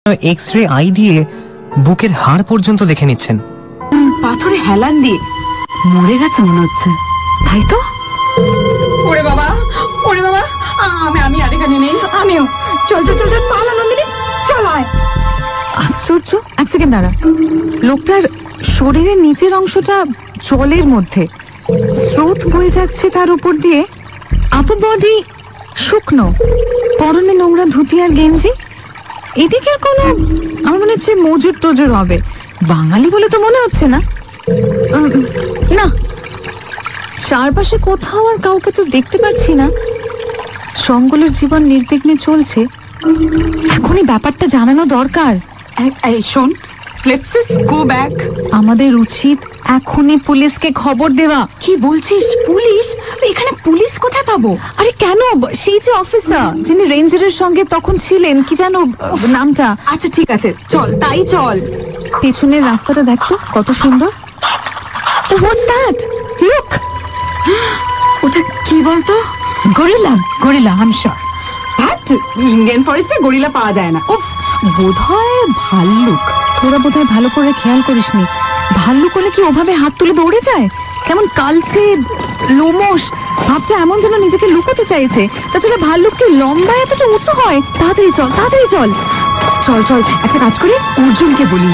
X-ray I দিয়ে বুকের হাড় পর্যন্ত দেখে নিচ্ছেন। পাথরে হেলান দিয়ে মরে গেছে মনে হচ্ছে, তাই তো? ওরে বাবা, ওরে বাবা, আমি আর এখানে নেই। আমিও। চল চল চল চল, পালা নন্দিনী, চল আয়। আশ্চর্য, এক সেকেন্ড দাঁড়া। লোকটার শরীরের নিচের অংশটা জলের মধ্যে, স্রোত বয়ে যাচ্ছে তার উপর দিয়ে, আপার বডি শুকনো, পরনে নোংরা ধুতি আর গেঞ্জি। এদিকে কোনো, আমার মনে হচ্ছে মজুর টজুর হবে, বাঙালি বলে তো মনে হচ্ছে না। না, চারপাশে কোথাও আর কাউকে তো দেখতে পাচ্ছি না। জঙ্গলের জীবন নির্বিঘ্নে চলছে, এখনই ব্যাপারটা জানানো দরকার। শোন, লেটস জাস্ট গো ব্যাক। আমাদের উচিত এখনই পুলিশকে খবর দেওয়া। কি বলছিস? পুলিশ? এখানে পুলিশ কোথায় পাবো? আরে কেন, সেই যে অফিসার যিনি রেঞ্জারের সঙ্গে তখন ছিলেন, কি জানো নামটা? আচ্ছা ঠিক আছে, চল, তাই চল। পেছনের রাস্তাটা দেখতো কত সুন্দর। What's that? লুক, ওটা কি বলতো? Gorilla, gorilla, I am sure. That Indian ফরেস্টে গরিলা পাওয়া যায় না। উফ, বোধহয় ভাল্লুক। তোরা বোধহয় ভালো করে খেয়াল করিসনি, ভাল্লুক হলে কি ওভাবে হাত তুলে দৌড়ে যায়? কেমন কালচে, লোমশ ভাবটা, এমন যেন নিজেকে লুকোতে চাইছে। তাছাড়া ভাল্লুক কি লম্বা এতটা উঁচু হয়? তাড়াতাড়ি চল, তাড়াতাড়ি চল, চল চল। একটা কাজ করি, অর্জুনকে বলি।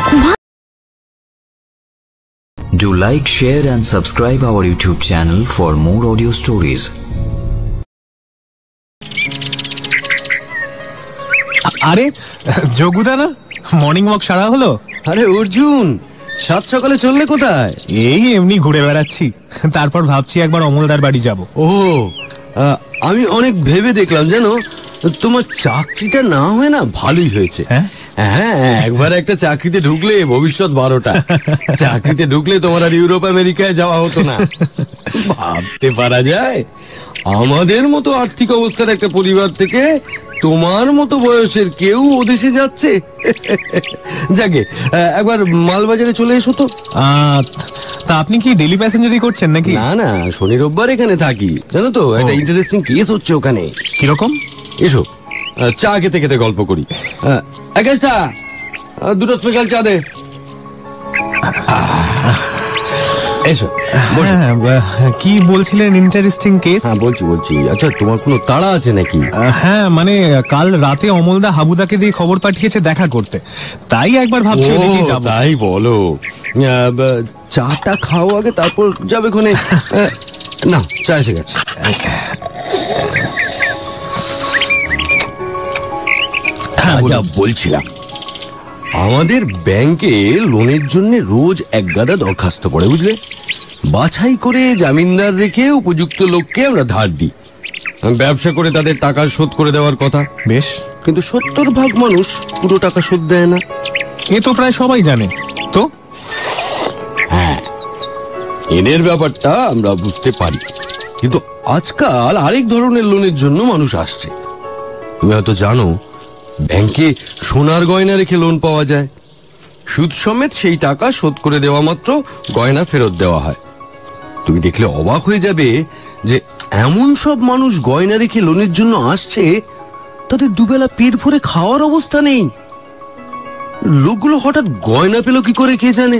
Do like, share and subscribe our YouTube channel for more audio stories. আরে যোগুদা না, মর্নিং ওয়াক সারা হলো? আরে অর্জুন, সাত সকালে চললে কোথায়? এই এমনি ঘুরে বেড়াচ্ছি, তারপর ভাবছি একবার অমলদার বাড়ি যাব। ও, আমি অনেক ভেবে দেখলাম জানো, তোমার চাকরিটা না হয় না ভালোই হয়েছে। হ্যাঁ, একবার একটা চাকরিতে ঢুকলে ভবিষ্যৎ 12টা। চাকরিতে ঢুকলে তোমার আর ইউরোপ আমেরিকায় যাওয়া হতো না। ভাবতে পারা যায়, আমাদের মতো আর্থিক অবস্থার একটা পরিবার থেকে তোমার মতো বয়সের কেউ ওদেশে যাচ্ছে। যাকে একবার মালবাজারে চলে এসো তো। তা আপনি কি ডেলি প্যাসেঞ্জারই করছেন নাকি? না না, শনি রোববার এখানে থাকি, জানো তো। একটা ইন্টারেস্টিং কেস হচ্ছে ওখানে। কিরকম? এসো, চা খেতে খেতে গল্প করি। দুটো স্পেশাল চা দে। এসো। কি বলছিলেন? Interesting case? হ্যাঁ, বলছি। আচ্ছা, তোমার কোনো তাড়া আছে নাকি? হ্যাঁ, মানে কাল রাতে অমলদা হাবুদাকে দিয়ে খবর পাঠিয়েছে দেখা করতে, তাই একবার ভাবছি ওদিকেই যাব। তাই বলো? চাটা খাও আগে, তারপর যাবে কোনে। না, চা এসে গেছে। আচ্ছা, বলছিলাম, আমাদের ব্যাংকে লোনের জন্য রোজ এক গাদা দরখাস্ত পড়ে, বুঝলে? বাছাই করে জামিনদার রেখে উপযুক্ত লোককে আমরা ধার দিই। ব্যবসা করে তাদের টাকা শোধ করে দেওয়ার কথা। বেশ, কিন্তু 70% মানুষ পুরো টাকা শোধ দেয় না। এ তো প্রায় সবাই জানে তো। হ্যাঁ, এদের ব্যাপারটা আমরা বুঝতে পারি, কিন্তু আজকাল আরেক ধরনের লোনের জন্য মানুষ আসছে। তুমি হয়তো জানো, ব্যাংকে সোনার গয়না রেখে লোন পাওয়া যায়। সুদ সমেত সেই টাকা শোধ করে দেওয়া মাত্র গয়না ফেরত দেওয়া হয়। তুমি দেখলে অবাক হয়ে যাবে যে এমন সব মানুষ গয়না রেখে লোনের জন্য আসছে, তাদের দুবেলা পেট ভরে খাওয়ার অবস্থা নেই। লোকগুলো হঠাৎ গয়না পেল কি করে কে জানে।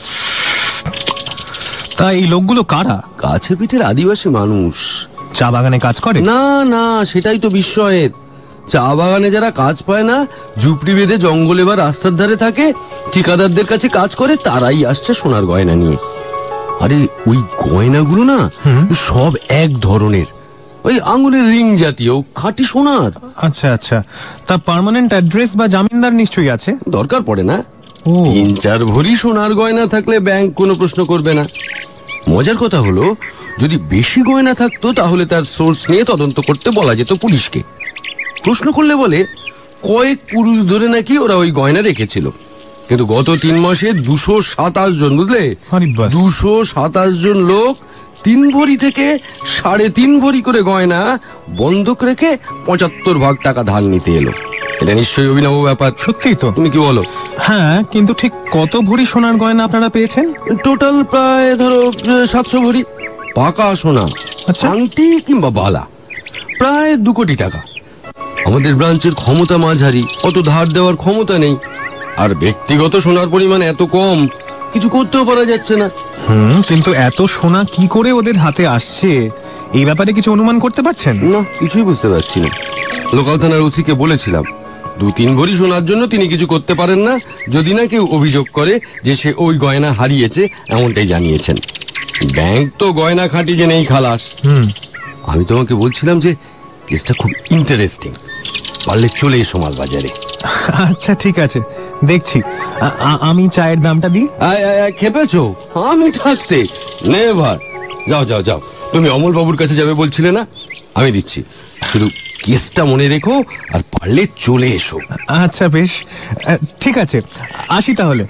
তা এই লোকগুলো কারা? কাছে পিঠের আদিবাসী মানুষ। চা বাগানে কাজ করে? না না, সেটাই তো বিস্ময়ের। চা বাগানে যারা কাজ পায় না, ঝুপড়ি বেঁধে জঙ্গলে বা রাস্তার ধারে থাকে, ঠিকাদারদের কাছে কাজ করে, তারাই আসছে সোনার গয়না নিয়ে। আরে ওই গয়নাগুলো না সব এক ধরনের, ওই আঙুলের রিং জাতীয়, খাঁটি সোনার। আচ্ছা আচ্ছা, তা পার্মানেন্ট অ্যাড্রেস বা জামিনদার নিশ্চয়ই আছে? দরকার পড়ে না। 3-4 ভরি সোনার গয়না থাকলে ব্যাংক কোনো প্রশ্ন করবে না। মজার কথা হলো, যদি বেশি গয়না থাকতো তাহলে তার সোর্স নিয়ে তদন্ত করতে বলা যেত পুলিশকে। প্রশ্ন করলে বলে কয়েক পুরুষ ধরে নাকি ওরা ওই গয়না রেখেছিল। কিন্তু গত 3 মাসে 227 জন, বুঝলে, 227 জন লোক 3 ভরি থেকে 3.5 ভরি করে গয়না বন্ধক রেখে 75% টাকা ধার নিতে এলো। এটা নিশ্চয়ই অভিনব ব্যাপার। সত্যিই তো। তুমি কি বলো? হ্যাঁ, কিন্তু ঠিক কত ভরি সোনার গয়না আপনারা পেয়েছেন? টোটাল প্রায় ধরো 700 ভরি পাকা সোনা, আংটি কিংবা বালা, প্রায় 2 কোটি টাকা। আমাদের ব্রাঞ্চের ক্ষমতা মাঝারি, অত ধার দেওয়ার ক্ষমতা নেই, আর ব্যক্তিগত সোনার পরিমাণ এত কম, কিছু করতেও পারা যাচ্ছে না। কিন্তু এত সোনা কি করে ওদের হাতে আসছে, এই ব্যাপারে কিছু অনুমান করতে পারছেন? না, কিছুই বুঝতে পারছি না। লোকাল থানার ওসিকে বলেছিলাম 2-3 ভরি সোনার জন্য তিনি কিছু করতে পারেন না, যদি না কেউ অভিযোগ করে যে সে ওই গয়না হারিয়েছে, এমনটাই জানিয়েছেন। ব্যাংক তো গয়না খাঁটি যে নেই খালাস। আমি তোমাকে বলছিলাম যে কেসটা খুব ইন্টারেস্টিং, পারলে চলে এসো মালবাজারে। আচ্ছা ঠিক আছে, দেখছি। আমি চায়ের দামটা দিই। খেপেছো? আমি থাকতে নেভার। যাও যাও যাও, তুমি অমল বাবুর কাছে যাবে বলছিলে না, আমি দিচ্ছি। শুধু কেসটা মনে রেখো, আর পারলে চলে এসো। আচ্ছা বেশ, ঠিক আছে, আসি তাহলে।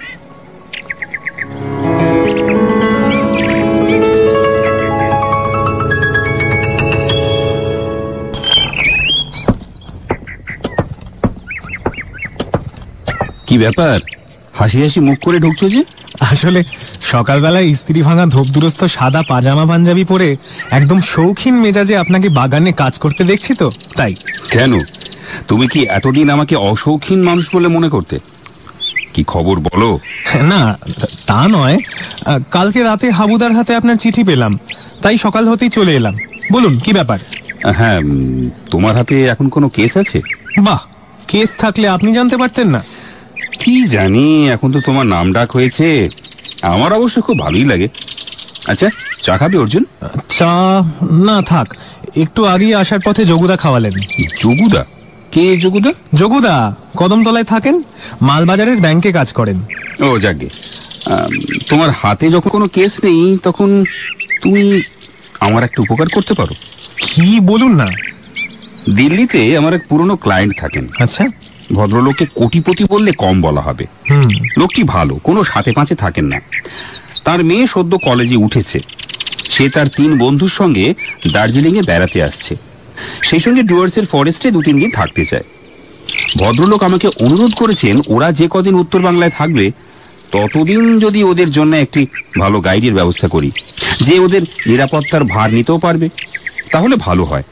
কি ব্যাপার, হাসি হাসি মুখ করে ঢুকছো যে? আসলে সকালবেলায় ইস্ত্রি ভাঙা ধোপদুরস্ত সাদা পাজামা পাঞ্জাবি পরে একদম শৌখিন মেজাজে আপনাকে বাগানে কাজ করতে দেখছি তো, তাই। কেন, তুমি কি এতদিন আমাকে অশৌখিন মানুষ বলে মনে করতে? কি খবর বলো। না তা নয়, কালকে রাতে হাবুদার হাতে আপনার চিঠি পেলাম, তাই সকাল হতেই চলে এলাম। বলুন কি ব্যাপার? হ্যাঁ, তোমার হাতে এখন কোনো কেস আছে? বাহ, কেস থাকলে আপনি জানতে পারতেন না? কি জানি, এখন তো তোমার নাম ডাক হয়েছে, আমার অবশ্য খুব ভালোই লাগে। আচ্ছা, চা খাবে অর্জুন? চা না থাক, একটু আগে আসার পথে যোগুদা খাওয়ালেন। যোগুদা? কে যোগুদা? যোগুদা কদমতলায় থাকেন, মালবাজারের ব্যাংকে কাজ করেন। ও যাকে, তোমার হাতে যখন কোনো কেস নেই, তখন তুমি আমার একটা উপকার করতে পারো। কি বলুন না। দিল্লিতে আমার এক পুরনো ক্লায়েন্ট থাকেন। আচ্ছা। ভদ্রলোককে কোটিপতি বললে কম বলা হবে। লোকটি ভালো, কোনো সাথে পাঁচে থাকেন না। তার মেয়ে সদ্য কলেজে উঠেছে, সে তার 3 বন্ধুর সঙ্গে দার্জিলিং এ বেড়াতে আসছে, সেই সঙ্গে ডুয়ার্সের ফরেস্টে 2-3 দিন থাকতে চায়। ভদ্রলোক আমাকে অনুরোধ করেছেন ওরা যে কদিন উত্তর বাংলায় থাকবে ততদিন যদি ওদের জন্য একটি ভালো গাইডের ব্যবস্থা করি, যে ওদের নিরাপত্তার ভার নিতেও পারবে, তাহলে ভালো হয়।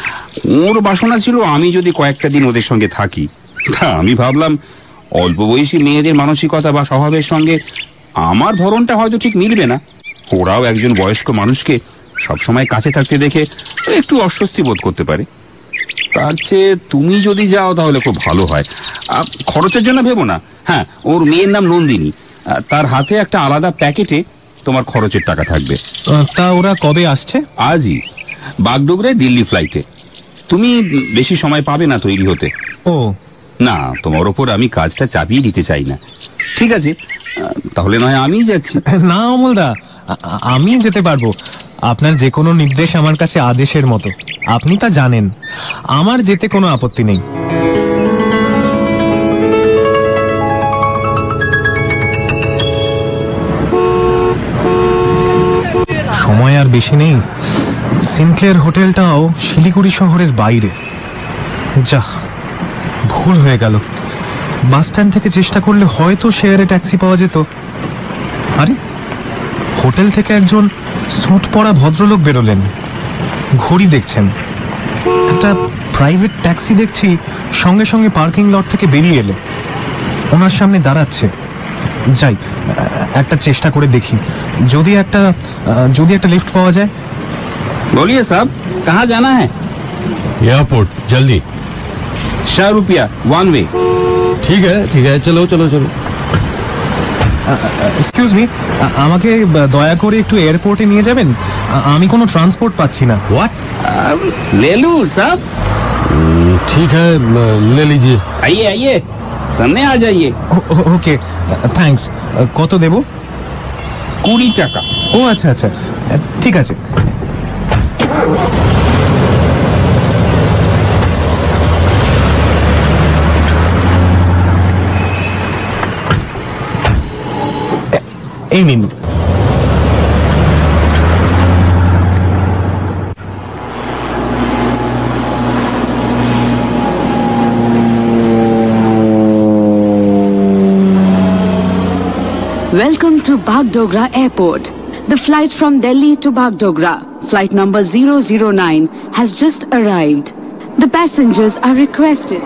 ওর বাসনা ছিল আমি যদি কয়েকটা দিন ওদের সঙ্গে থাকি। তা আমি ভাবলাম অল্প বয়সী মেয়েদের মানসিকতা বা স্বভাবের সঙ্গে আমার ধরনটা হয়তো ঠিক মিলবে না, ওরাও একজন বয়স্ক মানুষকে সবসময় কাছে থাকতে দেখে একটু অস্বস্তি বোধ করতে পারে। তার চেয়ে তুমি যদি যাও তাহলে খুব ভালো হয়। খরচের জন্য ভেবো না। হ্যাঁ, ওর মেয়ের নাম নন্দিনী, তার হাতে একটা আলাদা প্যাকেটে তোমার খরচের টাকা থাকবে। তা ওরা কবে আসছে? আজই, বাগডোগরায় দিল্লি ফ্লাইটে। তুমি বেশি সময় পাবে না তৈরি হতে। ও না, তোমার ওপর আমি কাজটা চাপিয়ে দিতে চাই না। ঠিক আছে, তাহলে নয় আমি যাচ্ছি। না অমলদা, আমি যেতে পারবো। আপনার যে কোনো নির্দেশ আমার কাছে আদেশের মতো, আপনি তা জানেন। আমার যেতে কোনো আপত্তি নেই। সময় আর বেশি নেই। সিনক্লেয়ার হোটেলটাও শিলিগুড়ি শহরের বাইরে। যা, ভুল হয়ে গেল। বাস স্ট্যান্ড থেকে চেষ্টা করলে হয়তো শেয়ারে ট্যাক্সি পাওয়া যেত। আরে, হোটেল থেকে একজন স্যুট পরা ভদ্রলোক বেরোলেন, ঘড়ি দেখছেন। একটা প্রাইভেট ট্যাক্সি দেখছি সঙ্গে সঙ্গে পার্কিং লট থেকে বেরিয়ে এলো, ওনার সামনে দাঁড়াচ্ছে। যাই, একটা চেষ্টা করে দেখি, যদি একটা লিফট পাওয়া যায়। बोलिए साहब, कहाँ जाना है? एयरपोर्ट, जल्दी। 100 रुपया 1 वे। ठीक है, चलो चलो चलो। এক্সকিউজ মি, আমাকে দয়া করে একটু এয়ারপোর্টে নিয়ে যাবেন, আমি কোনো ট্রান্সপোর্ট পাচ্ছি না। व्हाट? ले लूं साहब? ठीक है, ले लीजिए। आइए आइए, सामने आ जाइए। Okay, thanks. কত দেব? 20 টাকা। ও আচ্ছা আচ্ছা, ঠিক আছে। এই নিন। Welcome to Bagdogra Airport. The flight from Delhi to Bagdogra, flight number 009, has just arrived. The passengers are requested.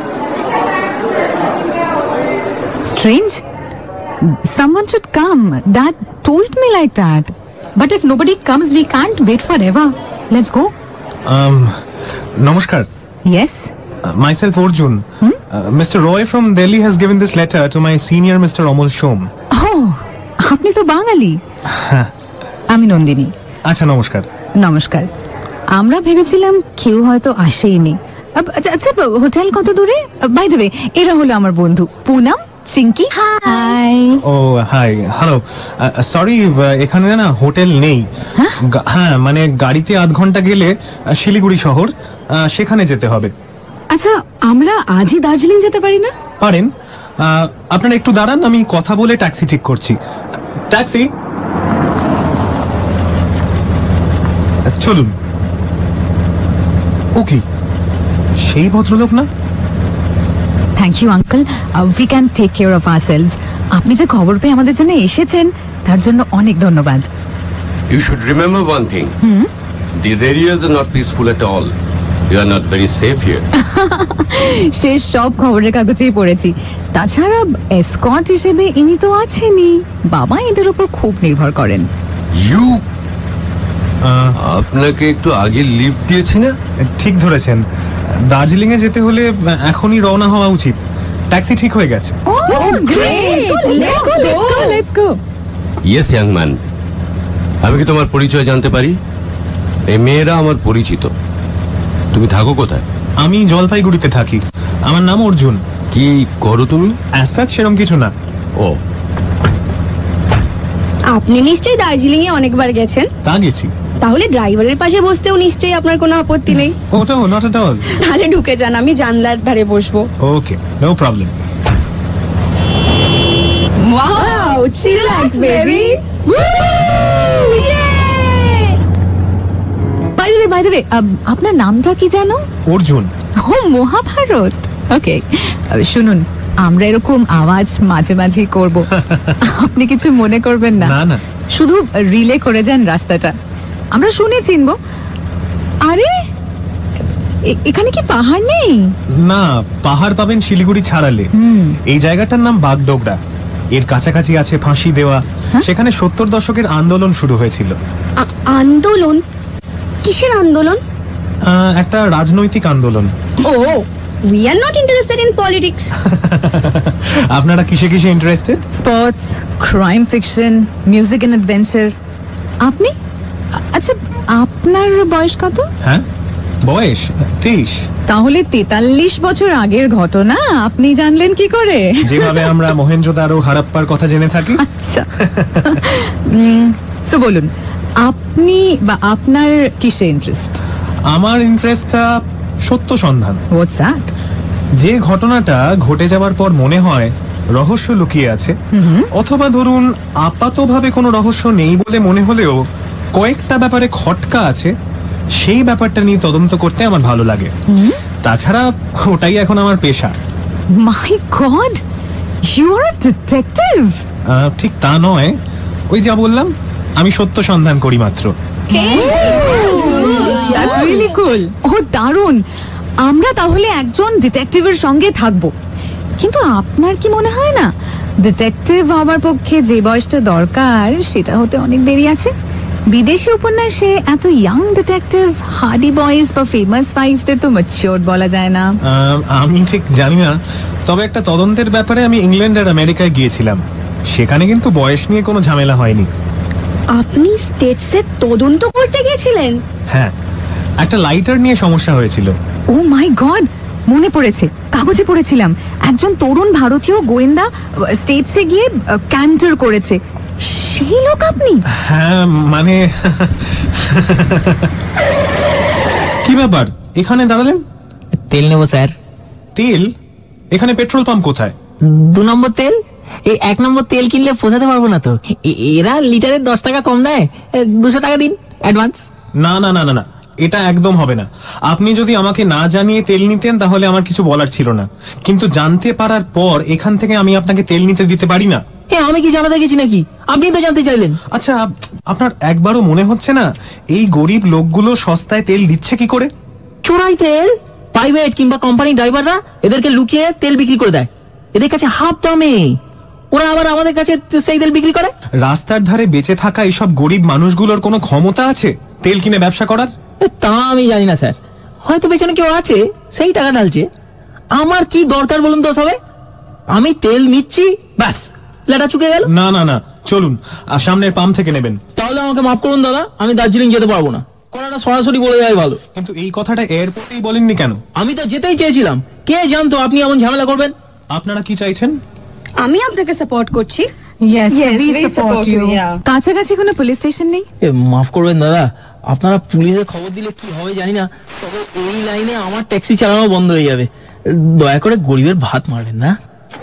Strange. Someone should come. Dad told me like that. But if nobody comes, we can't wait forever. Let's go. নমস্কার, Yes. myself Arjun. Mr. Roy from Delhi has given this letter to my senior Mr. Amol Shom. Oh, আপনি তো বাঙালি। আমি নন্দিনী। আচ্ছা, নমস্কার। নমস্কার। আমরা ভেবেছিলাম কেউ হয়তো আসেইনি। আচ্ছা, হোটেল কত দূরে? বাই দ্য ওয়ে, এরা হলো আমার বন্ধু Punam, Chinki. Hi. Oh hi, hello. Sorry, এখানে না হোটেল নেই। হ্যাঁ, মানে গাড়িতে আধ ঘন্টা গেলে শিলিগুড়ি শহর, সেখানে যেতে হবে। আচ্ছা, আমরা আজই দার্জিলিং যেতে পারি না? পারেন। আপনারা একটু দাঁড়ান, আমি কথা বলে ট্যাক্সি ঠিক করছি। ট্যাক্সি, চলুন। ওকে, সেই ভদ্রলোক না? Thank you uncle, we can take care of ourselves. আপনি যে খবর পেয়ে আমাদের জন্য এসেছেন তার জন্য অনেক ধন্যবাদ। You should remember one thing. These areas are not peaceful at all. You are not very safe here. সে সব খবরের কাগজেই পড়েছি। তাছাড়া এসকর্ট হিসেবে ইনি তো আছেনই, বাবা এদের উপর খুব নির্ভর করেন। You? আপনাকে একটু আগে লিফট দিয়েছি না? ঠিক ধরেছেন, দার্জিলিং এ যেতে হলে এখনই রওনা হওয়া উচিত। ট্যাক্সি ঠিক হয়ে গেছে। Let's go. Yes, young man. আমি কি তোমার পরিচয় জানতে পারি? এই মেয়েরা আমার পরিচিত। তুমি থাকো কোথায়? আমি জলপাইগুড়িতে থাকি। আমার নাম অর্জুন। কি করো তুমি? অ্যাজ সেরকম কিছু না। ও, আপনি নিশ্চয়ই দার্জিলিং এ অনেকবার গেছেন। তা গেছি। তাহলে ড্রাইভারের পাশে বসতেও নিশ্চয়ই আপনার কোনো আপত্তি নেই। ওটা নট এট অল। তাহলে ঢুকে যান, আমি জানলার ধারে বসবো। Okay, no problem. Wow, chillax baby. By the way, আপনার নামটা কি জানো? অর্জুন। ও, মহাভারত। ওকে, শুনুন, আমরা এরকম আওয়াজ মাঝে মাঝে করব, আপনি কিছু মনে করবেন না। না না, শুধু রিলে করে যান রাস্তাটা, আমরা শুনে চিনবো। আরে এখানে কি পাহাড় নেই? না, পাহাড় পাবেন শিলিগুড়ি ছাড়ালে। এই জায়গাটার নাম বাগডোগরা। এর কাছাকাছি আছে ফাঁসি দেওয়া। সেখানে 70 দশকের আন্দোলন শুরু হয়েছিল। আন্দোলন? কিসের আন্দোলন? একটা রাজনৈতিক আন্দোলন। Oh, we are not interested in politics. আপনারা কিসে কিসে interested? Sports, crime fiction, music and adventure. আপনি? আচ্ছা, আপনার বয়স কত? হ্যাঁ, বয়স 23। তাহলে 43 বছর আগের ঘটনা আপনি জানলেন কি করে? যেভাবে আমরা মহেঞ্জোদারো হারাপ্পার কথা জেনে থাকি। আচ্ছা, তো বলুন, আপনি বা আপনার কিসে ইন্টারেস্ট? আমার ইন্টারেস্টটা সত্য সন্ধান। What's that? যে ঘটনাটা ঘটে যাওয়ার পর মনে হয় রহস্য লুকিয়ে আছে, অথবা ধরুন আপাতভাবে কোনো রহস্য নেই বলে মনে হলেও কয়েকটা ব্যাপারে খটকা আছে, সেই ব্যাপারটা নিয়ে তদন্ত করতে আমার ভালো লাগে। তাছাড়া ওটাই এখন আমার পেশা। My god, you are a detective? ঠিক তা নয়, ওই যা বললাম, আমি সত্য সন্ধান করি মাত্র। দ্যাটস রিয়েলি কুল। ও দারুণ, আমরা তাহলে একজন ডিটেকটিভের সঙ্গে থাকবো। কিন্তু আপনার কি মনে হয় না ডিটেকটিভ হবার পক্ষে যে বয়সটা দরকার সেটা হতে অনেক দেরি আছে? বিদেশি উপন্যাসে এত ইয়াং ডিটেকটিভ, হার্ডি বয়েজ বা ফেমাস ফাইভদের তো ম্যাচিওর বলা যায় না। আমি ঠিক জানি না, তবে একটা তদন্তের ব্যাপারে আমি ইংল্যান্ড আর আমেরিকায় গিয়েছিলাম, সেখানে কিন্তু বয়স নিয়ে কোনো ঝামেলা হয়নি। আপনি স্টেটসে তদন্ত করতে গেছিলেন? হ্যাঁ, একটা লাইটার নিয়ে সমস্যা হয়েছিল। ও মাই গড, মনে পড়েছে, কাগজে পড়েছিলাম একজন তরুণ ভারতীয় গোয়েন্দা স্টেটসে গিয়ে ক্যান্টার করেছে। সেই লোক আপনি? হ্যাঁ, মানে কি ব্যাপার, এখানে দাঁড়ালেন? তেল নেবো স্যার। তেল? এখানে পেট্রোল পাম্প কোথায়? 2 নম্বর তেল। এই 1 নম্বর তেল কিনলে পোষাতে পারবো না তো। এরা লিটারে 10 টাকা কম দেয়। 200 টাকা দিন অ্যাডভান্স। না না না না না, এটা একদম হবে না। আপনি যদি আমাকে না জানিয়ে তেল নিতেন তাহলে আমার কিছু বলার ছিল না, কিন্তু জানতে পারার পর এখান থেকে আমি আপনাকে তেল নিতে দিতে পারি না। আমি কি জানাতে গেছি নাকি? আপনি তো জানতে চাইলেন। আচ্ছা, আপনার একবারও মনে হচ্ছে না এই গরিব লোকগুলো সস্তায় তেল দিচ্ছে কি করে? চোরাই তেল? প্রাইভেট কিংবা কোম্পানি ড্রাইভাররা এদেরকে লুকিয়ে তেল বিক্রি করে দেয়, এদের কাছে হাফ দামে। ওরা আবার আমাদের কাছে সেই তেল বিক্রি করে। রাস্তার ধারে বেঁচে থাকা এইসব গরিব মানুষগুলোর কোনো ক্ষমতা আছে তেল কিনে ব্যবসা করার? তা আমি জানি না স্যার, হয়তো পেছনে কেউ আছে সেই টাকা ঢালছে। আমার কি দরকার বলুন তো সবে? আমি তেল নিচ্ছি, ব্যাস লেটা চুকে গেল। না না না, চলুন সামনের পাম্প থেকে নেবেন। তাহলে আমাকে মাফ করুন দাদা, আমি দার্জিলিং যেতে পারবো না। কথাটা সরাসরি বলে যায় ভালো। কিন্তু এই কথাটা এয়ারপোর্টেই বলেননি কেন? আমি তো যেতেই চেয়েছিলাম, কে জানতো আপনি এমন ঝামেলা করবেন। আপনারা কি চাইছেন? আমি আপনাকে সাপোর্ট করছি। কাছাকাছি কোনো পুলিশ স্টেশন নেই? মাফ করবেন দাদা, আপনারা পুলিশে খবর দিলে কি হবে জানি না, তবে এই লাইনে আমার ট্যাক্সি চালানো বন্ধ হয়ে যাবে। দয়া করে গরিবের ভাত মারবেন না।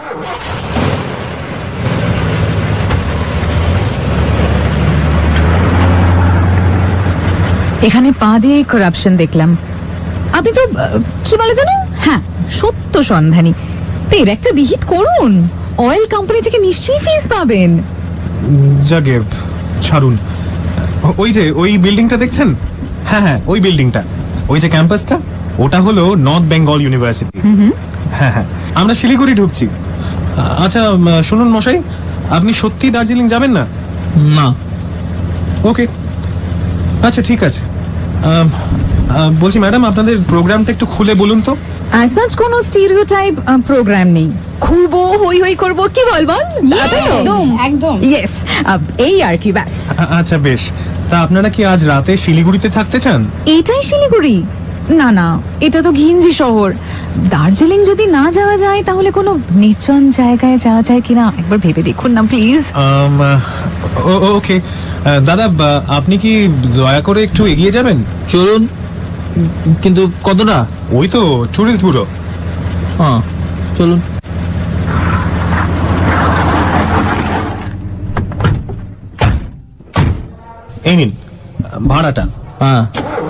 এখানে পা দিয়ে করাপশন দেখলাম। আপনি তো কি বলে জানো, হ্যাঁ সত্য সন্ধানী। এর একটা বিহিত করুন, অয়েল কোম্পানি থেকে নিশ্চয়ই ফিস পাবেন। জাগে ছাড়ুন। ওই যে ওই বিল্ডিংটা দেখছেন? হ্যাঁ হ্যাঁ, ওই বিল্ডিংটা, ওই যে ক্যাম্পাসটা, ওটা হলো নর্থ বেঙ্গল ইউনিভার্সিটি। হ্যাঁ হ্যাঁ, আমরা শিলিগুড়ি ঢুকছি। আচ্ছা শুনুন মশাই, আপনি সত্যি দার্জিলিং যাবেন না? না। ওকে, আচ্ছা ঠিক আছে। বলছি ম্যাডাম, আপনাদের প্রোগ্রামটা একটু খুলে বলুন তো। আজ কোনো স্টিরিওটাইপ প্রোগ্রাম নেই। খুবও হই হই করবো, কি বল একদম একদম ইয়েস, এই আর কি, ব্যাস। আচ্ছা বেশ, তা আপনারা কি আজ রাতে শিলিগুড়িতে থাকতে চান? এটাই শিলিগুড়ি? না না, এটা তো ঘিঞ্জি শহর। দার্জিলিং যদি না যাওয়া যায় তাহলে কোনো নির্জন জায়গায় যাওয়া যায় কিনা একবার ভেবে দেখুন না প্লিজ। ওকে দাদা, আপনি কি দয়া করে একটু এগিয়ে যাবেন? চলুন, কিন্তু কতটা? ওই তো টুরিস্ট ব্যুরো। হ্যাঁ চলুন। এই নিন ভাড়াটা। হ্যাঁ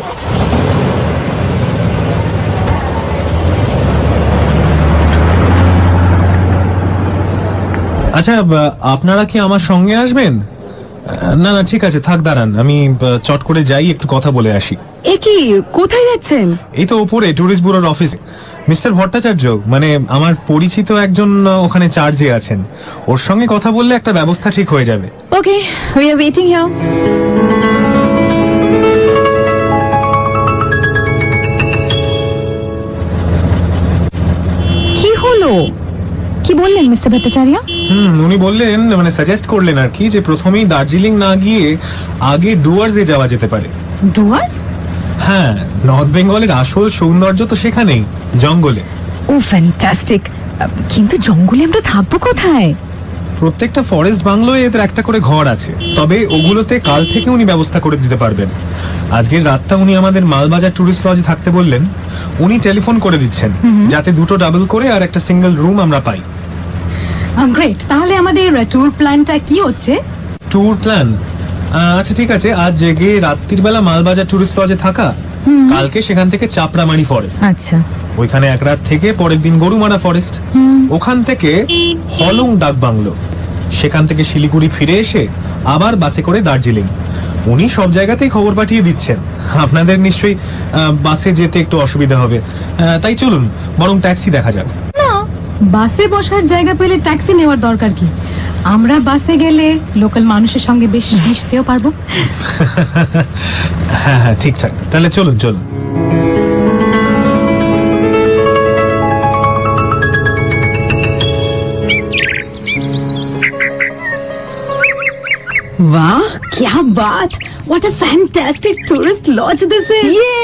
আচ্ছা, আপনারা কি আমার সঙ্গে আসবেন? না না ঠিক আছে, থাক, দাঁড়ান, আমি চট করে যাই, একটু কথা বলে আসি। এ কি, কোথায় যাচ্ছেন? এই তো ওপরে টুরিস্ট ব্যুরোর অফিসে। মিস্টার ভট্টাচার্য, মানে আমার পরিচিত একজন ওখানে চার্জে আছেন, ওর সঙ্গে কথা বললে একটা ব্যবস্থা ঠিক হয়ে যাবে। Okay, we are waiting here. কি হলো, কি বললেন মিস্টার ভট্টাচার্য? উনি বললেন, মানে সাজেস্ট করলেন আর কি, যে প্রথমেই দার্জিলিং না গিয়ে আগে ডুয়ার্সে যাওয়া যেতে পারে। ডুয়ার্স? হ্যাঁ, নর্থ বেঙ্গলের আসল সৌন্দর্য তো সেখানেই, জঙ্গলে। ও ফ্যান্টাস্টিক, কিন্তু জঙ্গলে আমরা থাকবো কোথায়? প্রত্যেকটা ফরেস্ট বাংলোয় এদের একটা করে ঘর আছে, তবে ওগুলোতে কাল থেকে উনি ব্যবস্থা করে দিতে পারবেন। আজকের রাতটা উনি আমাদের মালবাজার টুরিস্ট লজে থাকতে বললেন। উনি টেলিফোন করে দিচ্ছেন যাতে দুটো ডাবল করে আর একটা সিঙ্গেল রুম আমরা পাই। গ্রেট, তাহলে আমাদের ট্যুর প্ল্যানটা কি হচ্ছে? Tour plan? আচ্ছা ঠিক আছে, আজ জেগে রাত্রির বেলা মালবাজার টুরিস্ট লজে থাকা, কালকে সেখান থেকে চাপড়ামারি ফরেস্ট, আচ্ছা ওইখানে এক রাত থেকে পরের দিন গরুমারা ফরেস্ট, ওখান থেকে হলং ডাক বাংলো, সেখান থেকে শিলিগুড়ি ফিরে এসে আবার বাসে করে দার্জিলিং। উনি সব জায়গাতেই খবর পাঠিয়ে দিচ্ছেন। আপনাদের নিশ্চয়ই বাসে যেতে একটু অসুবিধা হবে, তাই চলুন বরং ট্যাক্সি দেখা যাক। না, বাসে বসার জায়গা পেলে ট্যাক্সি নেওয়ার দরকার কি? আমরা বাসে গেলে লোকাল মানুষের সঙ্গে বেশ মিশতেও পারবো। হ্যাঁ হ্যাঁ ঠিকঠাক, তাহলে চলুন চলুন। वाह, क्या बात! What a fantastic tourist lodge this is!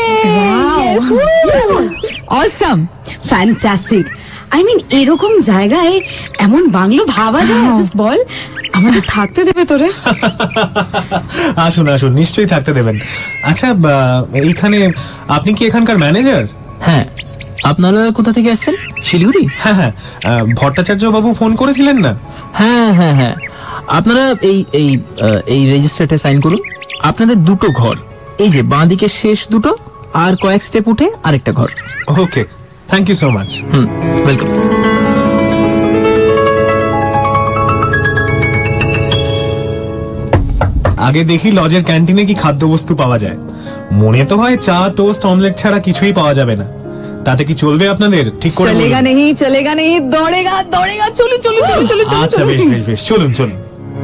Awesome, Fantastic! I mean, এরকম জায়গায় এমন বাংলো ভাবা যায়? Just বল, আমাদের থাকতে দেবে তোরে? আসুন আসুন, নিশ্চয়ই থাকতে দেবেন। আচ্ছা, এইখানে আপনি কি এখানকার ম্যানেজার? হ্যাঁ। আপনারা কোথা থেকে আসছেন? শিলিগুড়ি? হ্যাঁ হ্যাঁ, ভট্টাচার্য বাবু ফোন করেছিলেন না? হ্যাঁ হ্যাঁ হ্যাঁ, আপনারা এই রেজিস্টারটা সাইন করুন। আপনাদের দুটো ঘর, এই যে বাঁ দিকে শেষ দুটো, আর কয়েক স্টেপ উঠে আরেকটা ঘর। Okay, thank you so much. Welcome. আগে দেখি লজের ক্যান্টিনে কি খাদ্যবস্তু পাওয়া যায়। মনে তো হয় চা, টোস্ট, অমলেট ছাড়া কিছুই পাওয়া যাবে না। তাতে কি চলবে আপনাদের? ঠিক করে চলেগা নেই, চলেগা নেই, দৌড়েগা দৌড়েগা, চলো চলো চলো চলো চলো। আচ্ছা বেশ বেশ বেশ, চলুন চলুন।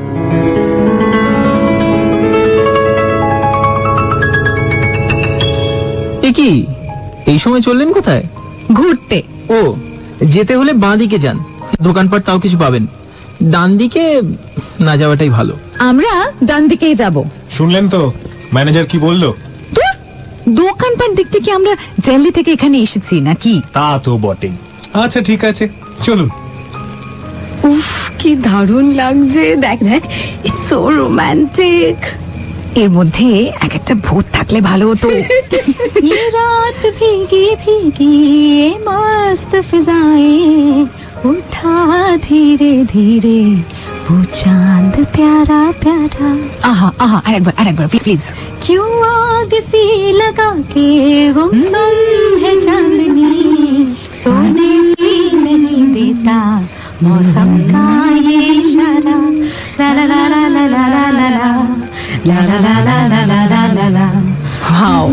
এ কি এই সময় চললেন কোথায়? ঘুরতে। ও, যেতে হলে বাঁ দিকে যান, দোকানপাট তাও কিছু পাবেন। ডান দিকে না যাওয়াটাই ভালো। আমরা ডান দিকেই যাব। শুনলেন তো ম্যানেজার কি বললো? দোকানপাট দেখতে কি আমরা দিল্লি থেকে এখানে এসেছি নাকি? তা তো বটেই। আচ্ছা ঠিক আছে, চলুন। উফ, কি দারুণ লাগছে। দেখ দেখ, ইটস সো রোমান্টিক। এর মধ্যে এক একটা ভূত থাকলে ভালো হতো। ये रात भीगी भीगी ये मस्त फिजाएं उठा धीरे धीरे वो चांद प्यारा प्यारा। आहा आहा, अरेकबार प्लीज प्लीज। क्यों आग सी लगा के गुमसुम है चांदनी, सोने की नहीं देता मौसम का ये इशारा। ला ला ला ला ला ला ला ला ला ला ला ला ला ला ला ला ला। How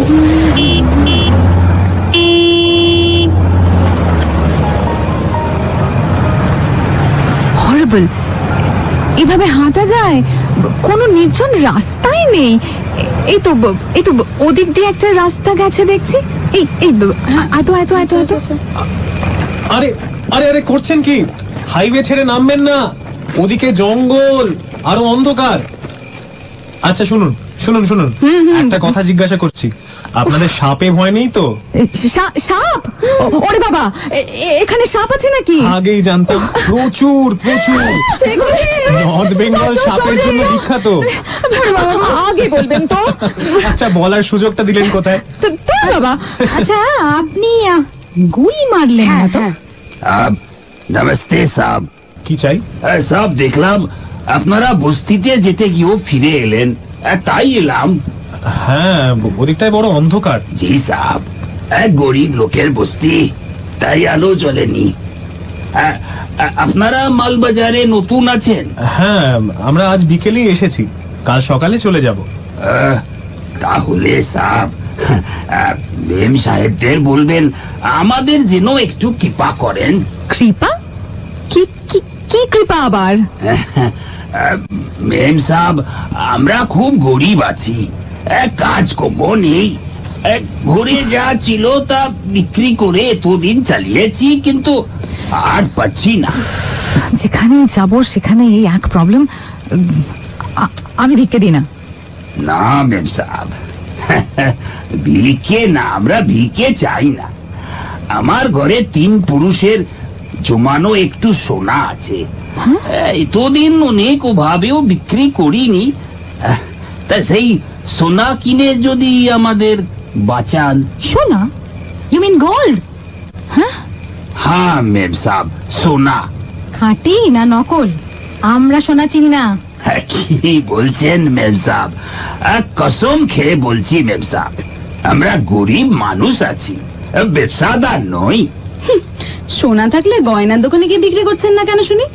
horrible. এভাবে হাঁটা যায়? কোনো নির্জন রাস্তাই নেই। এই তো ওদিক দিয়ে একটা রাস্তা গেছে দেখছি। এই এত এত এত এত। আরে আরে আরে, করছেন কি? হাইওয়ে ছেড়ে নামবেন না, ওদিকে জঙ্গল, আরো অন্ধকার। আচ্ছা শুনুন শুনুন শুনুন, একটা কথা জিজ্ঞাসা করছি, আপনাদের সাপে ভয় নেই তো? সাপ? ওরে বাবা, এখানে সাপ আছে নাকি? আগেই জানতাম, প্রচুর প্রচুর। নর্থ বেঙ্গল সাপের জন্য বিখ্যাত। আগে বলবেন তো। আচ্ছা, বলার সুযোগটা দিলেন কোথায়? বাবা, আচ্ছা আপনি গুলি মারলেন না তো? নমস্তে সাব। কি চাই? সাব, দেখলাম আপনারা বস্তিতে যেতে গিয়েও ফিরে এলেন, তাই এলাম। হ্যাঁ, ওদিকটায় বড় অন্ধকার। জি সাব, এক গরিব লোকের বস্তি, তাই আলো জ্বলেনি। আপনারা মালবাজারে নতুন আছেন? হ্যাঁ, আমরা আজ বিকেলেই এসেছি, কাল সকালে চলে যাব। তাহলে সাব, মেম সাহেবদের বলবেন আমাদের যেন একটু কৃপা করেন। কৃপা? কি কৃপা আবার? মেম সাহেব, আমরা খুব গরিব আছি, কাজকর্ম নেই, ঘরে যা ছিল তা বিক্রি করে এতদিন চালিয়েছি, কিন্তু আর পাচ্ছি না। যেখানে যাব সেখানে এই এক প্রবলেম। আমি ভিক্ষে দিই না। না মেম সাহেব, ভিক্ষে না, আমরা ভিক্ষে চাই না। আমার ঘরে 3 পুরুষের জমানো একটু সোনা আছে, এতদিন অনেক ভাবেও বিক্রি করিনি, তা সেই সোনা কিনে যদি আমাদের বাঁচান। সোনা? You mean gold? হ্যাঁ মেম সাহেব, সোনা। খাঁটি না নকল? আমরা সোনা চিনি না। কি বলছেন মেম সাহেব? কসম খেয়ে বলছি মেম সাহেব, আমরা গরিব মানুষ আছি, ব্যবসাদার নই। সোনা থাকলে গয়নার দোকানে গিয়ে বিক্রি করছেন না কেন শুনি?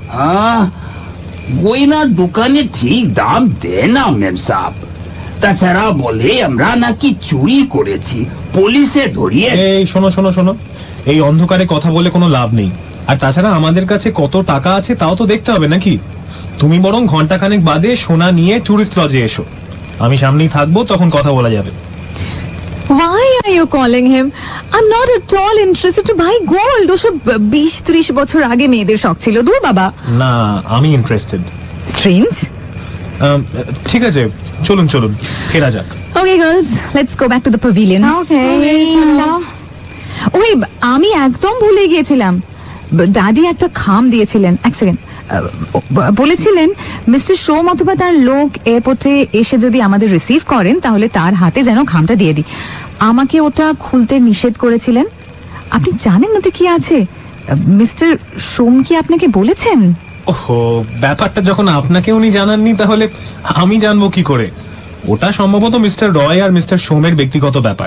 গয়নার দোকানে ঠিক দাম দেয় না মেম সাহেব, তাছাড়া বলে আমরা নাকি চুরি করেছি, পুলিশে ধরিয়ে। এই শোনো শোনো শোনো, এই অন্ধকারে কথা বলে কোনো লাভ নেই। আর তাছাড়া আমাদের কাছে কত টাকা আছে তাও তো দেখতে হবে নাকি? তুমি বরং ঘন্টাখানেক বাদে সোনা নিয়ে টুরিস্ট লজে এসো, আমি সামনেই থাকবো, তখন কথা বলা যাবে। Why are you calling him? I'm not at all interested to buy gold. ওসব 20-30 বছর আগে মেয়েদের শখ ছিল। দূর বাবা। না, আমি ইন্টারেস্টেড। Strange. ঠিক আছে, চলুন চলুন, ফেরা যাক। Okay girls, let's go back to the pavilion. Okay. ওই, আমি একদম ভুলে গিয়েছিলাম, দাদি একটা খাম দিয়েছিলেন। এক সেকেন্ড, বলেছিলেন মিস্টার সোম অথবা তার লোক এয়ারপোর্টে এসে যদি আমাদের রিসিভ করেন তাহলে তার হাতে যেন খামটা দিয়ে দিই। আমাকে ওটা খুলতে নিষেধ করেছিলেন। আপনি জানেন ওতে কি আছে? মিস্টার সোম কি আপনাকে বলেছেন? ওহো, ব্যাপারটা যখন আপনাকে উনি জানাননি তাহলে আমি জানবো কি করে? ওটা সম্ভবত মিস্টার রয় আর মিস্টার সোমের ব্যক্তিগত ব্যাপার।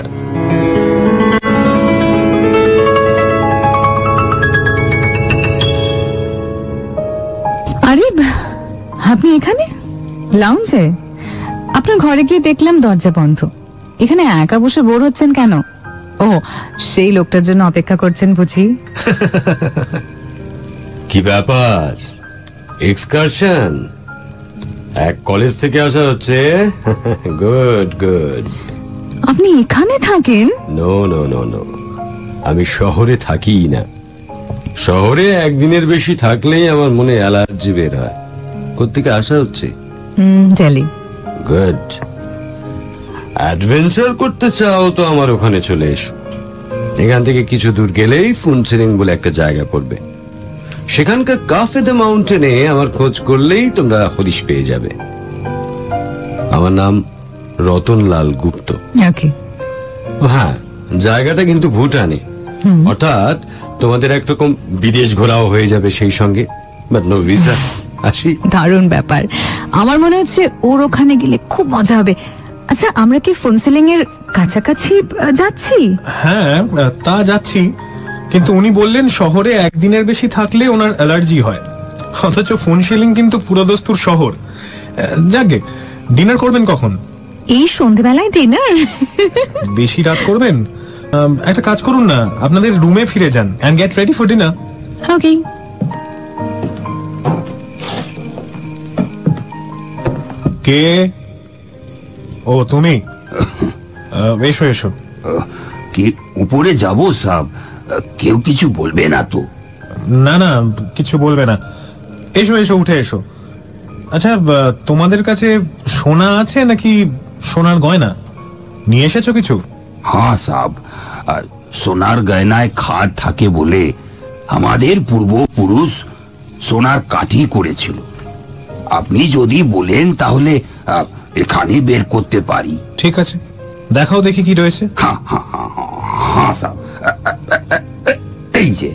আরে, আপনি এখানে লাউঞ্জে? আপনার ঘরে গিয়ে দেখলাম দরজা বন্ধ। এখানে একা বসে বোর হচ্ছেন কেন? ও, সেই লোকটার জন্য অপেক্ষা করছেন বুঝি? কি ব্যাপার, এক্সকারশন? এক কলেজ থেকে আসা হচ্ছে? Good good. আপনি এখানে থাকেন? নো নো নো নো, আমি শহরে থাকি না। শহরে একদিনের বেশি থাকলেই আমার মনে অ্যালার্জি বের হয়। কোত্থেকে আসা হচ্ছে? দিল্লি। গুড। অ্যাডভেঞ্চার করতে চাও তো আমার ওখানে চলে এসো। এখান থেকে কিছু দূর গেলেই ফুনসিলিং বলে একটা জায়গা পড়বে। সেখানকার কাফে দ্য মাউন্টেনে আমার খোঁজ করলেই তোমরা হদিশ পেয়ে যাবে। আমার নাম রতনলাল গুপ্ত। ওকে। হ্যাঁ, জায়গাটা কিন্তু ভুটানে, অর্থাৎ তোমাদের একরকম বিদেশ ঘোরাও হয়ে যাবে সেই সঙ্গে, বাট নো ভিসা। আসি। দারুণ ব্যাপার। আমার মনে হচ্ছে ওর ওখানে গেলে খুব মজা হবে। আচ্ছা, আমরা কি ফুনসিলিং এর কাছাকাছি যাচ্ছি? হ্যাঁ, তা যাচ্ছি, কিন্তু উনি বললেন শহরে একদিনের বেশি থাকলে ওনার অ্যালার্জি হয়। অথচ ফুনসিলিং কিন্তু পুরোদস্তুর শহর। যাকে, ডিনার করবেন কখন? এই সন্ধ্যেবেলায় ডিনার? বেশি রাত করবেন? একটা কাজ করুন না, আপনাদের রুমে ফিরে যান and get ready for dinner. Okay. কে? ও তুমি? এসো এসো। কি উপরে যাব সাব? কেউ কিছু বলবে না তো? না না, কিছু বলবে না। এসো এসো, উঠে এসো। আচ্ছা, তোমাদের কাছে সোনা আছে নাকি সোনার গয়না নিয়ে এসেছো কিছু? হ্যাঁ সাব, সোনার গয়নায় খাদ থাকে বলে আমাদের পূর্বপুরুষ সোনার কাঠি করেছিল। আপনি যদি বলেন তাহলে এখানে বের করতে পারি। ঠিক আছে, দেখাও দেখি কি রয়েছে। হ্যাঁ হ্যাঁ হ্যাঁ হ্যাঁ সাব, এই যে।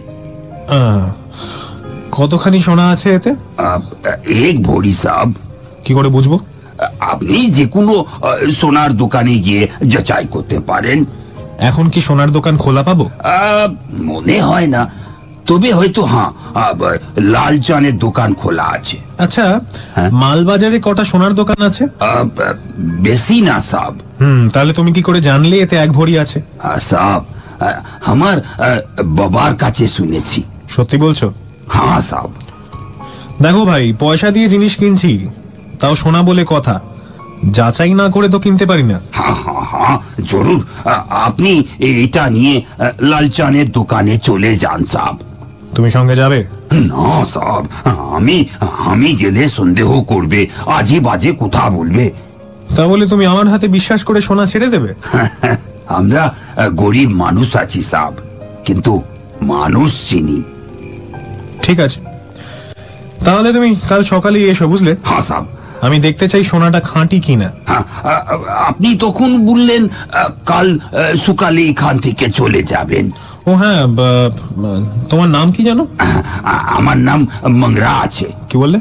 কতখানি সোনা আছে এতে? এক ভরি সাব। কি করে বুঝবো? আপনি যে কোনো সোনার দোকানে গিয়ে যাচাই করতে পারেন। এখন কি সোনার দোকান খোলা পাবো? মনে হয় না, তবে হয়তো হ্যাঁ, লালচানের দোকান খোলা আছে। আচ্ছা, মালবাজারে কটা সোনার দোকান আছে? বেশি না সাব। তাহলে তুমি কি করে জানলে এতে এক ভরি আছে? সাব, আমার বাবার কাছে শুনেছি। সত্যি বলছো? হ্যাঁ সাব। দেখো ভাই, পয়সা দিয়ে জিনিস কিনছি, তাও সোনা বলে কথা, যাচাই না করে তো কিনতে পারি না। হ্যাঁ হ্যাঁ হ্যাঁ, জরুর। আপনি এটা নিয়ে লালচানের দোকানে চলে যান সাব। তুমি সঙ্গে যাবে? না সাব, আমি গেলে সন্দেহ করবে, আজে বাজে কথা বলবে। তাহলে তুমি আমার হাতে বিশ্বাস করে সোনা ছেড়ে দেবে? আমরা গরিব মানুষ আছি সাব, কিন্তু মানুষ চিনি। ঠিক আছে, তাহলে তুমি কাল সকালেই এসো, বুঝলে? হ্যাঁ সাব। আমি দেখতে চাই সোনাটা খাঁটি কিনা। আপনি তখন বললেন কাল সকালে এখান থেকে চলে যাবেন। ও হ্যাঁ, তোমার নাম কি জানো? আমার নাম মংরা আছে। কি বললে?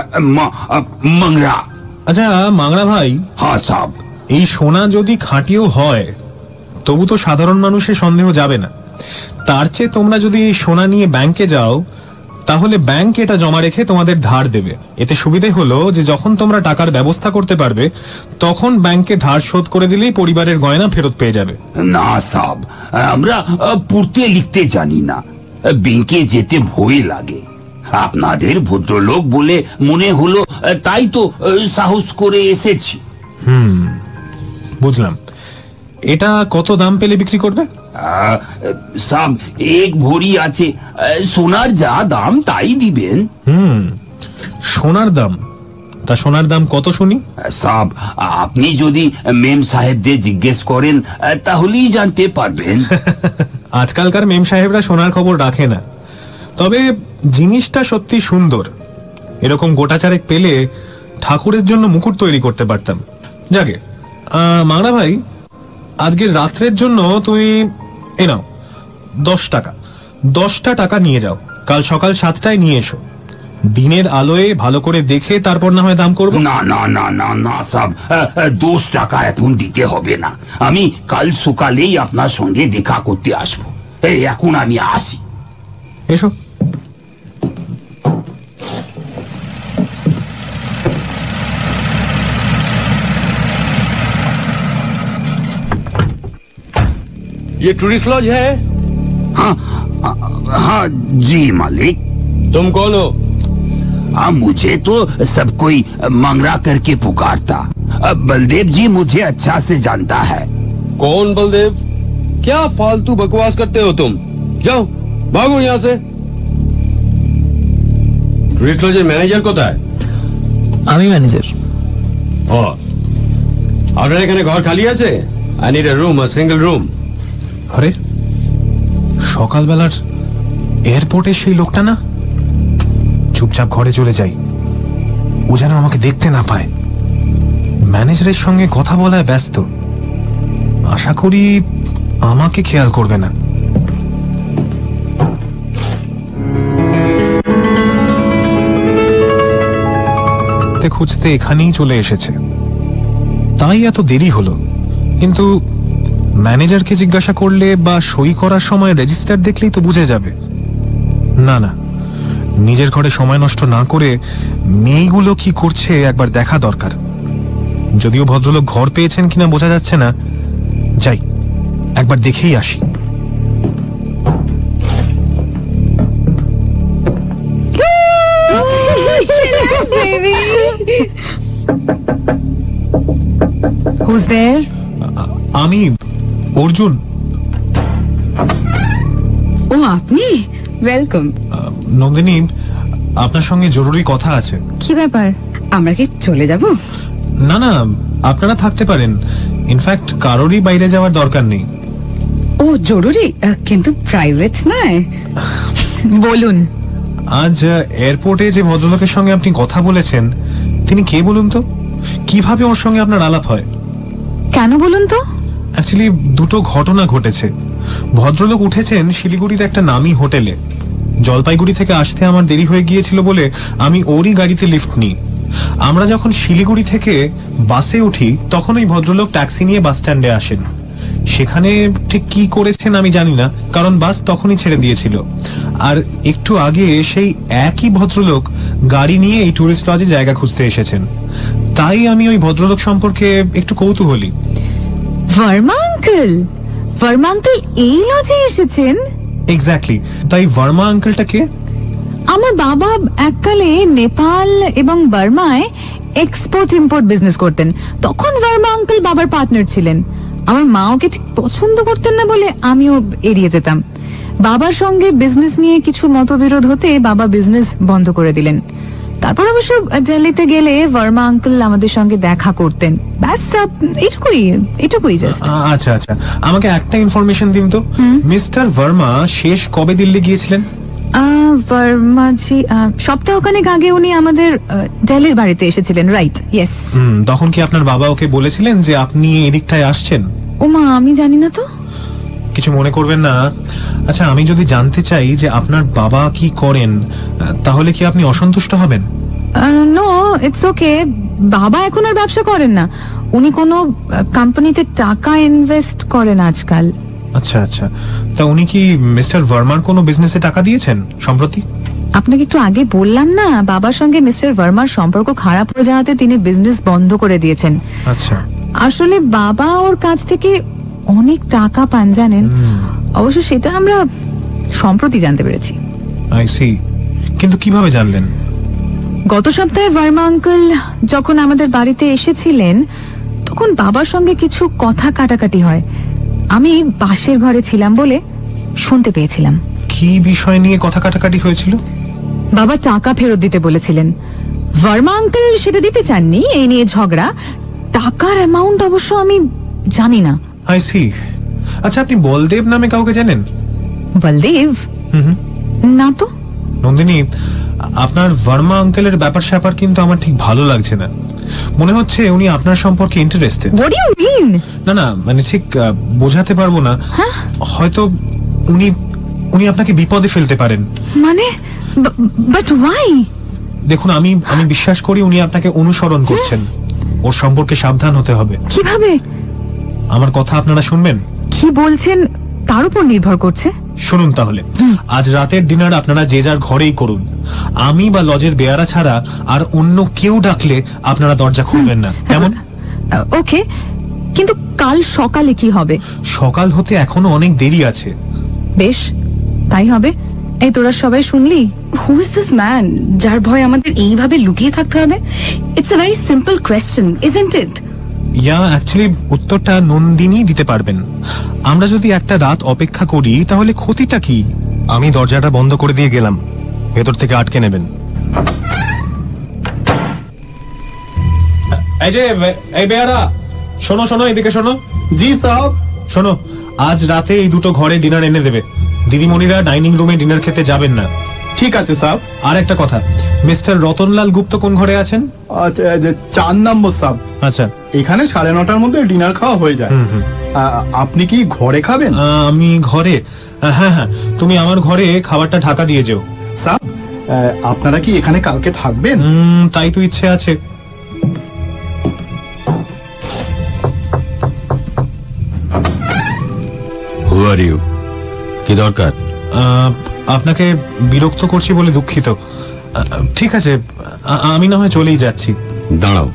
মংরা। আচ্ছা মাংরা ভাই। হ্যাঁ সাব। এই সোনা যদি খাঁটিও হয় তবু তো সাধারণ মানুষের সন্দেহ যাবে না। তার চেয়ে তোমরা যদি এই সোনা নিয়ে ব্যাংকে যাও, তাহলে ব্যাংক এটা জমা রেখে তোমাদের ধার দেবে। এতে সুবিধে হলো যে যখন তোমরা টাকার ব্যবস্থা করতে পারবে, তখন ব্যাংকে ধার শোধ করে দিলেই পরিবারের গয়না ফেরত পেয়ে যাবে। না সাব, আমরা পড়তে লিখতে জানি না, ব্যাংকে যেতে ভয় লাগে। আপনাদের ভদ্রলোক বলে মনে হলো, তাই তো সাহস করে এসেছি। বুঝলাম। এটা কত দাম পেলে বিক্রি করবে? সাব, এক ভরি আছে, সোনার যা দাম তাই দিবেন। সোনার দাম? তা সোনার দাম কত শুনি? সাব, আপনি যদি মেম সাহেবদের জিজ্ঞেস করেন তাহলেই জানতে পারবেন। আজকালকার মেম সাহেবরা সোনার খবর রাখে না, তবে জিনিসটা সত্যি সুন্দর। এরকম গোটা চারেক পেলে ঠাকুরের জন্য মুকুট তৈরি করতে পারতাম। যাকে মাংরা ভাই, আজকের রাত্রের জন্য তুমি এ নাও 10 টাকা। 10টা টাকা নিয়ে যাও, কাল সকাল 7টায় নিয়ে এসো। দিনের আলোয় ভালো করে দেখে তারপর না হয় দাম করবো। না না না না না সাব, 10 টাকা এখন দিতে হবে না। আমি কাল সকালেই আপনার সঙ্গে দেখা করতে আসবো। এখন আমি আসি। এসো। ये टूरिस्ट लॉज है? हाँ हाँ जी मालिक। तुम कौन हो? मुझे तो सब कोई मंगरा करके पुकारता। बलदेव जी मुझे अच्छा से जानता है। कौन बलदेव? क्या फालतू बकवास करते हो तुम? जाओ भागो यहाँ से। টুরিস্ট লজের ম্যানেজার কোথায়? আমি ম্যানেজার। ও, আপনার এখানে ঘর খালি আছে? I need a room, a single room. আরে সকালবেলার এয়ারপোর্টে সেই লোকটা না? চুপচাপ ঘরে চলে যাই, ও যেন আমাকে দেখতে না পায়। ম্যানেজারের সঙ্গে কথা বলায় ব্যস্ত, আশা করি আমাকে খেয়াল করবে না। খুঁজতে এখানেই চলে এসেছে, তাই এত দেরি হলো। কিন্তু ম্যানেজারকে জিজ্ঞাসা করলে বা সই করার সময় রেজিস্টার দেখলেই তো বুঝে যাবে। না না, নিজের ঘরে সময় নষ্ট না করে মেয়েগুলো কি করছে একবার দেখা দরকার। যদিও ভদ্রলোক ঘর পেয়েছেন কিনা বোঝা যাচ্ছে না, যাই একবার দেখেই আসি। Who's there? আমি অর্জুন। ও আপনি? ওয়েলকাম। নন্দিনী, আপনার সঙ্গে জরুরি কথা আছে। কি ব্যাপার? আমরা কি চলে যাব? না না, আপনারা থাকতে পারেন। ইনফ্যাক্ট কারোরই বাইরে যাওয়ার দরকার নেই। ও জরুরি, কিন্তু প্রাইভেট নয়। বলুন। আজ এয়ারপোর্টে যে ভদ্রলোকের সঙ্গে আপনি কথা বলেছেন, তিনি কে বলুন তো? কিভাবে ওর সঙ্গে আপনার আলাপ হয়? কেন বলুন তো? অ্যাকচুয়ালি দুটো ঘটনা ঘটেছে। ভদ্রলোক উঠেছেন শিলিগুড়ির একটা নামি হোটেলে। জলপাইগুড়ি থেকে আসতে আমার দেরি হয়ে গিয়েছিল বলে আমি ওরই গাড়িতে লিফট নিই। আমরা যখন শিলিগুড়ি থেকে বাসে উঠি তখন ওই ভদ্রলোক ট্যাক্সি নিয়ে বাস স্ট্যান্ডে আসেন। সেখানে ঠিক কি করেছেন আমি জানি না, কারণ বাস তখনই ছেড়ে দিয়েছিল। আর একটু আগে সেই একই ভদ্রলোক গাড়ি নিয়ে এই টুরিস্ট লজে জায়গা খুঁজতে এসেছেন। তাই আমি ওই ভদ্রলোক সম্পর্কে একটু কৌতূহলী। ভার্মা আঙ্কেল? ভার্মা আঙ্কেল এই লজে এসেছেন? এক্স্যাক্টলি। তাই ভার্মা আঙ্কেলটা কে? আমার বাবা এককালে নেপাল এবং বার্মায় এক্সপোর্ট ইম্পোর্ট বিজনেস করতেন। তখন ভার্মা আঙ্কেল বাবার পার্টনার ছিলেন। আমার মা ওকে ঠিক পছন্দ করতেন না বলে আমিও এড়িয়ে যেতাম। বাবার সঙ্গে বিজনেস নিয়ে কিছু মতবিরোধ হতে বাবা বিজনেস বন্ধ করে দিলেন। তারপর অবশ্য দিল্লিতে গেলে ভার্মা আঙ্কেল আমাদের সঙ্গে দেখা করতেন। ব্যাস এটুকুই জাস্ট। আচ্ছা আচ্ছা, আমাকে একটা ইনফরমেশন দিন তো, মিস্টার ভার্মা শেষ কবে দিল্লি গিয়েছিলেন? ভার্মাজি সপ্তাহখানেক আগে উনি আমাদের দিল্লির বাড়িতে এসেছিলেন। Right, yes. তখন কি আপনার বাবা ওকে বলেছিলেন যে আপনি এদিকটায় আসছেন? ওমা, আমি জানি না তো। কিছু মনে করবেন না। আচ্ছা, আমি যদি জানতে চাই যে আপনার বাবা কি করেন, তাহলে কি আপনি অসন্তুষ্ট হবেন? No, it's okay. বাবা এখন আর ব্যবসা করেন না। উনি কোনো কোম্পানিতে টাকা ইনভেস্ট করেন আজকাল। আচ্ছা আচ্ছা, তা উনি কি মিস্টার ভার্মার কোনো বিজনেসে টাকা দিয়েছেন সম্প্রতি? আপনাকে একটু আগে বললাম না, বাবার সঙ্গে মিস্টার ভার্মার সম্পর্ক খারাপ হয়ে যাওয়াতে তিনি বিজনেস বন্ধ করে দিয়েছেন। আচ্ছা, আসলে বাবা ওর কাছ থেকে অনেক টাকা পান জানেন। অবশ্য সেটা আমরা সম্প্রতি জানতে পেরেছি। I see. কিন্তু কিভাবে জানলেন? গত সপ্তাহে ভার্মা আঙ্কেল যখন আমাদের বাড়িতে এসেছিলেন তখন বাবার সঙ্গে কিছু কথা কাটাকাটি হয়। আমি পাশের ঘরে ছিলাম বলে শুনতে পেয়েছিলাম। কি বিষয় নিয়ে কথা কাটাকাটি হয়েছিল? বাবা টাকা ফেরত দিতে বলেছিলেন। ভার্মা আঙ্কেল সেটা দিতে চাননি, এই নিয়ে ঝগড়া। টাকার অ্যামাউন্ট অবশ্য আমি জানি না। I see. আচ্ছা, আপনি বলদেব নামে কাউকে জানেন? বলদেব? না তো। নন্দিনী, আপনার ভার্মা আঙ্কেলের ব্যাপার স্যাপার কিন্তু আমার ঠিক ভালো লাগছে না। মনে হচ্ছে উনি আপনার সম্পর্কে interested. What do you mean? না না, মানে ঠিক বোঝাতে পারবো না। হয়তো উনি আপনাকে বিপদে ফেলতে পারেন। মানে? But why? দেখুন, আমি বিশ্বাস করি উনি আপনাকে অনুসরণ করছেন। ওর সম্পর্কে সাবধান হতে হবে। কিভাবে? আমার কথা আপনারা শুনবেন? কি বলছেন তার উপর নির্ভর করছে। শুনুন তাহলে, আজ রাতের ডিনার আপনারা যে যার ঘরেই করুন। আমি বা লজের বেয়ারা ছাড়া আর অন্য কেউ ডাকলে আপনারা দরজা খুলবেন না, কেমন? ওকে, কিন্তু কাল সকালে কি হবে? সকাল হতে এখনো অনেক দেরি আছে। বেশ, তাই হবে। এই তোরা সবাই শুনলি? হু ইজ দিস ম্যান যার ভয় আমাদের এইভাবে লুকিয়ে থাকতে হবে? It's a very simple question, isn't it? Actually উত্তরটা নন্দিনী দিতে পারবেন। আমরা যদি একটা রাত অপেক্ষা করি তাহলে ক্ষতিটা কি? আমি দরজাটা বন্ধ করে দিয়ে গেলাম, ভেতর থেকে আটকে নেবেন। এই বেয়ারা, শোনো শোনো, এদিকে শোনো। জি সাহেব। শোনো, আজ রাতে এই দুটো ঘরে ডিনার এনে দেবে। দিদিমণিরা ডাইনিং রুমে ডিনার খেতে যাবেন না। ঠিক আছে সাহেব। আর একটা কথা, মিস্টার রতনলাল গুপ্ত কোন ঘরে আছেন? 4 নম্বর সাহেব। আচ্ছা, এখানে 9:30টার মধ্যে ডিনার খাওয়া হয়ে যায়। আপনি কি ঘরে খাবেন? আমি ঘরে? হ্যাঁ হ্যাঁ, তুমি আমার ঘরে খাবারটা ঢাকা দিয়ে যেও। সাহেব, আপনারা কি এখানে কালকে থাকবেন? তাই তো ইচ্ছে আছে। Who are you? কি দরকার? আপনাকে বিরক্ত করছি বলে দুঃখিত। ঠিক আছে, আমি না হয় চলেই যাচ্ছি। দাঁড়াও,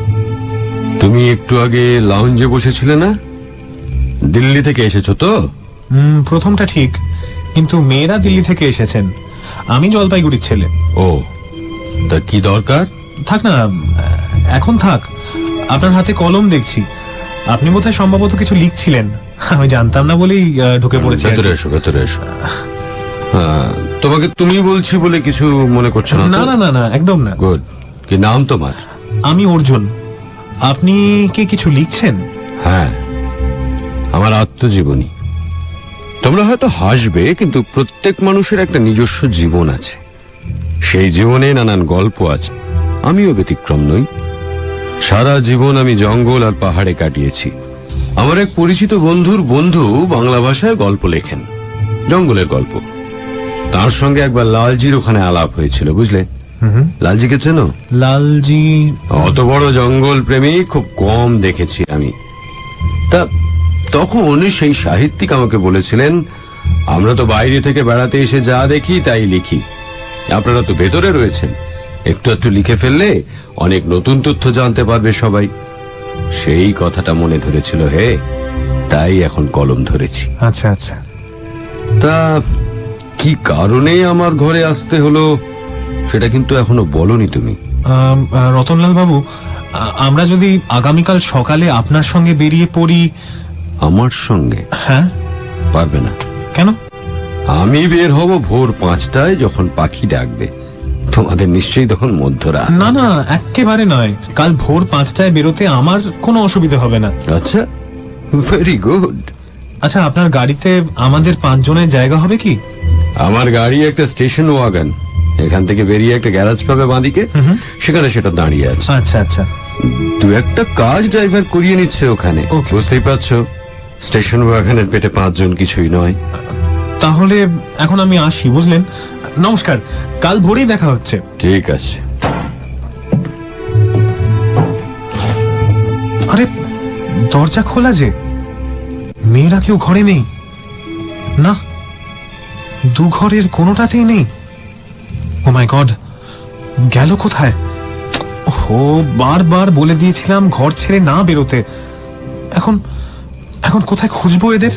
তুমি একটু আগে লাউঞ্জে বসেছিলে না? দিল্লি থেকে এসেছো তো? প্রথমটা ঠিক, কিন্তু মেয়েরা দিল্লি থেকে এসেছেন, আমি জলপাইগুড়ির ছেলে। ও, তা কি দরকার? থাক না, এখন থাক। আপনার হাতে কলম দেখছি, আপনি বোধহয় সম্ভবত কিছু লিখছিলেন। আমি জানতাম না বলেই ঢুকে পড়েছি। ভেতরে এসো, ভেতরে এসো। তোমাকে তুমি বলছি বলে কিছু মনে করছো না? না না না না, একদম না। গুড। কি নাম তোমার? আমি অর্জুন। আপনি কি কিছু লিখছেন? হ্যাঁ, আমার আত্মজীবনী। তোমরা হয়তো হাসবে, কিন্তু প্রত্যেক মানুষের একটা নিজস্ব জীবন আছে। সেই জীবনে নানান গল্প আছে। আমিও ব্যতিক্রম নই। সারা জীবন আমি জঙ্গল আর পাহাড়ে কাটিয়েছি। আমার এক পরিচিত বন্ধুর বন্ধু বাংলা ভাষায় গল্প লেখেন, জঙ্গলের গল্প। তার সঙ্গে একবার লালজির ওখানে আলাপ হয়েছিল, বুঝলে? লালজিকে চেনো? লালজি? অত বড় জঙ্গল প্রেমী খুব কম দেখেছি আমি। তা তখন সেই সাহিত্যিক আমাকে বলেছিলেন, আমরা তো বাইরে থেকে বেড়াতে এসে যা দেখি তাই লিখি, আপনারা তো ভেতরে রয়েছেন, একটু একটু লিখে ফেললে অনেক নতুন তথ্য জানতে পারবে সবাই। সেই কথাটা মনে ধরেছিল হে, তাই এখন কলম ধরেছি। আচ্ছা আচ্ছা। তা কি কারণে আমার ঘরে আসতে হলো সেটা কিন্তু এখনো বলনি তুমি। রতনলাল বাবু, আমরা যদি আগামীকাল সকালে আপনার সঙ্গে বেরিয়ে পড়ি। আমার সঙ্গে? হ্যাঁ। পারবে না। কেন? আমি বের হব ভোর 5টায়, যখন পাখি ডাকবে। তোমাদের নিশ্চয়ই তখন মধ্যরাত। না না, একেবারে নয়। কাল ভোর 5টায় বেরোতে আমার কোনো অসুবিধা হবে না। আচ্ছা, ভেরি গুড। আচ্ছা, আপনার গাড়িতে আমাদের 5 জনের জায়গা হবে কি? আমার গাড়ি একটা স্টেশন ওয়াগন, এখান থেকে বেরিয়ে একটা গ্যারাজ পাবে বাঁদিকে, সেখানে সেটা দাঁড়িয়ে আছে। আচ্ছা আচ্ছা। দু একটা কাজ ড্রাইভার করিয়ে নিচ্ছে ওখানে, বুঝতেই পারছো। স্টেশন ওয়াগনের পেটে 5 জন কিছুই নয়। তাহলে এখন আমি আসি, বুঝলেন? নমস্কার, কাল ভোরেই দেখা হচ্ছে। ঠিক আছে। আরে, দরজা খোলা যে, মেয়েরা কেউ ঘরে নেই। না, দু ঘরের কোনোটাতেই নেই। ও মাই গড, গেল কোথায়? ও, বারবার বলে দিয়েছিলাম ঘর ছেড়ে না বেরোতে। এখন এখন কোথায় খুঁজবো এদের?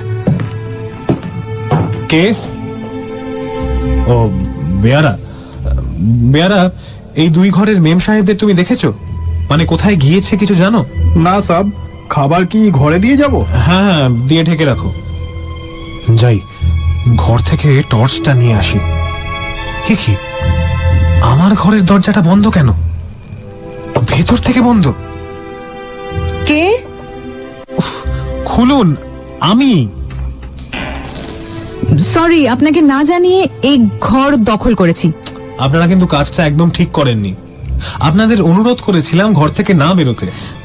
কে? ও, বেয়ারা। বেয়ারা, এই 2 ঘরের মেম সাহেবদের তুমি দেখেছো? মানে কোথায় গিয়েছে কিছু জানো? না সাহেব। খাবার কি ঘরে দিয়ে যাব? হ্যাঁ, দিয়ে ঢেকে রাখো। যাই, ঘর থেকে টর্চটা নিয়ে আসি। কি আমার ঘরের দরজাটা বন্ধ কেন? ভেতর থেকে বন্ধ। কে? খুলুন, আমি। সরি, আপনাকে না জানিয়ে এই ঘর দখল করেছি। আপনারা কিন্তু কাজটা একদম ঠিক করেননি। আপনাদের অনুরোধ করেছিলাম ঘর থেকে না বেরোতে।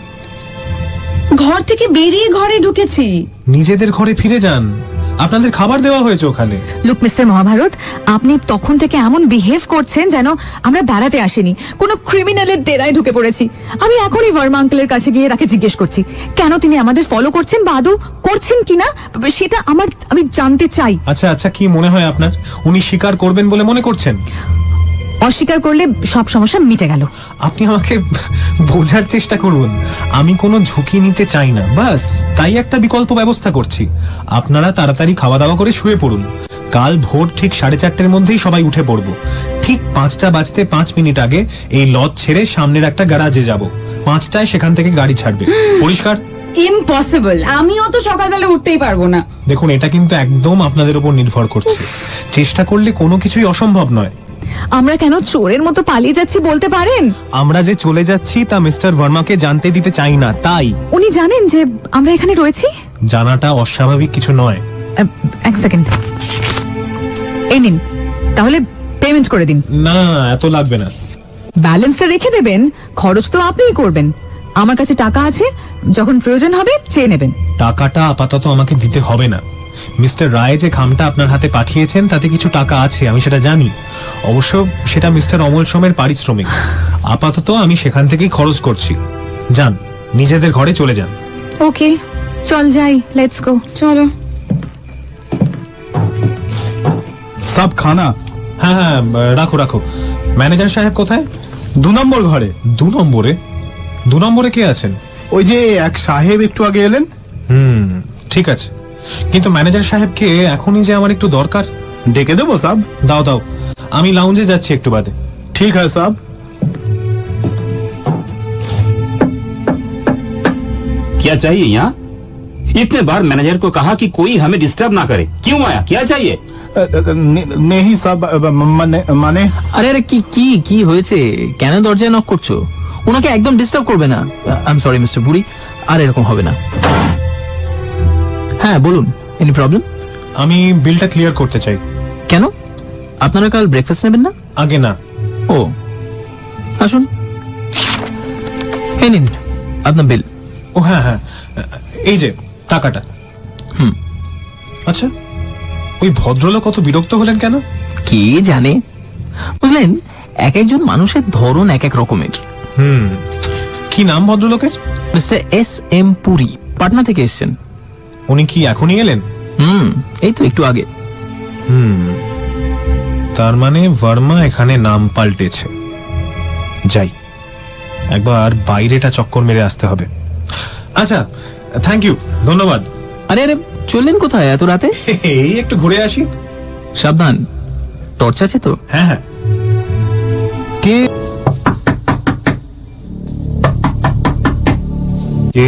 ঘর থেকে বেরিয়ে ঘরে ঢুকেছি। নিজেদের ঘরে ফিরে যান, আপনাদের খাবার দেওয়া হয়েছে ওখানে। লুক মিস্টার মহাভারত, আপনি তখন থেকে এমন বিহেভ করছেন যেন আমরা বেড়াতে আসিনি, কোনো ক্রিমিনালের ডেরায় ঢুকে পড়েছি। আমি এখনই ভার্মা আঙ্কেলের কাছে গিয়ে তাকে জিজ্ঞেস করছি কেন তিনি আমাদের ফলো করছেন বা আদৌ করছেন কিনা, সেটা আমি জানতে চাই। আচ্ছা আচ্ছা, কি মনে হয় আপনার? উনি স্বীকার করবেন বলে মনে করছেন? অস্বীকার করলে সব সমস্যা মিটে গেল। আপনি আমাকে বোঝার চেষ্টা করুন, আমি কোনো ঝুঁকি নিতে চাই না, বাস তাই একটা বিকল্প ব্যবস্থা করছি। আপনারা তাড়াতাড়ি খাওয়া দাওয়া করে শুয়ে পড়ুন। কাল ভোর ঠিক 4:30-র মধ্যেই সবাই উঠে পড়বো। ঠিক 5টা বাজতে 5 মিনিট আগে এই লজ ছেড়ে সামনের একটা গ্যারাজে যাব। 5টায় সেখান থেকে গাড়ি ছাড়বে। পরিষ্কার? ইম্পসিবল, আমিও তো সকালবেলা উঠতেই পারবো না। দেখুন, এটা কিন্তু একদম আপনাদের উপর নির্ভর করছে। চেষ্টা করলে কোনো কিছুই অসম্ভব নয়। আমরা কেন চোরের মতো পালিয়ে যাচ্ছি বলতে পারেন? আমরা যে চলে যাচ্ছি তা মিস্টার ভার্মাকে জানতে দিতে চাই না, তাই। উনি জানেন যে আমরা এখানে রয়েছি? জানাটা অস্বাভাবিক কিছু নয়। এক সেকেন্ড, এই নিন, তাহলে পেমেন্ট করে দিন। না, এত লাগবে না। ব্যালেন্সটা রেখে দেবেন, খরচ তো আপনিই করবেন। আমার কাছে টাকা আছে, যখন প্রয়োজন হবে চেয়ে নেবেন। টাকাটা আপাতত আমাকে দিতে হবে না। মিস্টার রায় যে খামটা আপনার হাতে পাঠিয়েছেন তাতে কিছু টাকা আছে, আমি সেটা জানি। অবশ্য সেটা মিস্টার অমল সোমের পারিশ্রমিক। আপাতত আমি সেখান থেকেই খরচ করছি। যান, নিজেদের ঘরে চলে যান। ওকে, চল যাই, লেটস গো। চলো। সব খানা। হ্যাঁ হ্যাঁ, রাখো রাখো। ম্যানেজার সাহেব কোথায়? 2 নম্বর ঘরে। 2 নম্বরে? 2 নম্বরে কে আছেন? ওই যে এক সাহেব একটু আগে এলেন। ঠিক আছে, কিন্তু ম্যানেজার সাহেবকে এখনই যে আমার একটু দরকার। ডেকে দেবো সাব? দাও দাও, আমি লাউঞ্জে যাচ্ছি একটু বাদে। ঠিক আছে সাব। क्या चाहिए यहाँ? इतने बार मैनेजर को कहा कि कोई हमें डिस्टर्ब ना करे। क्यों आया? क्या चाहिए? नहीं साहब, মানে আরে আরে কি হয়েছে? কেন দরজায় নক করছো? ওনাকে একদম ডিস্টার্ব করবে না। আই এম সরি মিস্টার বুড়ি, আর এরকম হবে না। হ্যাঁ বলুন, এনি প্রবলেম? আমি বিলটা ক্লিয়ার করতে চাই। কেন? আপনারা কাল ব্রেকফাস্ট নেবেন না? আগে না। ও, আসুন, এই নিন আপনার বিল। ও হ্যাঁ হ্যাঁ, এই যে টাকাটা। আচ্ছা, ওই ভদ্রলোক কত বিরক্ত হলেন কেন? কে জানে, বুঝলেন, এক একজন মানুষের ধরন এক এক রকমের। কি নাম ভদ্রলোকের? Mister S.M. পুরী, পাটনা থেকে এসেছেন। উনি কি এখনই এলেন? এই তো একটু আগে। তার মানে ভার্মা এখানে নাম পাল্টেছে। যাই, একবার বাইরেটা চক্কর মেরে আসতে হবে। আচ্ছা, থ্যাংক ইউ, ধন্যবাদ। আরে আরে, চললেন কোথায় এত রাতে? এই একটু ঘুরে আসি। সাবধান, টর্চ আছে তো? হ্যাঁ হ্যাঁ। কে কে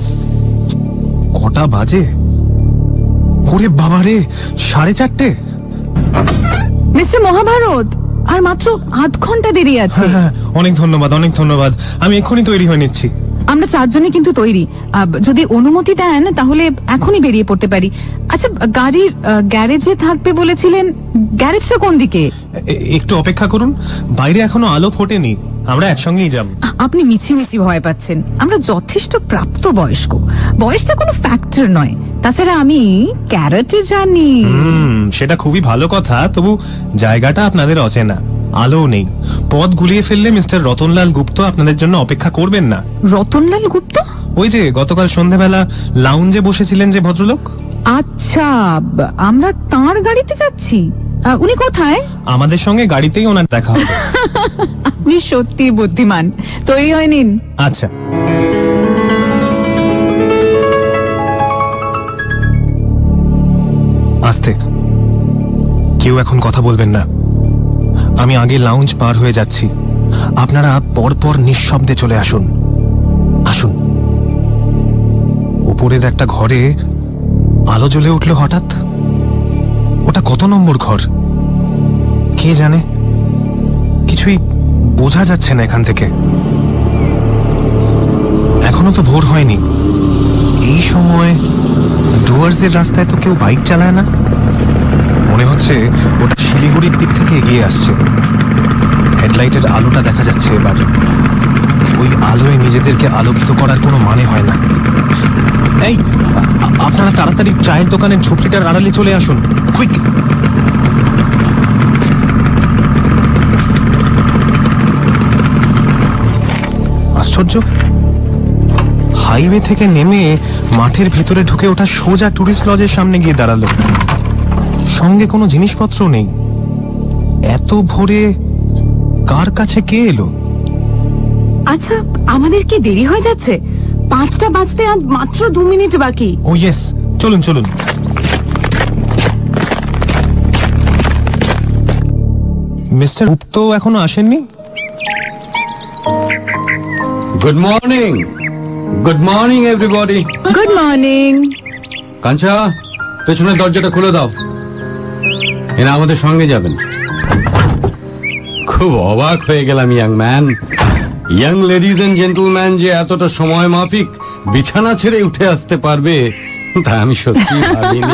কটা বাজে? ওরে বাবা রে, 4:30। মিস্টার মহাভারত, আর মাত্র আধ ঘন্টা দেরি আছে। অনেক ধন্যবাদ, অনেক ধন্যবাদ। আমি এক্ষুনি তৈরি হয়ে নিচ্ছি। আমরা 4 জনই কিন্তু তৈরি। যদি অনুমতি দেন তাহলে এখনই বেরিয়ে পড়তে পারি। আচ্ছা, গাড়ির গ্যারেজে থাকবে বলেছিলেন, গ্যারেজটা কোন দিকে? একটু অপেক্ষা করুন, বাইরে এখনো আলো ফোটেনি, আমরা একসঙ্গেই যাব। আপনি মিছি ভয় পাচ্ছেন। আমরা যথেষ্ট প্রাপ্ত বয়স্ক, বয়সটা কোনো ফ্যাক্টর নয়। তাছাড়া আমি ক্যারাটে জানি। সেটা খুবই ভালো কথা, তবু জায়গাটা আপনাদের অচেনা, আলো নেই। পথ গুলিয়ে ফেললে মিস্টার রতনলাল গুপ্ত আপনাদের জন্য অপেক্ষা করবেন না। রতনলাল গুপ্ত? ওই যে গতকাল সন্ধ্যাবেলা লাউঞ্জে বসেছিলেন যে ভদ্রলোক। আচ্ছা, আমরা তাঁর গাড়িতে যাচ্ছি। উনি কোথায়? আমাদের সঙ্গে গাড়িতেই ওনার দেখা হবে। আপনি সত্যি বুদ্ধিমান। তৈরি হয়ে নিন। আচ্ছা। আস্তে, কেউ এখন কথা বলবেন না। আমি আগে লাউঞ্জ পার হয়ে যাচ্ছি, আপনারা পরপর নিঃশব্দে চলে আসুন। আসুন। উপরের একটা ঘরে আলো জ্বলে উঠল হঠাৎ। ওটা কত নম্বর ঘর কে জানে? কিছুই বোঝা যাচ্ছে না এখান থেকে। এখনো তো ভোর হয়নি। এই সময় ডুয়ার্সের রাস্তায় তো কেউ বাইক চালায় না। মনে হচ্ছে ওটা শিলিগুড়ির দিক থেকে এগিয়ে আসছে। হেডলাইটের আলোটা দেখা যাচ্ছে এবার। ওই আলোয় নিজেদেরকে আলোকিত করার কোনো মানে হয় না। এই, আপনারা তাড়াতাড়ি চায়ের দোকানের ঝুপড়িটার আড়ালে চলে আসুন, কুইক। আশ্চর্য, হাইওয়ে থেকে নেমে মাঠের ভেতরে ঢুকে ওটা সোজা টুরিস্ট লজের সামনে গিয়ে দাঁড়ালো। সঙ্গে কোনো জিনিসপত্র নেই। এত ভোরে কার কাছে কে এলো? আচ্ছা, আমাদের কি দেরি হয়ে যাচ্ছে? 5টা বাজতে আজ মাত্র 2 মিনিট বাকি। ও ইয়েস, চলুন চলুন। মিস্টার গুপ্ত এখনো আসেননি? Good morning, good morning everybody. Good morning. Kancha, পেছনের দরজাটা খুলে দাও, এরা আমাদের সঙ্গে যাবেন। খুব অবাক হয়ে গেলাম young man, young ladies and gentleman যে এতটা সময় মাফিক বিছানা ছেড়ে উঠে আসতে পারবে তা আমি সত্যি ভাবিনি।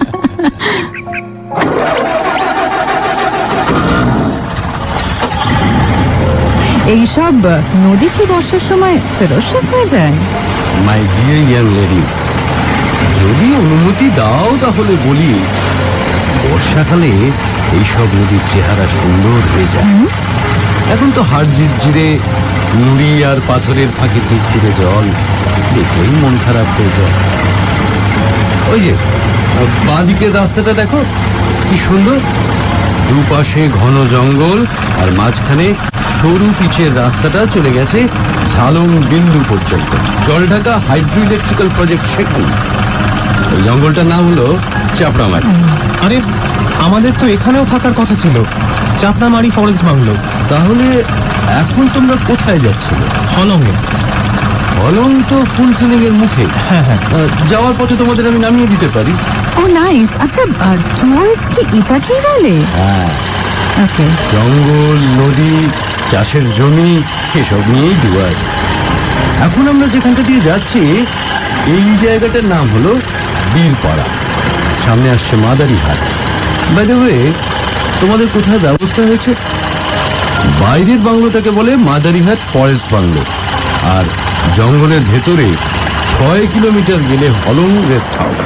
এইসব নদী কি বর্ষার সময় ফেরোসেস হয়ে যায়? মাই ডিয়ার ইয়াং লেডিজ, যদি অনুমতি দাও তাহলে বলি, বর্ষাকালে এইসব নদীর চেহারা সুন্দর হয়ে যায়। এখন তো হাড় জিরে নুড়ি আর পাথরের ফাঁকে তীরে জল দেখলেই মন খারাপ হয়ে যায়। ওই যে বাঁ দিকের রাস্তাটা দেখো কি সুন্দর, দুপাশে ঘন জঙ্গল আর মাঝখানে সরু পিচের রাস্তাটা চলে গেছে ঝালং বিন্দু পর্যন্ত। জল ঢাকা হাইড্রো ইলেকট্রিক্যাল প্রজেক্ট সেখানে। ওই জঙ্গলটার নাম হলো চাপড়ামারি। আরে আমাদের তো এখানেও থাকার কথা ছিল, চাপড়ামারি ফরেস্ট বাংলো। তাহলে এখন তোমরা কোথায় যাচ্ছিলে? হলংয়ে। হলং তো ফুলসিলিং এর মুখে। হ্যাঁ হ্যাঁ, যাওয়ার পথে তোমাদের আমি নামিয়ে দিতে পারি। ও নাইস। আচ্ছা, টুরিস্ট কি এটাকেই বলে? হ্যাঁ, ওকে। জঙ্গল, নদী, চাষের জমি এসব নিয়েই ডুয়ার্স। এখন আমরা যেখানটা দিয়ে যাচ্ছি এই জায়গাটার নাম হলো বীরপাড়া, সামনে আসছে মাদারিহাট। বাই দ্য ওয়ে, তোমাদের কোথায় ব্যবস্থা হয়েছে? বাইরের বাংলোটাকে বলে মাদারিহাট ফরেস্ট বাংলো, আর জঙ্গলের ভেতরে 6 কিলোমিটার গেলে হলং রেস্ট হাউস।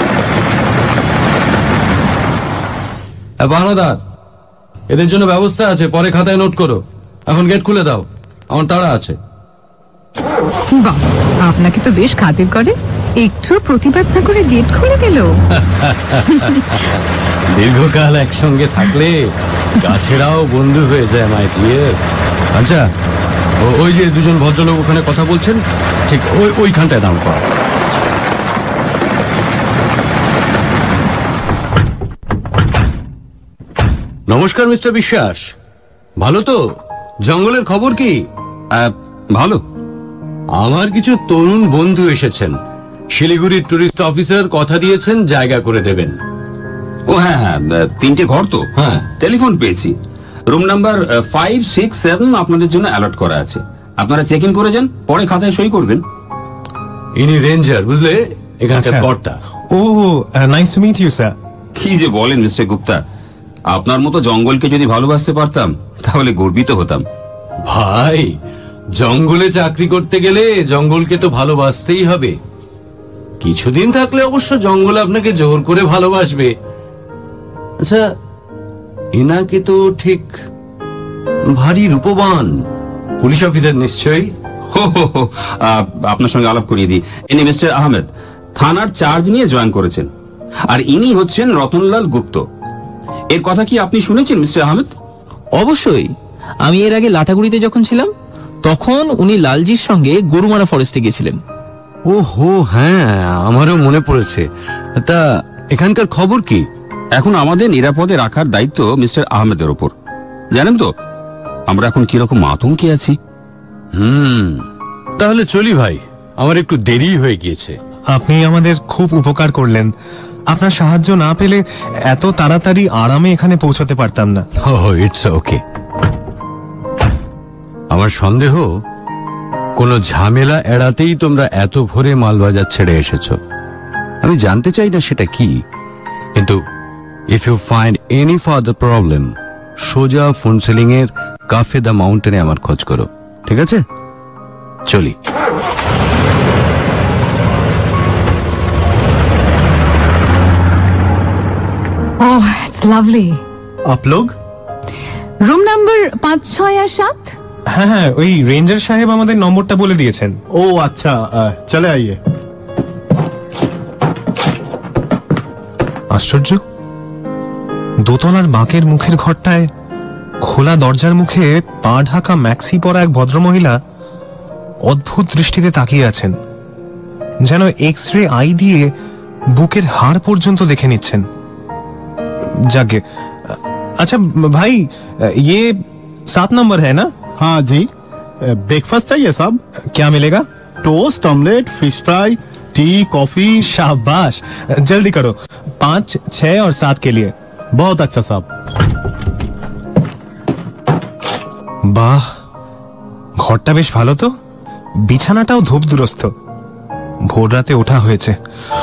বাহানাদার, এদের জন্য ব্যবস্থা আছে, পরে খাতায় নোট করো। এখন গেট খুলে দাও, আমার তাড়া আছে। বাহ, আপনাকে তো বেশ খাতির করে, একটু প্রতিবাদ না করে গেট খুলে গেল। দীর্ঘকাল একসঙ্গে থাকলে গাছেরাও বন্ধু হয়ে যায় মাই ডিয়ার। আচ্ছা, ওই যে দুজন ভদ্রলোক ওখানে কথা বলছেন, ঠিক ওইখানটায় দাম করা। নমস্কার মিস্টার বিশ্বাস, ভালো তো? জঙ্গলের খবর কি? ভালো। আমার কিছু তরুণ বন্ধু এসেছেন, শিলিগুড়ির টুরিস্ট অফিসার কথা দিয়েছেন জায়গা করে দেবেন। ও হ্যাঁ হ্যাঁ, 3টে ঘর তো। হ্যাঁ, টেলিফোন পেয়েছি। রুম নাম্বার 5, 6, 7 আপনাদের জন্য অ্যালট করা আছে। আপনারা চেক ইন করে যান, পরে খাতায় সই করবেন। ইনি রেঞ্জার, বুঝলে, এখানকার আচ্ছা। কর্তা। Oh nice to meet you sir. কি যে বলেন মিস্টার গুপ্তা, আপনার মতো জঙ্গলকে যদি ভালোবাসতে পারতাম তাহলে গর্বিত হতাম। ভাই, জঙ্গলে চাকরি করতে গেলে জঙ্গলকে তো ভালোবাসতেই হবে। কিছুদিন থাকলে অবশ্য জঙ্গল আপনাকে জোর করে ভালোবাসবে। আচ্ছা, এনাকে তো ঠিক ভারী রূপবান, পুলিশ অফিসার নিশ্চয়ই। হো হো হো, আপনার সঙ্গে আলাপ করিয়ে দিই। ইনি মিস্টার আহমেদ, থানার চার্জ নিয়ে জয়েন করেছেন। আর ইনি হচ্ছেন রতনলাল গুপ্ত। এর কথা কি আপনি শুনেছেন মিস্টার আহমেদ? অবশ্যই, আমি এর আগে লাটাগুড়িতে যখন ছিলাম তখন উনি লালজির সঙ্গে গরুমারা ফরেস্টে গেছিলেন। ও হো, হ্যাঁ, আমারও মনে পড়েছে। তা এখানকার খবর কি? এখন আমাদের নিরাপদে রাখার দায়িত্ব মিস্টার আহমেদের ওপর। জানেন তো আমরা এখন কিরকম আতঙ্কে আছি। তাহলে চলি ভাই, আমার একটু দেরি হয়ে গিয়েছে। আপনি আমাদের খুব উপকার করলেন, আপনার সাহায্য না পেলে এত তাড়াতাড়ি আরামে এখানে পৌঁছাতে পারতাম না। It's okay. আমার সন্দেহ কোনো ঝামেলা এড়াতেই তোমরা এত ভোরে মালবাজার ছেড়ে এসেছো। আমি জানতে চাই না সেটা কি, কিন্তু if you find any further problem, সোজা ফুনসিলিং এর কাফে দ্য মাউন্টেনে আমার খোঁজ করো, ঠিক আছে? চলি। Oh, it's lovely. आप लोग? রুম নাম্বার 5, 6 আর 7। হ্যাঁ হ্যাঁ, ওই রেঞ্জার সাহেব আমাদের নম্বরটা বলে দিয়েছেন। ओ अच्छा, चले आइए। আশ্চর্য, দোতলার বাঁকের মুখের ঘরটায় খোলা দরজার মুখে পা ঢাকা ম্যাক্সি পরা এক ভদ্রমহিলা অদ্ভুত দৃষ্টিতে তাকিয়ে আছেন, যেন এক্স রে আই দিয়ে বুকের হাড় পর্যন্ত দেখে নিচ্ছেন। जाके अच्छा भाई, ये 7 नंबर है ना? हाँ जी। ब्रेकफास्ट चाहिए साहब? क्या मिलेगा? Toast, omelette, fish fry, tea, coffee. शाबाश, जल्दी करो। 5, 6 और 7 के लिए। बहुत अच्छा साहब। বাহ, ঘরটা বেশ ভালো তো, বিছানাটাও ধূপ দুরস্ত। ভোর রাতে ওঠা হয়েছে,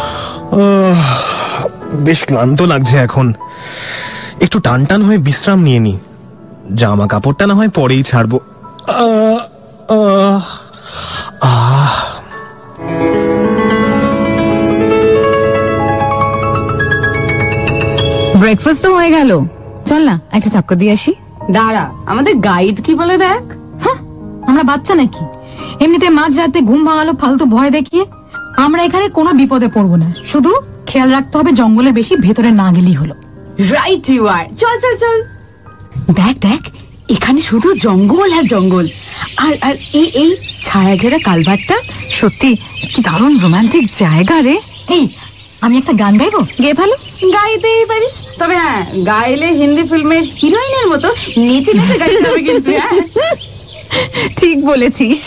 বেশ ক্লান্ত লাগছে এখন। একটু টান টান হয়ে বিশ্রাম নিয়ে নি, জামা কাপড়টা না হয় পরেই ছাড়বো। ব্রেকফাস্ট তো হয়ে গেল, চল না একটা চক্কর দিয়ে আসি। দাঁড়া, আমাদের গাইড কি বলে দেখ। হ্যাঁ, আমরা বাচ্চা নাকি? এমনিতে মাঝ রাতে ঘুম ভাঙালো ফালতু ভয় দেখিয়ে। আমরা এখানে কোনো বিপদে পড়বো না, শুধু খেয়াল রাখতে হবে জঙ্গলের বেশি ভেতরে না গেলেই হলো। Right you are. চল চল চল। দেখ দেখ, এখানে শুধু জঙ্গল আর জঙ্গল, আর আর এই ছায়া ঘেরা কালভারটা সত্যি কি দারুণ রোমান্টিক জায়গা রে। এই, আমি একটা গান গাইবো। গে ভালো, গাইতেই পারিস, তবে হ্যাঁ গাইলে হিন্দি ফিল্মের হিরোইনের মতো নেচে নেচে গাইতে হবে কিন্তু। ঠিক বলেছিস।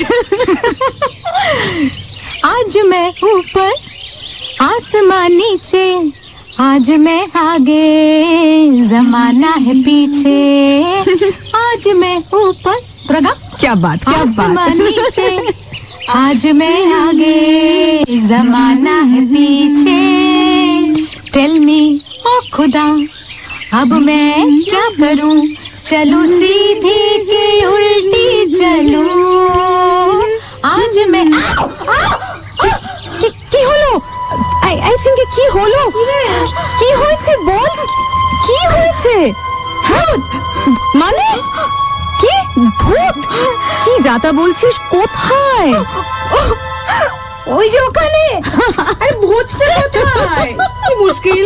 आज मैं ऊपर आसमां नीचे, आज मैं आगे जमाना है पीछे, आज मैं ऊपर। क्या बात, क्या बात। आसमां नीचे, आज मैं आगे जमाना है पीछे, टेल मी ओ खुदा अब मैं क्या करूं, चलूं सीधी के उल्टी चलूं, आज मैं কি হলো? আই থিংক কি হলো? কি হয়েছে বল, কি হয়েছে? মানে কি ভূত? কি যাতা বলছিস? কোথায়? ওই যে ওখানে। আরে ভূতটা কোথায়? কি মুশকিল।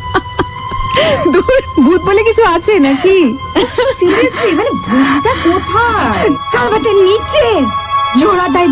ভূত বলে কিছু আছে নাকি? সিরিয়াসলি, মানে ভূতটা কোথায়? কালভার্টের নিচে জোড়াটাই।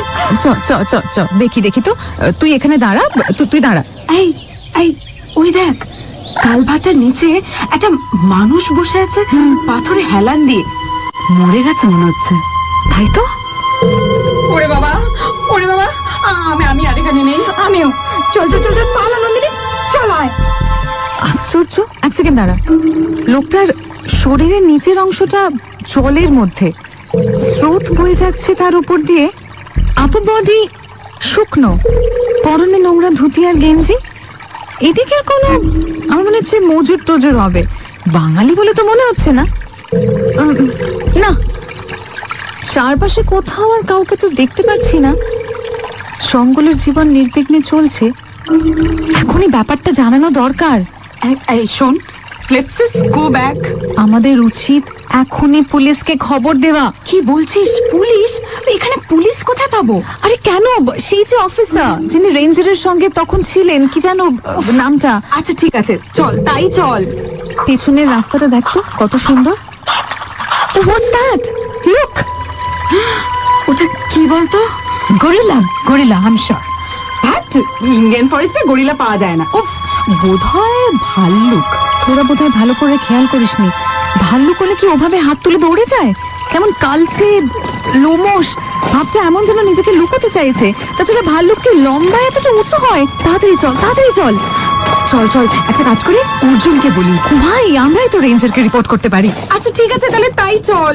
দেখি দেখি তো, তুই এখানে দাঁড়া, তুই দাঁড়া। এই এই, ওই দেখ, কালভার্টের নিচে একটা মানুষ বসে আছে পাথরে হেলান দিয়ে। মরে গেছে মনে হচ্ছে, তাই তো? ওরে বাবা, ওরে বাবা, আমি আর এখানে নেই। আমিও। চল চল চল চল, পালা নন্দিনী, চল আয়। আশ্চর্য, এক সেকেন্ড দাঁড়া। লোকটার শরীরের নিচের অংশটা জলের মধ্যে, স্রোত বয়ে যাচ্ছে তার উপর দিয়ে। আপার বডি শুকনো, পরনে নোংরা ধুতি আর গেঞ্জি। এদিকে কোনো, আমার মনে হচ্ছে মজুর টজুর হবে, বাঙালি বলে তো মনে হচ্ছে না। না, চারপাশে কোথাও আর কাউকে তো দেখতে পাচ্ছি না। জঙ্গলের জীবন নির্বিঘ্নে চলছে, এখনই ব্যাপারটা জানানো দরকার। এই শোন, লেটস জাস্ট গো ব্যাক। আমাদের উচিত এখনই পুলিশকে খবর দেওয়া। কি বলছিস? পুলিশ? এখানে পুলিশ কোথায় পাবো? আরে কেন, সেই যে অফিসার যিনি রেঞ্জারের সঙ্গে তখন ছিলেন, কি জানো নামটা? আচ্ছা ঠিক আছে, চল, তাই চল। পেছনের রাস্তাটা দেখতো কত সুন্দর। What's that? লুক, ওটা কি বলতো? Gorilla, gorilla, I am sure. That Indian ফরেস্টে গরিলা পাওয়া যায় না। উফ, বোধহয় ভাল্লুক। তোরা বোধহয় ভালো করে খেয়াল করিসনি। ভাল্লুক হলে কি ওভাবে হাত তুলে দৌড়ে যায়? কেমন কালচে লোমশ ভাবটা, এমন যেন নিজেকে লুকোতে চাইছে। তাছাড়া ভাল্লুক কি লম্বা এতটা উঁচু হয়? তাড়াতাড়ি চল, তাড়াতাড়ি চল। চল চল, একটা কাজ করি, অর্জুনকে বলি। ভাই, আমরাই তো রেঞ্জারকে রিপোর্ট করতে পারি। আচ্ছা ঠিক আছে, তাহলে তাই চল।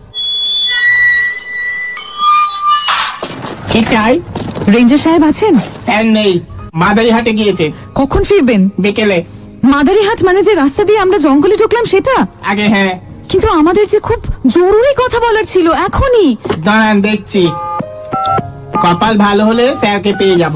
কি চাই? রেঞ্জার সাহেব আছেন? স্যার নেই, মাদারিহাটে গিয়েছে। কখন ফিরবেন? বিকেলে। মাদারিহাট মানে যে রাস্তা দিয়ে আমরা জঙ্গলে ঢুকলাম সেটা? আগে হ্যাঁ। কিন্তু আমাদের যে খুব জরুরি কথা বলার ছিল এখনই। দাঁড়ান দেখছি, কপাল ভালো হলে স্যারকে পেয়ে যাব।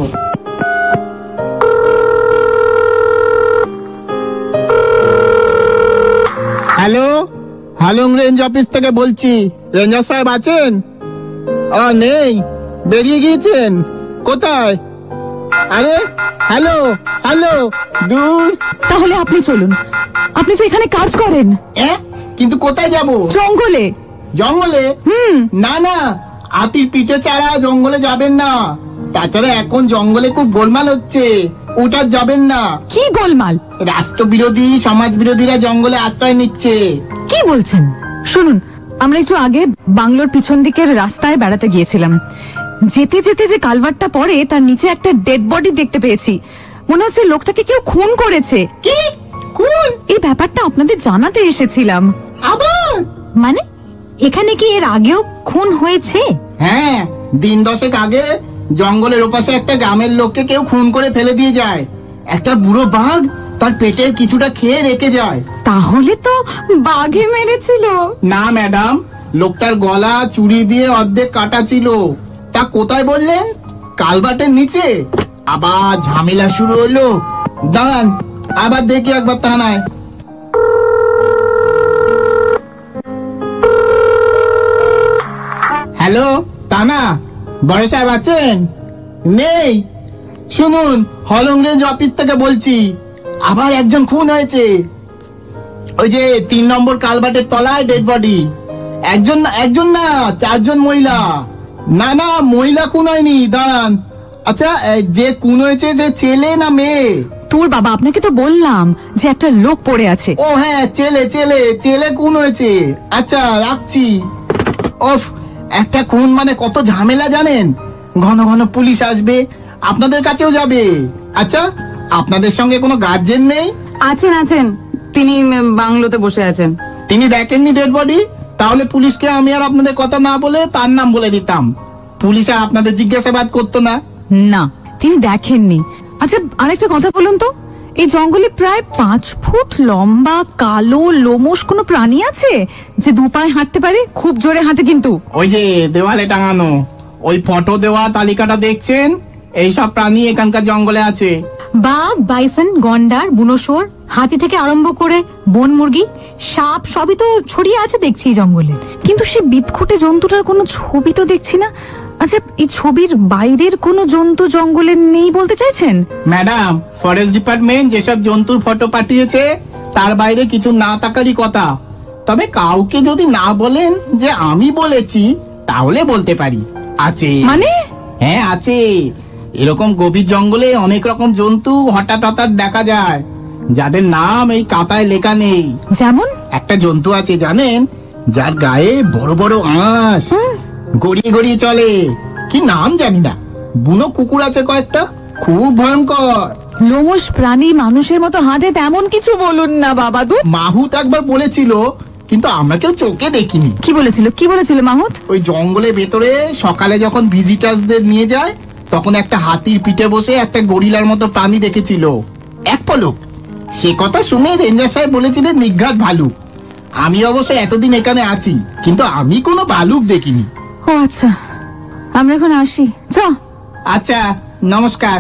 হ্যালো, হালুং রেঞ্জ অফিস থেকে বলছি। রেঞ্জার সাহেব আছেন? নেই, বেরিয়ে গিয়েছেন। কোথায়? আরে হ্যালো হ্যালো, দূর। তাহলে আপনি চলুন, আপনি তো এখানে কাজ করেন। কিন্তু কোথায় যাব? জঙ্গলে। জঙ্গলে? না না, হাতির পিঠে ছাড়া জঙ্গলে যাবেন না। তাছাড়া এখন জঙ্গলে খুব গোলমাল হচ্ছে, ওটা যাবেন না। কি গোলমাল? রাষ্ট্রবিরোধী সমাজ বিরোধীরা জঙ্গলে আশ্রয় নিচ্ছে। কি বলছেন? শুনুন, আমরা একটু আগে বাংলোর পিছন দিকের রাস্তায় বেড়াতে গিয়েছিলাম। যেতে যেতে যে কালভার্টটা পড়ে তার নিচে একটা ডেড বডি দেখতে পেয়েছি। মনে হচ্ছে লোকটাকে কেউ খুন করেছে। কি খুন? এই ব্যাপারটা আপনাদের জানাতে এসেছিলাম। আবার? মানে এখানে কি এর আগেও খুন হয়েছে? হ্যাঁ, দিন 10 আগে জঙ্গলের ওপাশে একটা গ্রামের লোককে কেউ খুন করে ফেলে দিয়ে যায়। একটা বুড়ো বাঘ তার পেটের কিছুটা খেয়ে রেখে যায়। তাহলে তো বাঘে মেরেছিল। না ম্যাডাম, লোকটার গলা চুরি দিয়ে অর্ধেক কাটা ছিল। তা কোথায় বললেন? কালভার্টের নিচে। আবার ঝামেলা শুরু হলো। দাঁড়ান, আবার দেখি একবার থানায়। হ্যালো, থানা, বড় সাহেব আছেন? নেই। শুনুন, হলং রেঞ্জ অফিস থেকে বলছি। আবার একজন খুন হয়েছে। ওই যে 3 নম্বর কালভার্টের তলায় ডেড বডি। একজন না 4 জন মহিলা। না না, মহিলা খুন হয়নি। দাঁড়ান, আচ্ছা যে খুন হয়েছে যে ছেলে না মেয়ে? তোর বাবা, আপনাকে তো বললাম যে একটা লোক পড়ে আছে। ও হ্যাঁ, ছেলে খুন হয়েছে। আচ্ছা রাখছি। ওফ, একটা খুন মানে কত ঝামেলা জানেন? ঘন ঘন পুলিশ আসবে, আপনাদের কাছেও যাবে। আচ্ছা, আপনাদের সঙ্গে কোনো গার্জেন নেই? আছেন, তিনি বাংলোতে বসে আছেন। তিনি দেখেননি ডেড বডি? তাহলে পুলিশকে আমি আর আপনাদের কথা না বলে তার নাম বলে দিতাম। পুলিশ আর আপনাদের জিজ্ঞাসাবাদ করতো না। না, তিনি দেখেননি। আচ্ছা, আরেকটা কথা বলুন তো, এই জঙ্গলে প্রায় 5 ফুট লম্বা কালো লোমশ কোনো প্রাণী আছে যে 2 পায়ে হাঁটতে পারে? খুব জোরে হাঁটে কিন্তু। ওই যে দেওয়ালে টাঙানো ওই ফটো দেওয়া তালিকাটা দেখছেন? এইসব প্রাণী এখানকার জঙ্গলে আছে। বাঘ, বাইসন, গন্ডার, বুনোশুয়োর, হাতি থেকে আরম্ভ করে বন মুরগি, সাপ সবই তো ছড়িয়ে আছে দেখছি জঙ্গলে। কিন্তু সে বিদঘুটে জন্তুটার কোনো ছবি তো দেখছি না। আচ্ছা, এই ছবির বাইরের কোনো জন্তু জঙ্গলে নেই বলতে চাইছেন? ম্যাডাম, ফরেস্ট ডিপার্টমেন্ট যেসব জন্তুর ফটো পাঠিয়েছে তার বাইরে কিছু না থাকারই কথা। তবে কাউকে যদি না বলেন যে আমি বলেছি, তাহলে বলতে পারি আছে। মানে? হ্যাঁ আছে। এরকম গভীর জঙ্গলে অনেক রকম জন্তু হঠাৎ দেখা যায়, যাদের নাম এই খাতায় লেখা নেই। যেমন? একটা জন্তু আছে জানেন, যার গায়ে বড় বড় আঁশ, গড়িয়ে গড়িয়ে চলে। কি নাম জানি না। বুনো কুকুর আছে কয়েকটা, খুব ভয়ঙ্কর। লোমশ প্রাণী মানুষের মতো হাঁটে তেমন কিছু বলুন না বাবা। মাহুত একবার বলেছিল, কিন্তু আমরা কেউ চোখে দেখিনি। কি বলেছিল মাহুত? ওই জঙ্গলের ভেতরে সকালে যখন ভিজিটার্সদের নিয়ে যায়, তখন একটা হাতির পিঠে বসে একটা গরিলার মতো প্রাণী দেখেছিল, এক পলক। সে কথা শুনে রেঞ্জার সাহেব বলেছিলেন নিঘাত ভালুক। আমি অবশ্য এতদিন এখানে আছি, কিন্তু আমি কোনো ভালুক দেখিনি। ও আচ্ছা, আমরা এখন আসি। আচ্ছা, নমস্কার।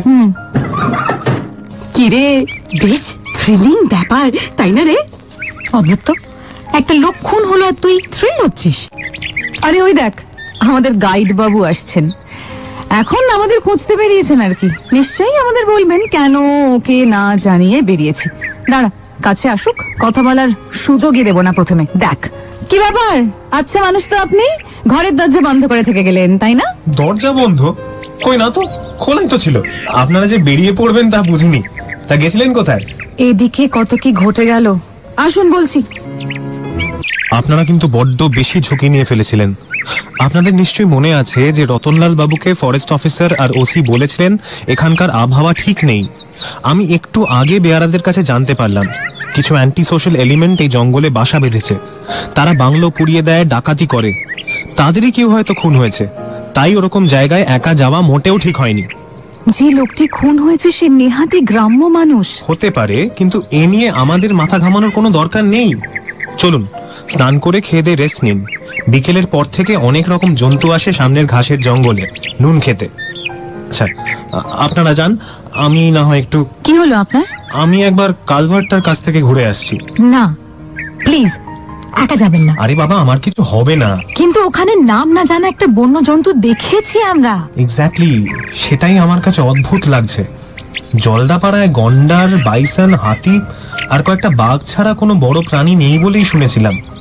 কিরে, বেশ থ্রিলিং ব্যাপার, তাই না রে? অদ্ভুত তো, একটা লোক খুন হলো আর তুই থ্রিল হচ্ছিস। আরে ওই দেখ, আমাদের গাইড বাবু আসছেন। এখন আমাদের খুঁজতে বেরিয়েছেন আর কি। নিশ্চয়ই আমাদের বলবেন কেন ওকে না জানিয়ে বেরিয়েছে। দাঁড়া, কাছে আসুক, কথা বলার সুযোগই দেব না প্রথমে। দেখ কি ব্যাপার। আচ্ছা মানুষ তো আপনি, ঘরের দরজা বন্ধ করে থেকে গেলেন তাই না? দরজা বন্ধ? কই না তো, খোলাই তো ছিল। আপনারা যে বেরিয়ে পড়বেন তা বুঝিনি। তা গেছিলেন কোথায়? এদিকে কত কি ঘটে গেল, আসুন বলছি। আপনারা কিন্তু বড্ড বেশি ঝুঁকি নিয়ে ফেলেছিলেন। আপনাদের নিশ্চয়ই মনে আছে যে রতনলাল বাবুকে ফরেস্ট অফিসার আর ওসি বলেছিলেন এখানকার আবহাওয়া ঠিক নেই। আমি একটু আগে বেয়ারাদের কাছে জানতে পারলাম কিছু অ্যান্টি সোশ্যাল এলিমেন্ট এই জঙ্গলে বাসা বেঁধেছে। তারা বাংলো পুড়িয়ে দেয়, ডাকাতি করে। তাদেরই কেউ হয়তো খুন হয়েছে। তাই ওরকম জায়গায় একা যাওয়া মোটেও ঠিক হয়নি। যে লোকটি খুন হয়েছে সে নেহাতি গ্রাম্য মানুষ হতে পারে, কিন্তু এ নিয়ে আমাদের মাথা ঘামানোর কোনো দরকার নেই। চলুন, স্নান করে খেয়ে দিয়ে রেস্ট নিন। বিকেলের পর থেকে অনেক রকম জন্তু আসে সামনের ঘাসের জঙ্গলে নুন খেতে। আচ্ছা আপনারা যান, আমি না হয় একটু। কি হলো আপনার? আমি একবার কালভার্টটার কাছ থেকে ঘুরে আসছি। না প্লিজ, একা যাবেন না। আরে বাবা, আমার কিছু হবে না। কিন্তু ওখানে নাম না জানা একটা বন্য জন্তু দেখেছি আমরা। এক্স্যাক্টলি, সেটাই আমার কাছে অদ্ভুত লাগছে। জলদাপাড়ায় গন্ডার, বাইসন, হাতি আর কয়েকটা বাঘ ছাড়া কোনো বড় প্রাণী নেই বলেই শুনেছিলাম।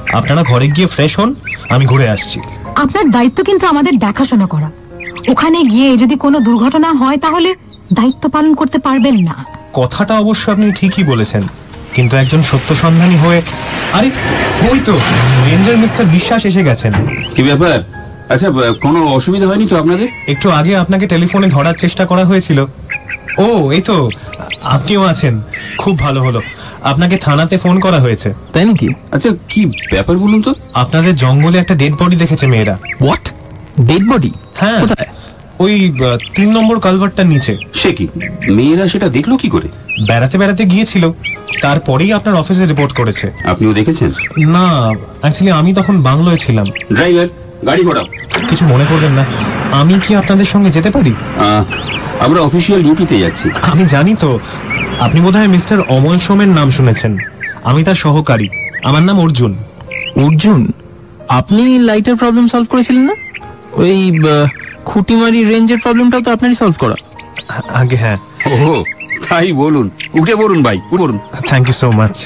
আপনারা ঘরে গিয়ে ফ্রেশ হন, আমি ঘুরে আসছি। আপনার দায়িত্ব কিন্তু আমাদের দেখাশোনা করা। ওখানে গিয়ে যদি কোনো দুর্ঘটনা হয় তাহলে দায়িত্ব পালন করতে পারবেন না। কথাটা অবশ্য আপনি ঠিকই বলেছেন, কিন্তু একজন সত্য সন্ধানী হয়ে... আরে ওই তো রেঞ্জার মিস্টার বিশ্বাস এসে গেছেন। কি ব্যাপার? আচ্ছা, কোনো অসুবিধা হয়নি তো আপনাদের? একটু আগে আপনাকে টেলিফোনে ধরার চেষ্টা করা হয়েছিল। ও এই তো, আপনিও আছেন, খুব ভালো হলো। আপনাকে থানাতে ফোন করা হয়েছে। তাই নাকি? আচ্ছা, কি ব্যাপার বলুন তো? আপনাদের জঙ্গলে একটা ডেড বডি দেখেছে মেয়েরা। হোয়াট? Dead body? হ্যাঁ, কোথায়? ওই 3 নম্বর কালভার্টটার নিচে। সে কি, মেয়েরা সেটা দেখলো কি করে? বেড়াতে বেড়াতে গিয়েছিল, তারপরেই আপনার অফিসে রিপোর্ট করেছে। আপনিও দেখেছেন? না, অ্যাকচুয়ালি আমি তখন বাংলোয় ছিলাম। ড্রাইভার, গাড়ি ঘোরাও। কিছু মনে করবেন না, আমি কি আপনাদের সঙ্গে যেতে পারি? আমরা অফিসিয়াল ডিউটিতে যাচ্ছি। আমি জানি তো, আপনি বোধহয় মিস্টার অমল সোমের নাম শুনেছেন। আমি তার সহকারী, আমার নাম অর্জুন। অর্জুন? আপনি লাইটের প্রবলেম সলভ করেছিলেন না? ওই খুঁটিমারি রেঞ্জের প্রবলেমটাও তো আপনারই সলভ করা। আগে হ্যাঁ। ও তাই বলুন, উঠে পড়ুন ভাই, উঠে পড়ুন। Thank you so much.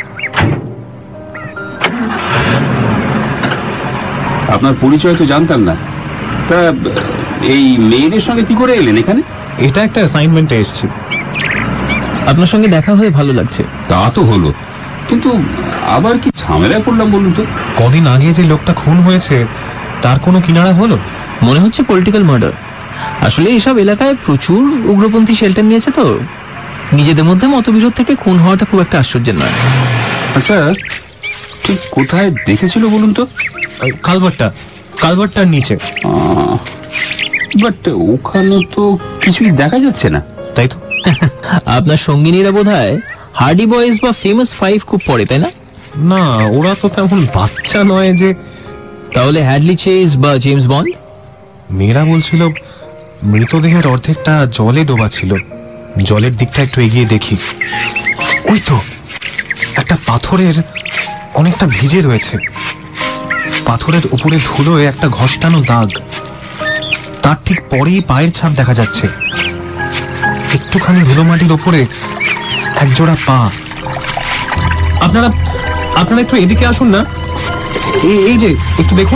আপনার পরিচয় তো জানতাম না, তা এই মেয়েদের সঙ্গে কি করে এলেন এখানে? এটা একটা অ্যাসাইনমেন্টে এসেছি। আপনার সঙ্গে দেখা হয়ে ভালো লাগছে। তা তো হলো, কিন্তু আবার কি ঝামেলায় পড়লাম বলুন তো? কদিন আগে যে লোকটা খুন হয়েছে তার কোনো কিনারা হলো? মনে হচ্ছে পলিটিক্যাল মার্ডার। আসলে এসব এলাকায় প্রচুর উগ্রপন্থী শেল্টার নিয়েছে তো, নিজেদের মধ্যে মতবিরোধ থেকে খুন হওয়াটা খুব একটা আশ্চর্যের নয়। আচ্ছা, ঠিক কোথায় দেখেছিল বলুন তো? কালভার্টটার নিচে। বাট ওখানে তো কিছুই দেখা যাচ্ছে না। তাই তো। আপনার সঙ্গিনীরা বোধহয় হার্ডি বয়েজ বা ফেমাস 5 খুব পড়ে, তাই না? না, ওরা তো তেমন বাচ্চা নয় যে। তাহলে হ্যাডলি চেজ বা জেমস বন্ড? মেয়েরা বলছিল মৃতদেহের অর্ধেকটা জলে ডোবা ছিল। জলের দিকটা একটু এগিয়ে দেখি, ওই তো একটা পাথরের অনেকটা ভিজে রয়েছে। পাথরের উপরে ধুলোয় একটা ঘষ্টানো দাগ, তার ঠিক পরেই পায়ের ছাপ দেখা যাচ্ছে। একটুখানি ধুলো মাটির ওপরে একজোড়া পা। আপনারা একটু এদিকে আসুন না, এই যে একটু দেখুন।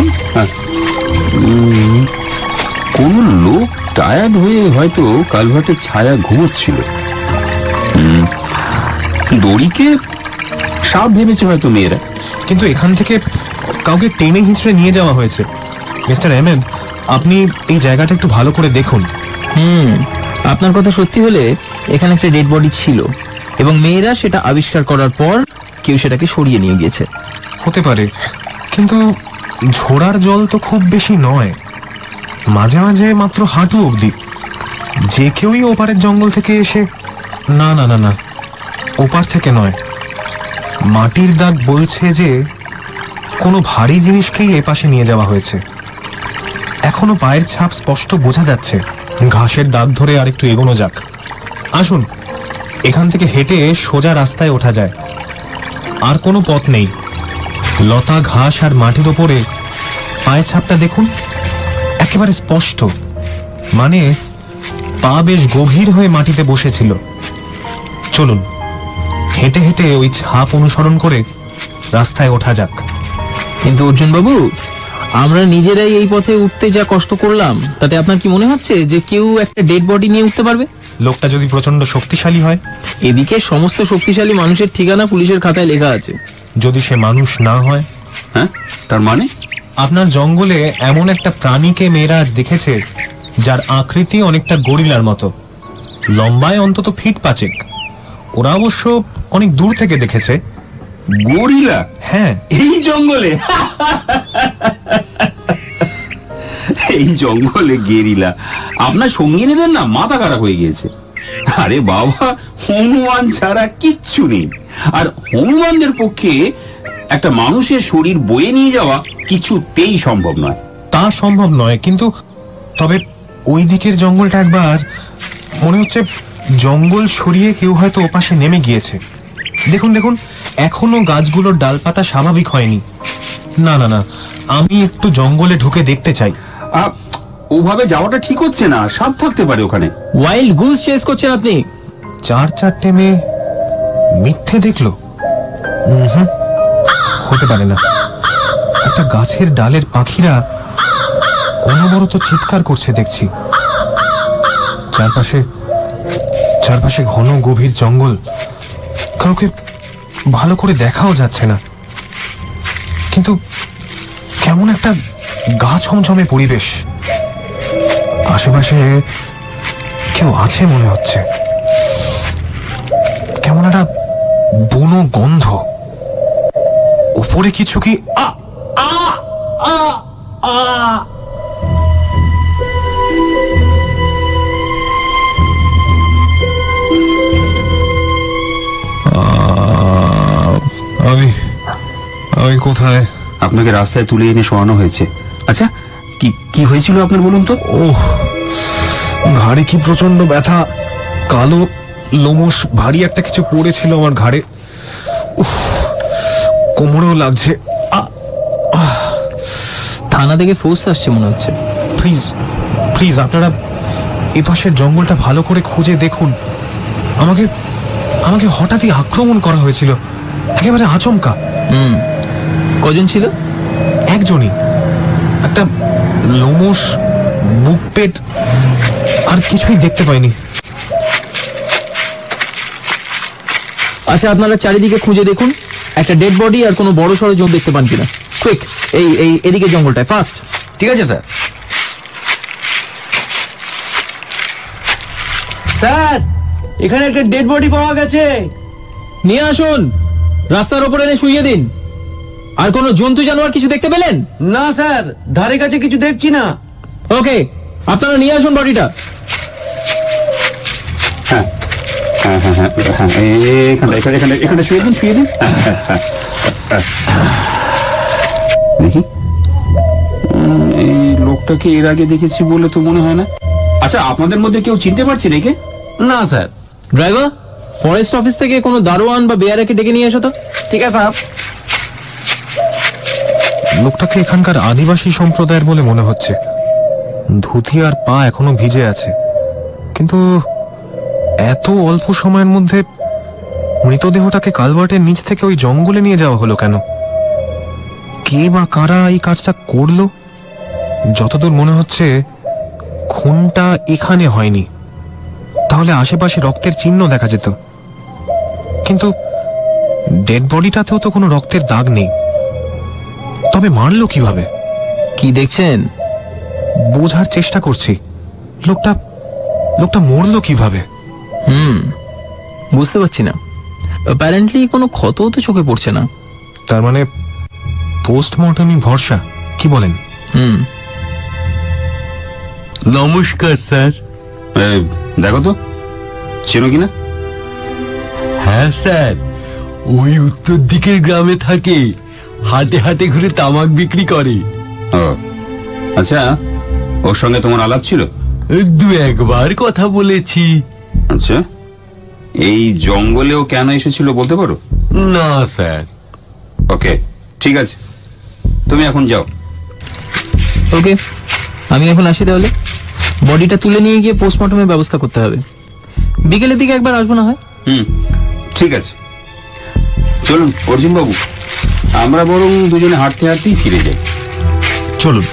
কোন লোক টায়ার্ড হয়ে হয়তো কালভার্টের ছায়া ঘুমোচ্ছিল। দড়িকে সাপ ভেবেছে হয়তো মেয়েরা। কিন্তু এখান থেকে কাউকে টেনে হিঁচড়ে নিয়ে যাওয়া হয়েছে। মিস্টার আহমেদ, আপনি এই জায়গাটা একটু ভালো করে দেখুন। আপনার কথা সত্যি হলে এখানে একটা ডেড বডি ছিল এবং মেয়েরা সেটা আবিষ্কার করার পর কেউ সেটাকে সরিয়ে নিয়ে গেছে। হতে পারে, কিন্তু ঝোড়ার জল তো খুব বেশি নয়, মাঝে মাঝে মাত্র হাঁটু অবধি। যে কেউই ওপারের জঙ্গল থেকে এসে... না না না না, ওপার থেকে নয়। মাটির দাগ বলছে যে কোনো ভারী জিনিসকেই এপাশে নিয়ে যাওয়া হয়েছে। এখনো পায়ের ছাপ স্পষ্ট বোঝা যাচ্ছে। ঘাসের দাগ ধরে আর একটু এগোনো যাক। আসুন, এখান থেকে হেঁটে সোজা রাস্তায় ওঠা যায়। আর কোনো পথ নেই, লতা ঘাস আর মাটির ওপরে পায়ের ছাপটা দেখুন, একেবারে স্পষ্ট। মানে পা বেশ গভীর হয়ে মাটিতে বসেছিল। চলুন, হেঁটে হেঁটে ওই ছাপ অনুসরণ করে রাস্তায় ওঠা যাক। কিন্তু অর্জুন বাবু, আমরা নিজেরাই এই পথে উঠতে যা কষ্ট করলাম, তাতে আপনার কি মনে হচ্ছে যে কেউ একটা ডেড বডি নিয়ে উঠতে পারবে? লোকটা যদি প্রচন্ড শক্তিশালী হয়? এদিকে সমস্ত শক্তিশালী মানুষের ঠিকানা পুলিশের খাতায় লেখা আছে। যদি সে মানুষ না হয়? হ্যাঁ, তার মানে? আপনার জঙ্গলে এমন একটা প্রাণীকে মেয়েরা আজ দেখেছে যার আকৃতি অনেকটা গরিলার মতো, লম্বায় অন্তত ফিট 5। ওরা অবশ্য অনেক দূর থেকে দেখেছে। গরিলা? হ্যাঁ, এই জঙ্গলে? এই জঙ্গলে গেরিলা? আপনার সঙ্গিনীদের না মাথা খারাপ হয়ে গিয়েছে। আরে বাবা, হনুমান ছাড়া কিচ্ছু নেই। আর হনুমানদের পক্ষে একটা মানুষের শরীর বয়ে নিয়ে যাওয়া কিছুতেই সম্ভব নয়। তা সম্ভব নয়, কিন্তু তবে ওই দিকের জঙ্গলটা একবার মনে হচ্ছে জঙ্গল সরিয়ে কেউ হয়তো ওপাশে নেমে গিয়েছে। দেখুন দেখুন, এখনো গাছগুলোর ডালপাতা স্বাভাবিক হয়নি। না না না, আমি একটু জঙ্গলে ঢুকে দেখতে চাই। ওভাবে যাওয়াটা ঠিক হচ্ছে না, সাপ থাকতে পারে ওখানে। ওয়াইল্ড গুজ চেস করছেন আপনি। 4-4টে মেয়ে মিথ্যে দেখলো? হতে পারে না। একটা গাছের ডালের পাখিরা অনবরত চিৎকার করছে দেখছি। চারপাশে ঘন গভীর জঙ্গল, কাউকে ভালো করে দেখাও যাচ্ছে না, কিন্তু কেমন একটা গা ছমছমে পরিবেশ। আশেপাশে কেউ আছে মনে হচ্ছে, কেমন একটা বুনো গন্ধ। উপরে কিছু কি আমি কোথায়? আপনাকে রাস্তায় তুলে এনে শোয়ানো হয়েছে। আচ্ছা, কি হয়েছিল আপনার বলুন তো? ঘাড়ে কি প্রচন্ড ব্যথা, কালো লোমশ ভারী একটা কিছু পড়েছিল আমার ঘাড়ে। কোমরেও লাগছে। থানা থেকে ফোর্স আসছে মনে হচ্ছে। প্লিজ আপনারা এপাশের জঙ্গলটা ভালো করে খুঁজে দেখুন। আমাকে হঠাৎই আক্রমণ করা হয়েছিল, একেবারে আচমকা। কজন ছিল? একজনই, একটা লোমশ, বুক পেট, আর কিছুই দেখতে পাইনি। আচ্ছা, আপনারা চারিদিকে খুঁজে দেখুন, একটা ডেড বডি আর কোনো বড় সড়ো জঙ্গল দেখতে পান কিনা। কুইক, এই এদিকে জঙ্গলটায়, ফাস্ট। ঠিক আছে স্যার। স্যার, এখানে একটা ডেড বডি পাওয়া গেছে। নিয়ে আসুন, রাস্তার ওপরে এনে শুইয়ে দিন। আর কোনো জন্তু জানোয়ার কিছু দেখতে পেলেন? না স্যার, ধারে কাছে কিছু দেখছি না। ওকে, আপনারা নিয়ে আসুন বডিটা। হ্যাঁ, এখানে শুয়ে দিন। দেখি, এই লোকটাকে এর আগে দেখেছি বলে তো মনে হয় না। আচ্ছা, আপনাদের মধ্যে কেউ চিনতে পারছে নাকি? না স্যার। ড্রাইভার, ফরেস্ট অফিস থেকে কোনো দারোয়ান বা বেয়ারাকে ডেকে নিয়ে এসো তো। ঠিক আছে স্যার। লোকটাকে এখানকার আদিবাসী সম্প্রদায়ের বলে মনে হচ্ছে। ধুতি আর পা এখনো ভিজে আছে, কিন্তু এত অল্প সময়ের মধ্যে মৃতদেহটাকে কালভার্টের নিচ থেকে ওই জঙ্গলে নিয়ে যাওয়া হলো কেন? কে বা কারা এই কাজটা করলো? যতদূর মনে হচ্ছে খুনটা এখানে হয়নি, তাহলে আশেপাশে রক্তের চিহ্ন দেখা যেত, কিন্তু ডেড বডিটাতেও তো কোনো রক্তের দাগ নেই। তবে মারলো কিভাবে? কি দেখছেন? বোঝার চেষ্টা করছি, লোকটা মরলো কিভাবে? বুঝতে পারছি না। অ্যাপারেন্টলি কোনো ক্ষতও তো চোখে পড়ছে না। তার মানে পোস্টমর্টমই ভরসা, কি বলেন? নমস্কার স্যার। দেখো তো চেনো কিনা। হ্যাঁ স্যার, ওই উত্তর দিকের গ্রামে থাকে, হাটে হাটে ঘুরে তামাক বিক্রি করে। আচ্ছা, ওর সঙ্গে তোমার আলাপ ছিল? দু একবার কথা বলেছি। আচ্ছা, এই জঙ্গলেও কেন এসেছিল বলতে পারো? না স্যার। ওকে, ঠিক আছে, তুমি এখন যাও। ওকে, আমি এখন আসি তাহলে। বডিটা তুলে নিয়ে গিয়ে পোস্টমর্টমের ব্যবস্থা করতে হবে। বিকেলের দিকে একবার আসবো না হয়? ঠিক আছে, চলুন অর্জুন বাবু, আমরা বরং দুজনে হাঁটতে হাঁটতেই ফিরে যাই। চলুন।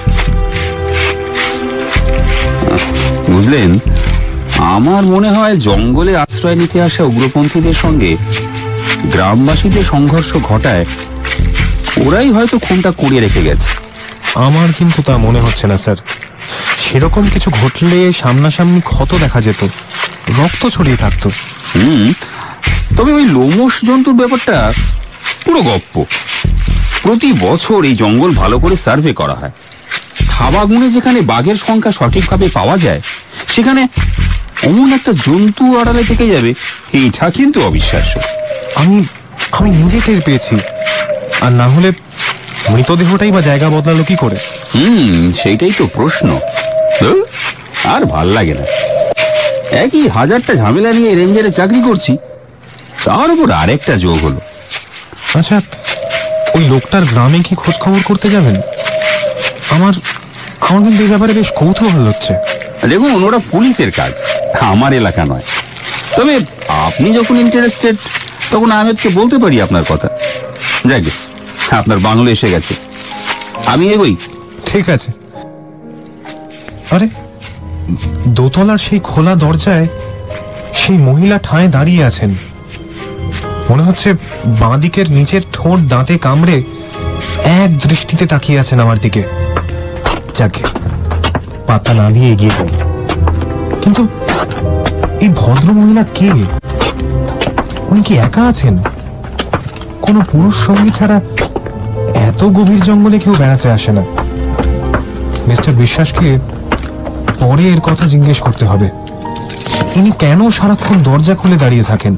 বুঝলেন, আমার মনে হয় জঙ্গলে আশ্রয় নিতে আসা উগ্রপন্থীদের সঙ্গে গ্রামবাসীদের সংঘর্ষ ঘটায় ওরাই হয়তো খুনটা করিয়ে রেখে গেছে। আমার কিন্তু তা মনে হচ্ছে না স্যার। সেরকম কিছু ঘটলে সামনাসামনি ক্ষত দেখা যেত, রক্ত ছড়িয়ে থাকতো। তবে ওই লোমশ জন্তুর ব্যাপারটা পুরো গপ্প। প্রতি বছর এই জঙ্গল ভালো করে সার্ভে করা হয়। থাবা গুণে যেখানে বাঘের সংখ্যা সঠিকভাবে পাওয়া যায়, সেখানে অমন একটা জন্তু আড়ালে থেকে যাবে, এইটা কিন্তু অবিশ্বাস্য। আমি নিজে টের পেয়েছি, আর না হলে মৃতদেহটাই বা জায়গা বদলালো কি করে? সেইটাই তো প্রশ্ন। আর ভাল লাগে না, একই হাজারটা ঝামেলা নিয়ে রেঞ্জারে চাকরি করছি, তার উপর আরেকটা যোগ হলো। আচ্ছা, ওই লোকটার গ্রামে কি খোঁজ খবর করতে যাবেন? আমার কিন্তু এই ব্যাপারে বেশ কৌতূহল হচ্ছে। দেখুন, ওরা পুলিশের কাজ, আমার এলাকা নয়। তবে আপনি যখন ইন্টারেস্টেড, তখন আহমেদকে বলতে পারি আপনার কথা। যাকে আপনার বাংলো এসে গেছে, আমি এগোই। ঠিক আছে। আরে দোতলার সেই খোলা দরজায় সেই মহিলা ঠায় দাঁড়িয়ে আছেন। মনে হচ্ছে বাঁদিকের নিচের ঠোঁট দাঁতে কামড়ে এক দৃষ্টিতে তাকিয়ে আছেন আমার দিকে। যাকে পাতা না দিয়ে এগিয়ে যাই। কিন্তু এই ভদ্র মহিলা কে? উনি কি একা আছেন? কোনো পুরুষ সঙ্গী ছাড়া এত গভীর জঙ্গলে কেউ বেড়াতে আসে না। মিস্টার বিশ্বাসকে পরে এর কথা জিজ্ঞেস করতে হবে। ইনি কেন সারাক্ষণ দরজা খুলে দাঁড়িয়ে থাকেন?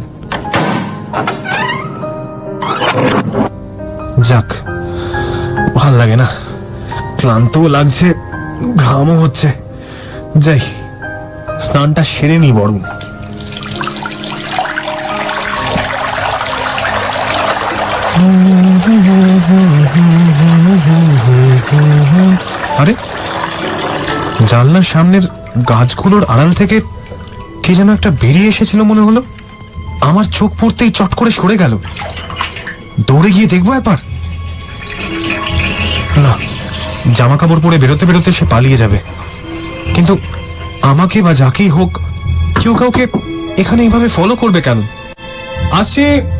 যাক, ভাল লাগে না, ক্লান্তও লাগছে, ঘামও হচ্ছে। যাই, স্নানটা সেরে নি বরং। আরে জানলার সামনের গাছগুলোর আড়াল থেকে কে যেন একটা বেরিয়ে এসেছিল মনে হলো। আমার চোখ পড়তেই চট করে সরে গেল। দৌড়ে গিয়ে দেখবো একবার। না, জামা কাপড় পরে বেরোতে বেরোতে সে পালিয়ে যাবে। কিন্তু আমাকে বা যাকেই হোক কেউ কাউকে এখানে এইভাবে ফলো করবে কেন? আসছে।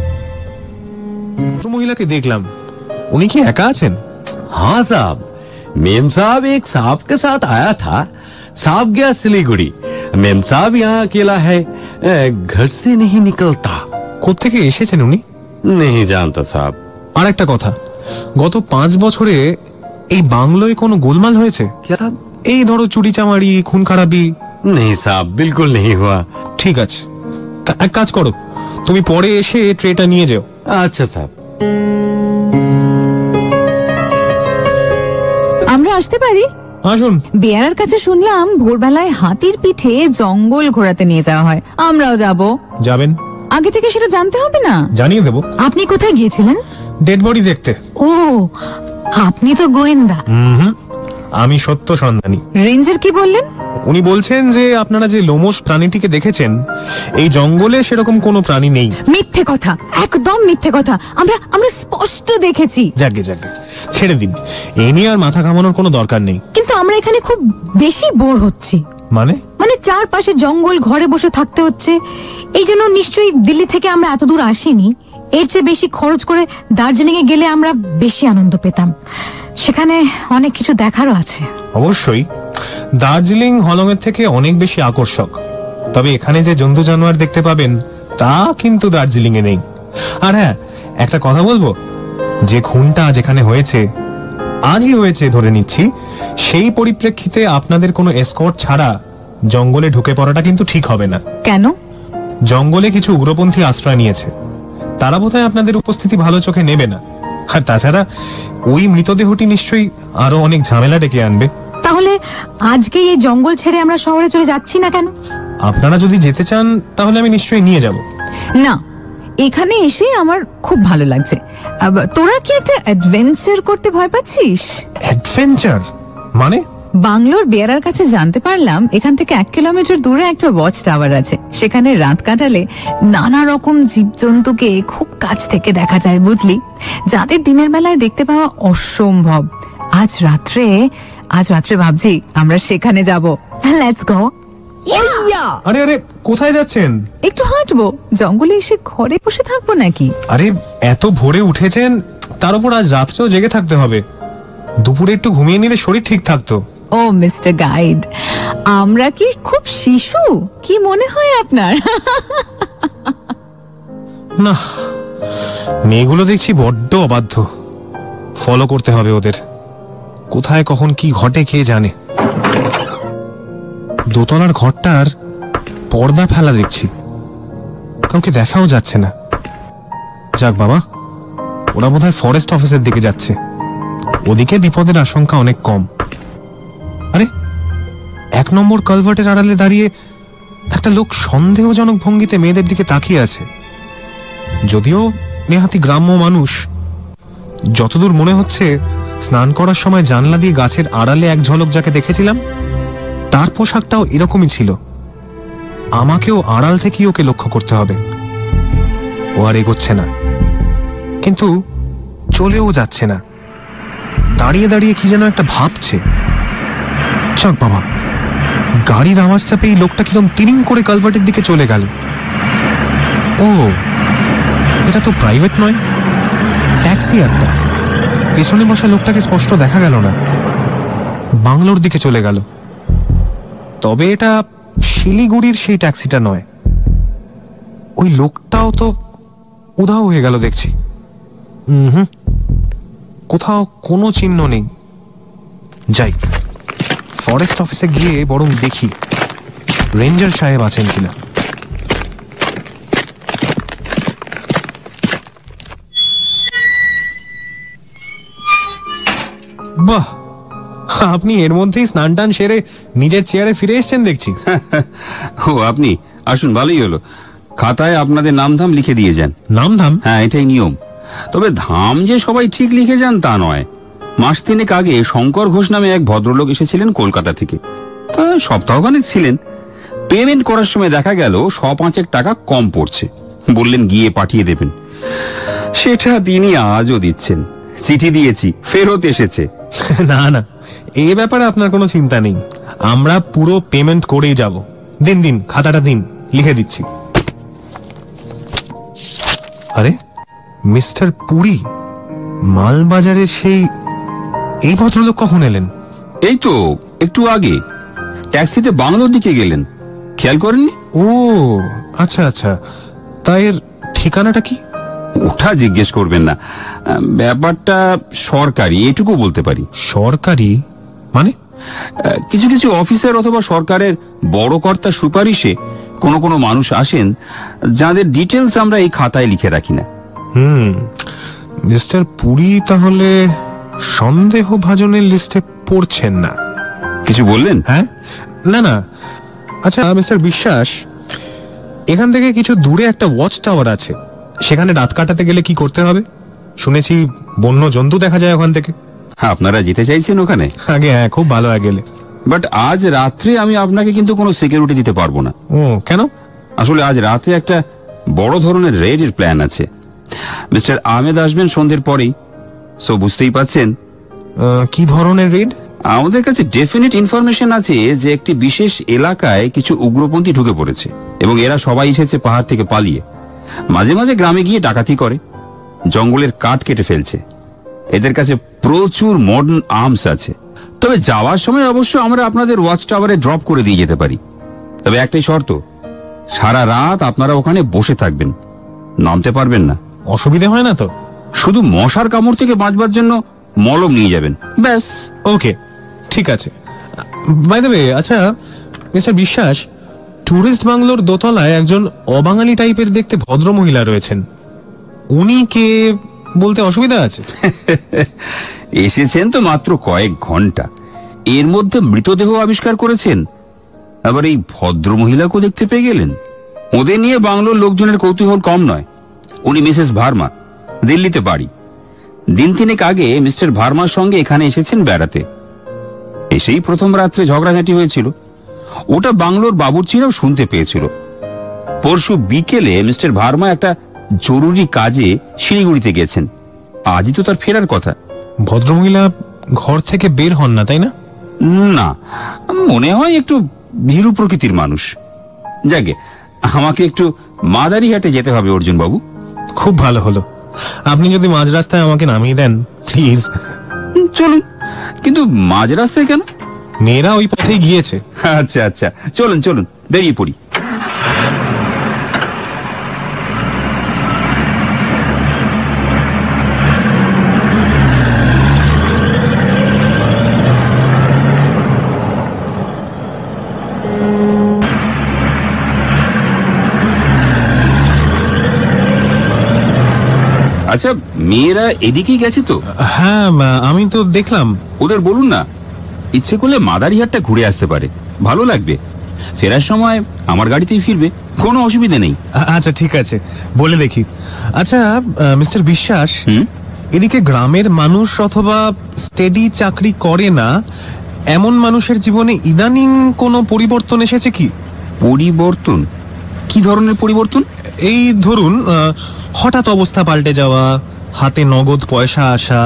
মহিলাকে দেখলাম, উনি কি একা আছেন? हाँ साहब, मेम साहब एक साहब के साथ आया था। साहब गया सिलीगुड़ी। मेम साहब यहाँ अकेला है, घर से नहीं निकलता। কোত্থেকে এসেছেন উনি? नहीं जानता साहब। আর একটা কথা, গত 5 বছরে এই বাংলোয় কোনো গোলমাল হয়েছে? क्या साहब? এই ধরো চুরি চামারি, খুন খারাপি? नहीं साहब, बिल्कुल नहीं हुआ। ঠিক আছে, এক কাজ করো, তুমি পরে এসে ট্রেটা নিয়ে যাও। अच्छा साहब। আমরা আসতে পারি? আসুন। বেয়ারার কাছে শুনলাম ভোরবেলায় হাতির পিঠে জঙ্গল ঘোরাতে নিয়ে যাওয়া হয়। আমরাও যাব। যাবেন? আগে থেকে সেটা জানতে হবে না? জানিয়ে দেবো। আপনি কোথায় গিয়েছিলেন? ডেড বডি দেখতে। ও, আপনি তো গোয়েন্দা। আমি সত্য সন্ধানী। রেঞ্জার কি বললেন? উনি বলছেন যে আপনারা যে লোমশ প্রাণীটিকে দেখেছেন, এই জঙ্গলে সেরকম কোনো প্রাণী নেই। মিথ্যে কথা, একদম মিথ্যে কথা। আমরা স্পষ্ট দেখেছি। যাকে যাকে ছেড়ে দিন, এ নিয়ে আর মাথা ঘামানোর কোনো দরকার নেই। কিন্তু আমরা এখানে খুব বেশি বোর হচ্ছি। মানে চারপাশে জঙ্গল, ঘরে বসে থাকতে হচ্ছে। এই জন্য নিশ্চয়ই দিল্লি থেকে আমরা এত দূর আসিনি। এর চেয়ে বেশি খরচ করে দার্জিলিং এ গেলে আমরা বেশি আনন্দ পেতাম। সেখানে অনেক কিছু দেখারও আছে। অবশ্যই, দার্জিলিং হলং এর থেকে অনেক বেশি আকর্ষক। তবে এখানে যে জন্তু জানোয়ার দেখতে পাবেন তা কিন্তু দার্জিলিং এ নেই। আর হ্যাঁ, একটা কথা বলবো, যে খুনটা যেখানে হয়েছে, আজই হয়েছে ধরে নিচ্ছি, সেই পরিপ্রেক্ষিতে আপনাদের কোনো এসকর্ট ছাড়া জঙ্গলে ঢুকে পড়াটা কিন্তু ঠিক হবে না। কেন? জঙ্গলে কিছু উগ্রপন্থী আশ্রয় নিয়েছে, তারা বোধহয় আপনাদের উপস্থিতি ভালো চোখে নেবে না। আর তাছাড়া ওই মৃতদেহটি নিশ্চয়ই আরো অনেক ঝামেলা ডেকে আনবে। তাহলে আজকে এই জঙ্গল ছেড়ে আমরা শহরে চলে যাচ্ছি না কেন? আপনারা যদি যেতে চান তাহলে আমি নিশ্চয়ই নিয়ে যাব। না, এখানে এসে আমার খুব ভালো লাগছে। তোরা কি একটা অ্যাডভেঞ্চার করতে ভয় পাচ্ছিস? অ্যাডভেঞ্চার মানে? বাংলোর বেয়ারার কাছে জানতে পারলাম এখান থেকে 1 কিলোমিটার দূরে একটা ওয়াচ টাওয়ার আছে। সেখানে রাত কাটালে নানা রকম জীবজন্তুকে খুব কাছ থেকে দেখা যায়, বুঝলি, যাদের দিনের বেলায় দেখতে পাওয়া অসম্ভব। আজ রাত্রে ভাবছি আমরা সেখানে যাব। Let's go. আরে আরে, কোথায় যাচ্ছেন? একটু হাঁটবো। জঙ্গলে এসে ঘরে বসে থাকবো নাকি? আরে এত ভোরে উঠেছেন, তার উপর আজ রাত্রেও জেগে থাকতে হবে। দুপুরে একটু ঘুমিয়ে নিলে শরীর ঠিক থাকতো। ও মিস্টার গাইড, আমরা কি খুব শিশু? কি মনে হয় আপনার? না, মেয়েগুলো দেখছি বড্ড অবাধ্য। ফলো করতে হবে ওদের। কোথায় কখন কি ঘটে কে জানে। দোতলার ঘরটার পর্দা ফেলা দেখছি, কাউকে দেখাও যাচ্ছে না। যাক বাবা, ওরা বোধহয় ফরেস্ট অফিসের দিকে যাচ্ছে। ওদিকে বিপদের আশঙ্কা অনেক কম। আরে 1 নম্বর কালভার্টের আড়ালে দাঁড়িয়ে একটা লোক সন্দেহজনক ভঙ্গিতে মেয়েদের দিকে তাকিয়ে আছে। যদিও নেহাতি গ্রাম্য মানুষ, যতদূর মনে হচ্ছে স্নান করার সময় জানলা দিয়ে গাছের আড়ালে এক ঝলক যাকে দেখেছিলাম, তার পোশাকটাও এরকমই ছিল। আমাকেও আড়াল থেকেই ওকে লক্ষ্য করতে হবে। ও আর এগোচ্ছে না, কিন্তু চলেও যাচ্ছে না। দাঁড়িয়ে দাঁড়িয়ে কি যেন একটা ভাবছে। চক বাবা, গাড়ির আওয়াজটা পেয়ে লোকটা কিরম তিরিং করে কালভার্টের দিকে চলে গেল। ও, এটা তো প্রাইভেট নয়, ট্যাক্সি একটা। পেছনে বসা লোকটাকে স্পষ্ট দেখা গেল না, বাংলোর দিকে চলে গেল। তবে এটা শিলিগুড়ির সেই ট্যাক্সিটা নয়। ওই লোকটাও তো উধাও হয়ে গেল দেখছি। কোথাও কোনো চিহ্ন নেই। যাই, ফরেস্ট অফিসে গিয়ে বরং দেখি রেঞ্জার সাহেব আছেন কিনা। বাহ, আপনি এর মধ্যেই স্নান টান সেরে নিজের চেয়ারে ফিরে এসছেন দেখছি। ও, আপনি আসুন, ভালোই হলো। খাতায় আপনাদের নামধাম লিখে দিয়ে যান। নামধাম? হ্যাঁ, এটাই নিয়ম। তবে ধাম যে সবাই ঠিক লিখে যান তা নয়। মাস 3 আগে শঙ্কর ঘোষ নামে এক ভদ্রলোক এসেছিলেন কলকাতা থেকে। তা সপ্তাহখানেক ছিলেন। পেমেন্ট করার সময় দেখা গেল 5 টাকা কম পড়ছে। বললেন গিয়ে পাঠিয়ে দেবেন। সেটা তিনি আজও দিচ্ছেন। চিঠি দিয়েছি, ফেরত এসেছে। না না, এই ব্যাপারে আপনার কোনো চিন্তা নেই। আমরা পুরো পেমেন্ট করেই যাব। দিন দিন, খাতাটা দিন, লিখে দিচ্ছি। আরে, মিস্টার পুরী, মালবাজারে সেই এই ভদ্রলোক কখন এলেন? এই তো একটু আগে ট্যাক্সিতে বাংলোর দিকে গেলেন, খেয়াল করেননি? ও আচ্ছা আচ্ছা, তাই এর ঠিকানাটা কি? ওটা জিজ্ঞেস করবেন না। ব্যাপারটা সরকারি, এটুকু বলতে পারি। সরকারি মানে? কিছু কিছু অফিসার অথবা সরকারের বড় কর্তার সুপারিশে কোনো কোনো মানুষ আসেন যাদের ডিটেলস আমরা এই খাতায় লিখে রাখি না। মিস্টার পুরী তাহলে সন্দেহভাজনের লিস্টে পড়ছেন না? কিছু বললেন? হ্যাঁ, না না। আচ্ছা মিস্টার বিশ্বাস, এখান থেকে কিছু দূরে একটা ওয়াচ টাওয়ার আছে, সেখানে রাত কাটাতে গেলে কি করতে হবে? শুনেছি বন্য জন্তু দেখা যায় ওখান থেকে। আপনারা যেতে চাইছেন ওখানে? আগে হ্যাঁ, খুব ভালো গেলে। বাট আজ রাত্রে আমি আপনাকে কিন্তু কোনো সিকিউরিটি দিতে পারবো না। ও, কেন? আসলে আজ রাতে একটা বড় ধরনের রেডের প্ল্যান আছে। মিস্টার আহমেদ আসবেন সন্ধ্যের পরেই, সো বুঝতেই পাচ্ছেন। কি ধরনের রেড? আমাদের কাছে ডেফিনিট ইনফরমেশন আছে যে একটি বিশেষ এলাকায় কিছু উগ্রপন্থী ঢুকে পড়েছে এবং এরা সবাই এসেছে পাহাড় থেকে পালিয়ে। মাঝে মাঝে গ্রামে গিয়ে ডাকাতি করে, জঙ্গলের কাঠ কেটে ফেলছে। এদের কাছে প্রচুর মডার্ন আর্মস আছে। তবে যাওয়ার সময় অবশ্য আমরা আপনাদের ওয়াচ টাওয়ারে ড্রপ করে দিয়ে যেতে পারি। তবে একটাই শর্ত, সারা রাত আপনারা ওখানে বসে থাকবেন, নামতে পারবেন না। অসুবিধা হয় না তো? শুধু মশার কামড় থেকে বাঁচবার জন্য মলম নিয়ে যাবেন, ব্যাস। ওকে, ঠিক আছে। বাই দ্য ওয়ে, আচ্ছা মিস্টার বিশ্বাস, টুরিস্ট বাংলোর দোতলায় একজন অবাঙালি টাইপের দেখতে ভদ্র মহিলা রয়েছেন, উনি কে বলতে অসুবিধা আছে? এসেছেন তো মাত্র কয়েক ঘন্টা, এর মধ্যে মৃতদেহ আবিষ্কার করেছেন, আবার এই ভদ্র মহিলাকেও দেখতে পেয়ে গেলেন। ওদের নিয়ে বাংলোর লোকজনের কৌতূহল কম নয়। উনি মিসেস ভার্মা, দিল্লিতে বাড়ি। দিন 3 আগে মিস্টার ভার্মার সঙ্গে এখানে এসেছেন বেড়াতে। এসেই প্রথম রাত্রে ঝগড়াঝাঁটি হয়েছিল। ওটা বাংলোর বাবুর্চিরাও শুনতে পেয়েছিল। পরশু বিকেলে মিস্টার ভার্মা একটা জরুরি কাজে শিলিগুড়িতে গেছেন। আজই তো তার ফেরার কথা। ভদ্রমহিলা ঘর থেকে বের হন না, তাই না? না, মনে হয় একটু ভীরু প্রকৃতির মানুষ। যাকে, আমাকে একটু মাদারিহাটে যেতে হবে অর্জুন বাবু। খুব ভালো হলো, আপনি যদি মাঝ রাস্তায় আমাকে নামিয়ে দেন প্লিজ। চলুন। কিন্তু মাঝ রাস্তায় কেন? মেয়েরা ওই পথেই গিয়েছে। আচ্ছা আচ্ছা, চলুন চলুন, বেরিয়ে পড়ি। আচ্ছা, মেয়েরা এদিকেই গেছে তো? হ্যাঁ, আমি তো দেখলাম। ওদের বলুন না, ইচ্ছে করলে মাদারিহাটটা ঘুরে আসতে পারে, ভালো লাগবে। ফেরার সময় আমার গাড়িতেই ফিরবে, কোনো অসুবিধা নেই। আচ্ছা ঠিক আছে, বলে দেখি। আচ্ছা মিস্টার বিশ্বাস, এদিকে গ্রামের মানুষ অথবা স্টেডি চাকরি করে না এমন মানুষের জীবনে ইদানিং কোনো পরিবর্তন এসেছে কি? পরিবর্তন? কি ধরনের পরিবর্তন? এই ধরুন, হঠাৎ অবস্থা পাল্টে যাওয়া, হাতে নগদ পয়সা আসা,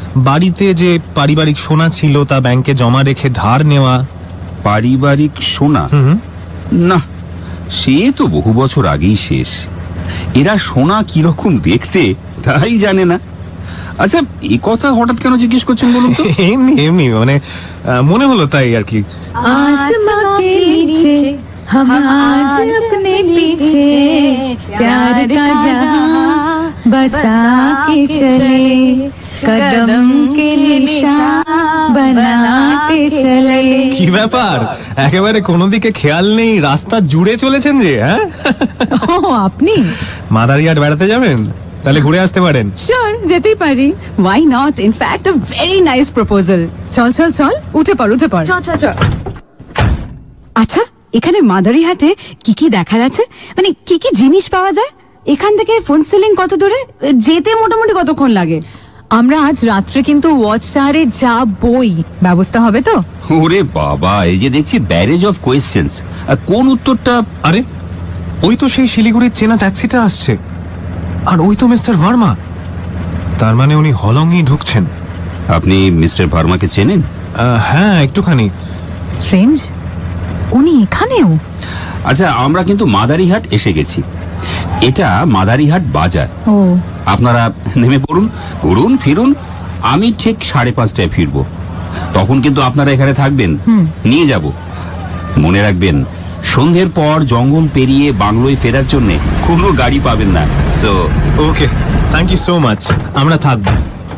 বাড়িতে যে পারিবারিক সোনা ছিল তা ব্যাংকে জমা রেখে ধার নেওয়া। পারিবারিক সোনা? না, সে তো বহু বছর আগেই শেষ। এরা সোনা কিরকম দেখতে তাই জানে না। আচ্ছা, এই কথা হঠাৎ কেন জিজ্ঞেস করছেন বলুন তো? এমনি এমনি মানে মনে হলো তাই আর কি। आसमां के नीचे हम आज अपने पीछे प्यार का जहां बसा के चले कदम के निशान बनाते चले। কি ব্যাপার, একেবারে কোনো দিকে খেয়াল নেই, রাস্তা জুড়ে চলেছেন যে? হ্যাঁ, ও আপনি মাদারিহাট বেড়াতে যাবেন? তাহলে ঘুরে আসতে পারেন। শিওর, যেতেই পারি। Why not? In fact a very nice proposal. চল চল চল, উঠে পড় উঠে পড়। চল চল চল। আচ্ছা, এখানে মাদারিহাটে কি কি দেখার আছে, মানে কি কি জিনিস পাওয়া যায়? এখান থেকে ফোন সিলিং কত দূরে? যেতে মোটামুটি কতক্ষণ লাগে? আমরা আজ রাত্রে কিন্তু ওয়াচ টাওয়ারে যাবই। ব্যবস্থা হবে তো? ওরে বাবা, এই যে দেখছি ব্যারেজ অফ কোয়েশ্চেন্স। কোন উত্তরটা? আরে ওই তো সেই শিলিগুড়ির চেনা ট্যাক্সিটা আসছে, আর ওই তো মিস্টার ভার্মা। তার মানে উনি হলংই ঢুকছেন। আপনি মিস্টার ভার্মাকে চেনেন? হ্যাঁ, একটুখানি। স্ট্রেঞ্জ, উনি এখানেও? আচ্ছা, আমরা কিন্তু মাদারিহাট এসে গেছি। এটা মাদারিহাট বাজার। ও, আপনারা নেমে পড়ুন, ঘুরুন ফিরুন। আমি ঠিক 5:30টায় ফিরবো। তখন কিন্তু আপনারা এখানে থাকবেন, নিয়ে যাব। মনে রাখবেন, সন্ধ্যের পর জঙ্গল পেরিয়ে বাংলোয় ফেরার জন্য কোনো গাড়ি পাবেন না। So okay, thank you so much. আমরা থাকবো।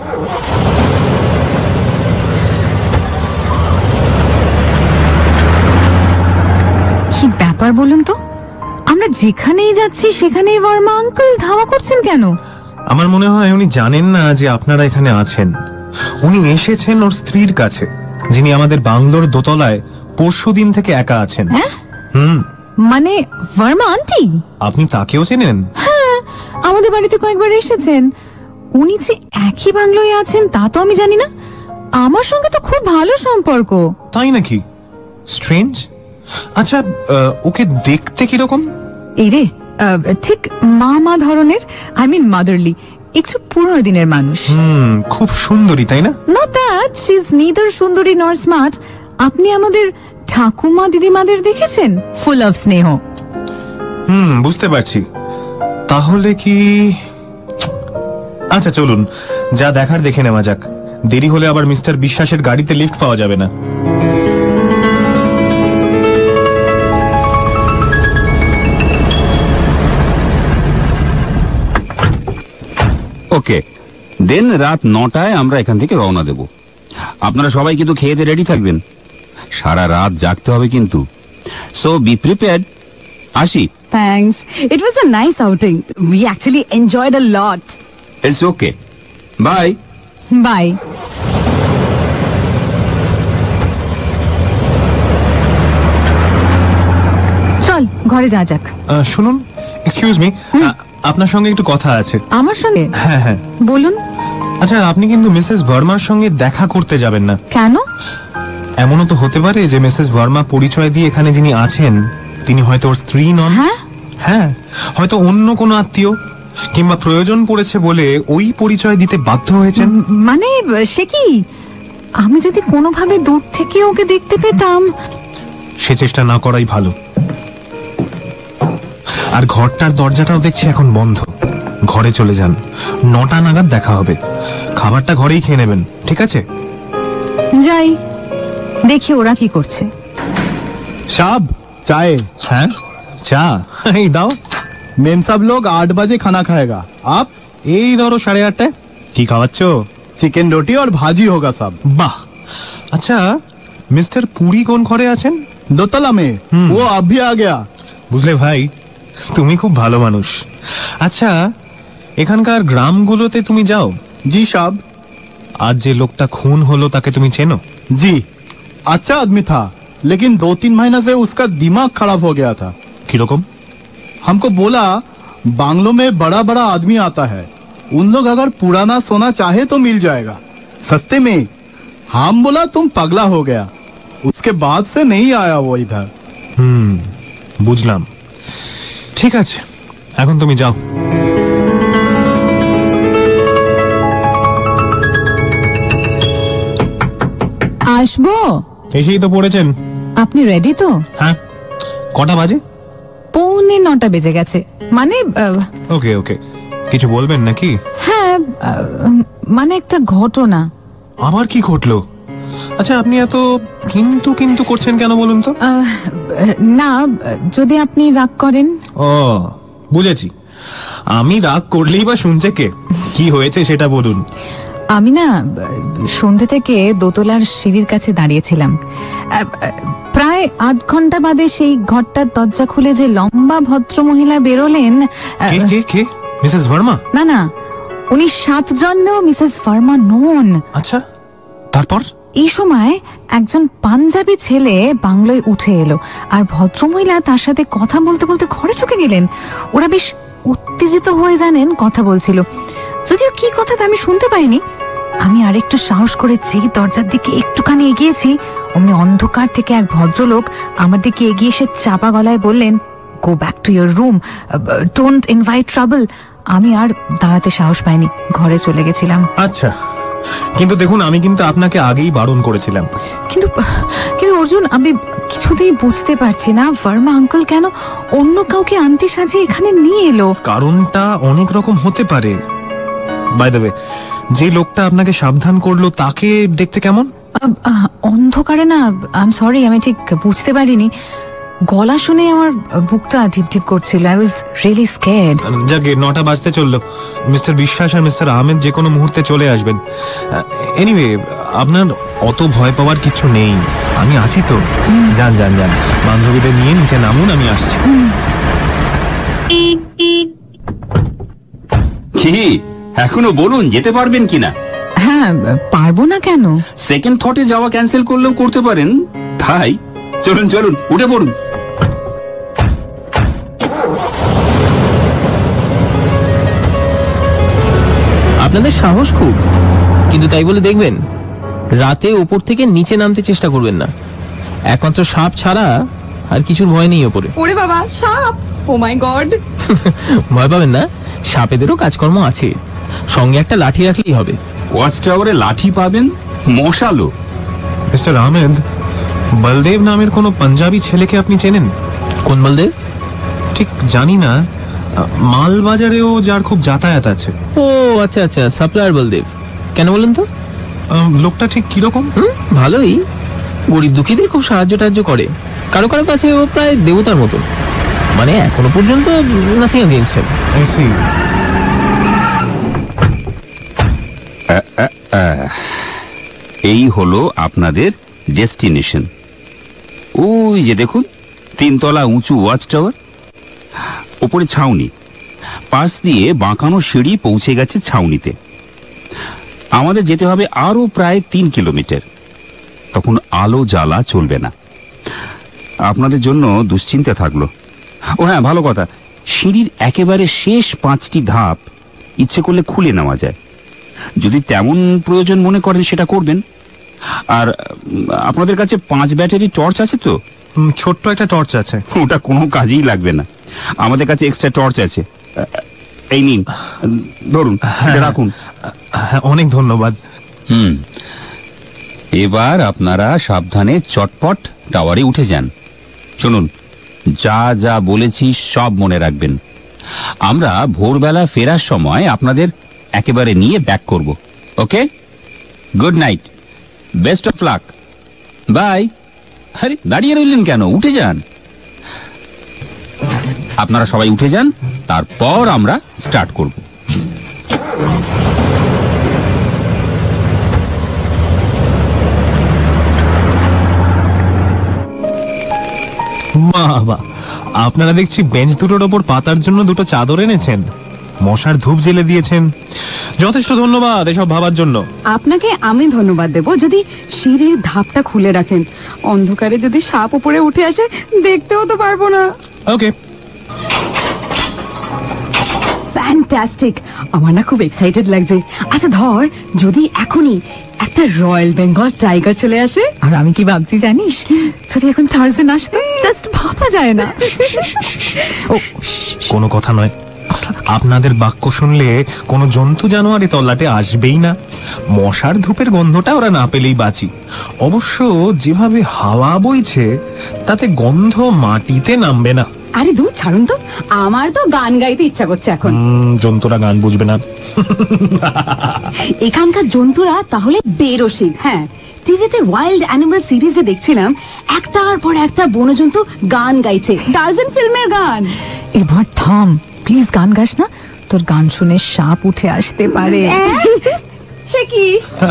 কি ব্যাপার বলুন তো? আমরা যেখানেই যাচ্ছি সেখানেই ভার্মা আঙ্কেল ধাওয়া করছেন কেন? আমার মনে হয় উনি জানেন না যে আপনারা এখানে আছেন। উনি এসেছেন ওর স্ত্রীর কাছে, যিনি আমাদের বাংলোর দোতলায় পরশুদিন থেকে একা আছেন। মানে ভার্মা আন্টি? আপনি তাকেও চেনেন? হ্যাঁ, আমাদের বাড়িতে কয়েকবার এসেছেন। উনি যে একই বাংলোয় আছেন তা তো আমি জানি না। আমার সঙ্গে তো খুব ভালো সম্পর্ক। তাই নাকি? স্ট্রেঞ্জ। আচ্ছা, ওকে দেখতে কিরকম? এই রে, ঠিক মা ধরনের, আই মিন মাদারলি। একটু পুরনো দিনের মানুষ। খুব সুন্দরী, তাই না? Not that she is neither সুন্দরী নর স্মার্ট। আপনি আমাদের ঠাকুমা দিদিমাদের দেখেছেন? ফুল অফ স্নেহ। বুঝতে পারছি। তাহলে কি, আচ্ছা চলুন, যা দেখার দেখে নেওয়া যাক। দেরি হলে আবার মিস্টার বিশ্বাসের গাড়িতে লিফট পাওয়া যাবে না। ওকে দেন, রাত 9টায় আমরা এখান থেকে রওনা দেব। আপনারা সবাই কিন্তু খেয়ে দিয়ে রেডি থাকবেন। সারা রাত জাগতে হবে কিন্তু। So be prepared. আসি। Thanks, it was a nice outing. We actually enjoyed a lot. It's okay, bye. Bye. চল ঘরে যা যাক। শুনুন, এক্সকিউজ মি, আপনার সঙ্গে একটু কথা আছে। আমার সঙ্গে? হ্যাঁ হ্যাঁ, বলুন। আচ্ছা, আপনি কিন্তু মিসেস ভার্মার সঙ্গে দেখা করতে যাবেন না। কেন? এমনও তো হতে পারে যে মিসেস ভার্মা পরিচয় দিয়ে এখানে যিনি আছেন তিনি হয়তো ওর স্ত্রী নন। হ্যাঁ, হয়তো অন্য কোনো আত্মীয়, কিংবা প্রয়োজন পড়েছে বলে ওই পরিচয় দিতে বাধ্য হয়েছেন। মানে সে কি? আমি যদি কোনোভাবে দূর থেকে ওকে দেখতে পেতাম। সে চেষ্টা না করাই ভালো। আর ঘরটার দরজাটাও দেখছি এখন বন্ধ। ঘরে চলে যান, 9টা নাগাদ দেখা হবে। খাবারটা ঘরেই খেয়ে নেবেন, ঠিক আছে? যাই, দেখি ওরা কি করছে। साहब चाय। হ্যাঁ, চা এই দাও। मेम साहब लोग 8 बजे खाना खाएगा। आप? এই ধরো 8:30টায়। কি খাওয়াচ্ছ? चिकन रोटी और भाजी होगा साहब। বাহ। আচ্ছা, মিস্টার পুরী কোন ঘরে আছেন? दोतला में। वो अभी आ गया। বুঝলে ভাই, তুমি খুব ভালো মানুষ। আচ্ছা, এখানকার গ্রামগুলোতে তুমি যাও? जी साहब। আজ যে লোকটা খুন হলো তাকে তুমি চেনো? जी, अच्छा आदमी था, लेकिन 2-3 महीना से उसका दिमाग खराब हो गया था। किरकम? हमको बोला बांग्लो में बड़ा बड़ा आदमी आता है, उन लोग अगर पुराना सोना चाहे तो मिल जाएगा सस्ते में। हम बोला तुम पगला हो गया। उसके बाद से नहीं आया वो इधर। বুঝলাম। ঠিক আছে, এখন তুমি যাও। আসবো? এসেই তো পড়েছেন। আপনি রেডি তো? হ্যাঁ। কটা বাজে? 8:45 বেজে গেছে। মানে ওকে ওকে, কিছু বলবেন নাকি? হ্যাঁ, মানে একটা ঘটনা। আবার কি ঘটলো? আচ্ছা, আপনি এত কিন্তু কিন্তু করছেন কেন বলুন তো? না, যদি আপনি রাগ করেন। ও, বুঝেছি। আমি রাগ করলেই বা শুনছে কে? কি হয়েছে সেটা বলুন। আমি না সন্ধ্যে থেকে দোতলার সিঁড়ির কাছে দাঁড়িয়েছিলাম। প্রায় আধ ঘন্টা বাদে সেই ঘরটার দরজা খুলে যে লম্বা ভদ্র মহিলা বেরোলেন। কে? মিসেস ভার্মা? না না, উনি 7 জন্মেও মিসেস ভার্মা নন। আচ্ছা, তারপর? এই সময় একজন পাঞ্জাবি ছেলে বাংলোয় উঠে এলো, আর ভদ্রমহিলা তার সাথে কথা বলতে বলতে ঘরে ঢুকে গেলেন। ওরা বেশ উত্তেজিত হয়ে জানেন কথা বলছিল, যদিও কি কথা তা আমি শুনতে পাইনি। আমি আরেকটু সাহস করে যেই দরজার দিকে একটুখানি এগিয়েছি, অমনি অন্ধকার থেকে এক ভদ্রলোক আমার দিকে এগিয়ে এসে চাপা গলায় বললেন, go back to your room, don't invite trouble. আমি আর দাঁড়াতে সাহস পাইনি, ঘরে চলে গেছিলাম। আচ্ছা, কিন্তু দেখুন, আমি কিন্তু আপনাকে আগেই বারণ করেছিলাম। কিন্তু অর্জুন, আমি কিছুতেই বুঝতে পারছি না ভার্মা আঙ্কেল কেন অন্য কাউকে আন্টি সাজিয়ে এখানে নিয়ে এলো। কারণটা অনেক রকম হতে পারে। বাই দ্য ওয়ে, যে লোকটা আপনাকে সাবধান করলো তাকে দেখতে কেমন? অন্ধকারে না, আই এম সরি, আমি ঠিক বুঝতে পারিনি। গলা শুনে আমার বুকটা ঢিপ ঢিপ করছিল। I was really scared. যাকে 9টা বাজতে চললো। মিস্টার বিশ্বাস আর মিস্টার আহমেদ যে কোনো মুহূর্তে চলে আসবেন। এনিওয়ে, আপনার অত ভয় পাওয়ার কিছু নেই, আমি আছি তো। যান যান যান, বান্ধবীদের নিয়ে নিচে নামুন, আমি আসছি। কি এখনো বলুন, যেতে পারবেন কিনা? হ্যাঁ, পারবো না কেন? সেকেন্ড থটে যাওয়া ক্যান্সেল করলেও করতে পারেন। তাই চলুন চলুন, উঠে পড়ুন। আপনাদের সাহস খুব, কিন্তু তাই বলে দেখবেন রাতে উপর থেকে নিচে নামতে চেষ্টা করবেন না। একমাত্র সাপ ছাড়া আর কিছুর ভয় নেই ওপরে। ওরে বাবা, সাপ! Oh my god! ভয় পাবেন না, সাপেদেরও কাজকর্ম আছে, সঙ্গে একটা লাঠি রাখলেই হবে। ওয়াচ টাওয়ারে লাঠি পাবেন, মশালো। মিস্টার আহমেদ, বলদেব নামের কোনো পাঞ্জাবি ছেলেকে আপনি চেনেন? কোন বলদেব? ঠিক জানি না, মালবাজারেও যার খুব যাতায়াত আছে। ও আচ্ছা আচ্ছা, সাপ্লায়ার বলদেব। কেন বলুন তো? লোকটা ঠিক কিরকম? ভালোই, গরিব দুঃখীদের খুব সাহায্য টাহায্য করে। কারো কারো কাছে ও প্রায় দেবতার মতো। মানে এখনো পর্যন্ত nothing against him. I see. এই হলো আপনাদের ডেস্টিনেশন। ওই যে দেখুন, 3 তলা উঁচু ওয়াচ টাওয়ার, ওপরে ছাউনি, পাশ দিয়ে বাঁকানো সিঁড়ি পৌঁছে গেছে ছাউনিতে। আমাদের যেতে হবে আরো প্রায় 3 কিলোমিটার। তখন আলো জ্বালা চলবে না। আপনাদের জন্য দুশ্চিন্তা থাকলো। ও হ্যাঁ, ভালো কথা, সিঁড়ির একেবারে শেষ 5টি ধাপ ইচ্ছে করলে খুলে নেওয়া যায়। যদি তেমন প্রয়োজন মনে করেন সেটা করবেন। আর আপনাদের কাছে 5 ব্যাটারি টর্চ আছে তো? ছোট্ট একটা টর্চ আছে। ওটা কোনো কাজেই লাগবে না, আমাদের কাছে এক্সট্রা টর্চ আছে। এই নিন, ধরুন, রাখুন। অনেক ধন্যবাদ। এবার আপনারা সাবধানে চটপট টাওয়ারে উঠে যান। শুনুন, যা যা বলেছি সব মনে রাখবেন। আমরা ভোরবেলা ফেরার সময় আপনাদের একেবারে নিয়ে ব্যাক করব। Okay, good night, best of luck, bye. আরে দাঁড়িয়ে রইলেন কেন? উঠে যান। আপনারা সবাই উঠে যান, তারপর আমরা স্টার্ট করব। বাবা, আপনারা দেখছি বেঞ্চ দুটোর ওপর পাতার জন্য 2টো চাদর এনেছেন, মশার ধূপ জেলে দিয়েছেন। যথেষ্ট ধন্যবাদ এসব ভাবার জন্য। আপনাকে আমি ধন্যবাদ দেব যদি সিঁড়ির ধাপটা খুলে রাখেন। অন্ধকারে যদি সাপ উপরে উঠে আসে, দেখতেও তো পারবো না। ওকে, ফ্যান্টাস্টিক, আমার না খুব এক্সাইটেড লাগছে। আচ্ছা ধর, যদি এখনই একটা রয়্যাল বেঙ্গল টাইগার চলে আসে। আর আমি কি ভাবছি জানিস, যদি এখন টার্জান আসতো, জাস্ট ভাবা যায় না। কোনো কথা নয়, আপনাদের বাক্য শুনলে কোনো জন্তু জানোয়ার এ তল্লাটে আসবেই না। মশার ধূপের গন্ধটা ওরা না পেলেই বাঁচি। অবশ্য যেভাবে হাওয়া বইছে তাতে গন্ধ মাটিতে নামবে না। আরে দূর ছাড়ুন তো, আমার তো গান গাইতে ইচ্ছা করছে এখন। জন্তুরা গান বুঝবে না। এখানকার জন্তুরা তাহলে বেরসিক। হ্যাঁ, টিভিতে ওয়াইল্ড অ্যানিমাল সিরিজে দেখছিলাম একটার পর একটা বনজন্তু গান গাইছে, টার্জান ফিল্মের গান। এবার থাম প্লিজ, গান গাস না, তোর গান শুনে সাপ উঠে আসতে পারে। সে কি?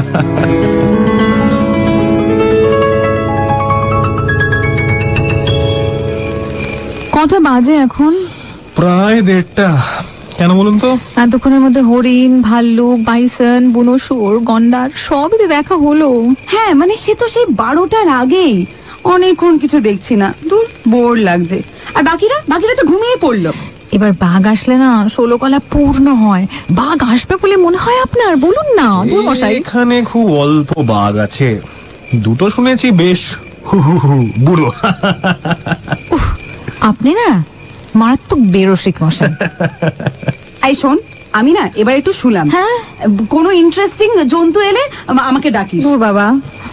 কটা বাজে এখন? প্রায় 1:30। কেন বলুন তো? এতক্ষণের মধ্যে হরিণ, ভাল্লুক, বাইসন, বুনো শুয়োর, গন্ডার সবই তো দেখা হলো। হ্যাঁ মানে সে তো সেই 12টার আগেই। অনেকক্ষণ কিছু দেখছি না, দূর বোর লাগছে। আর বাকিরা তো ঘুমিয়ে পড়লো। এবার বাঘ আসলে না 16 কলা পূর্ণ হয়। বাঘ আসবে বলে মনে হয় আপনার? বলুন না মশাই। এখানে খুব অল্প বাঘ আছে, দুটো শুনেছি বেশ বুড়ো। আপনি না মারাত্মক বেরসিক মশাই। এই শোন, আমি না এবার একটু শুলাম। হ্যাঁ, কোনো ইন্টারেস্টিং জন্তু এলে আমাকে ডাকিস। ও বাবা,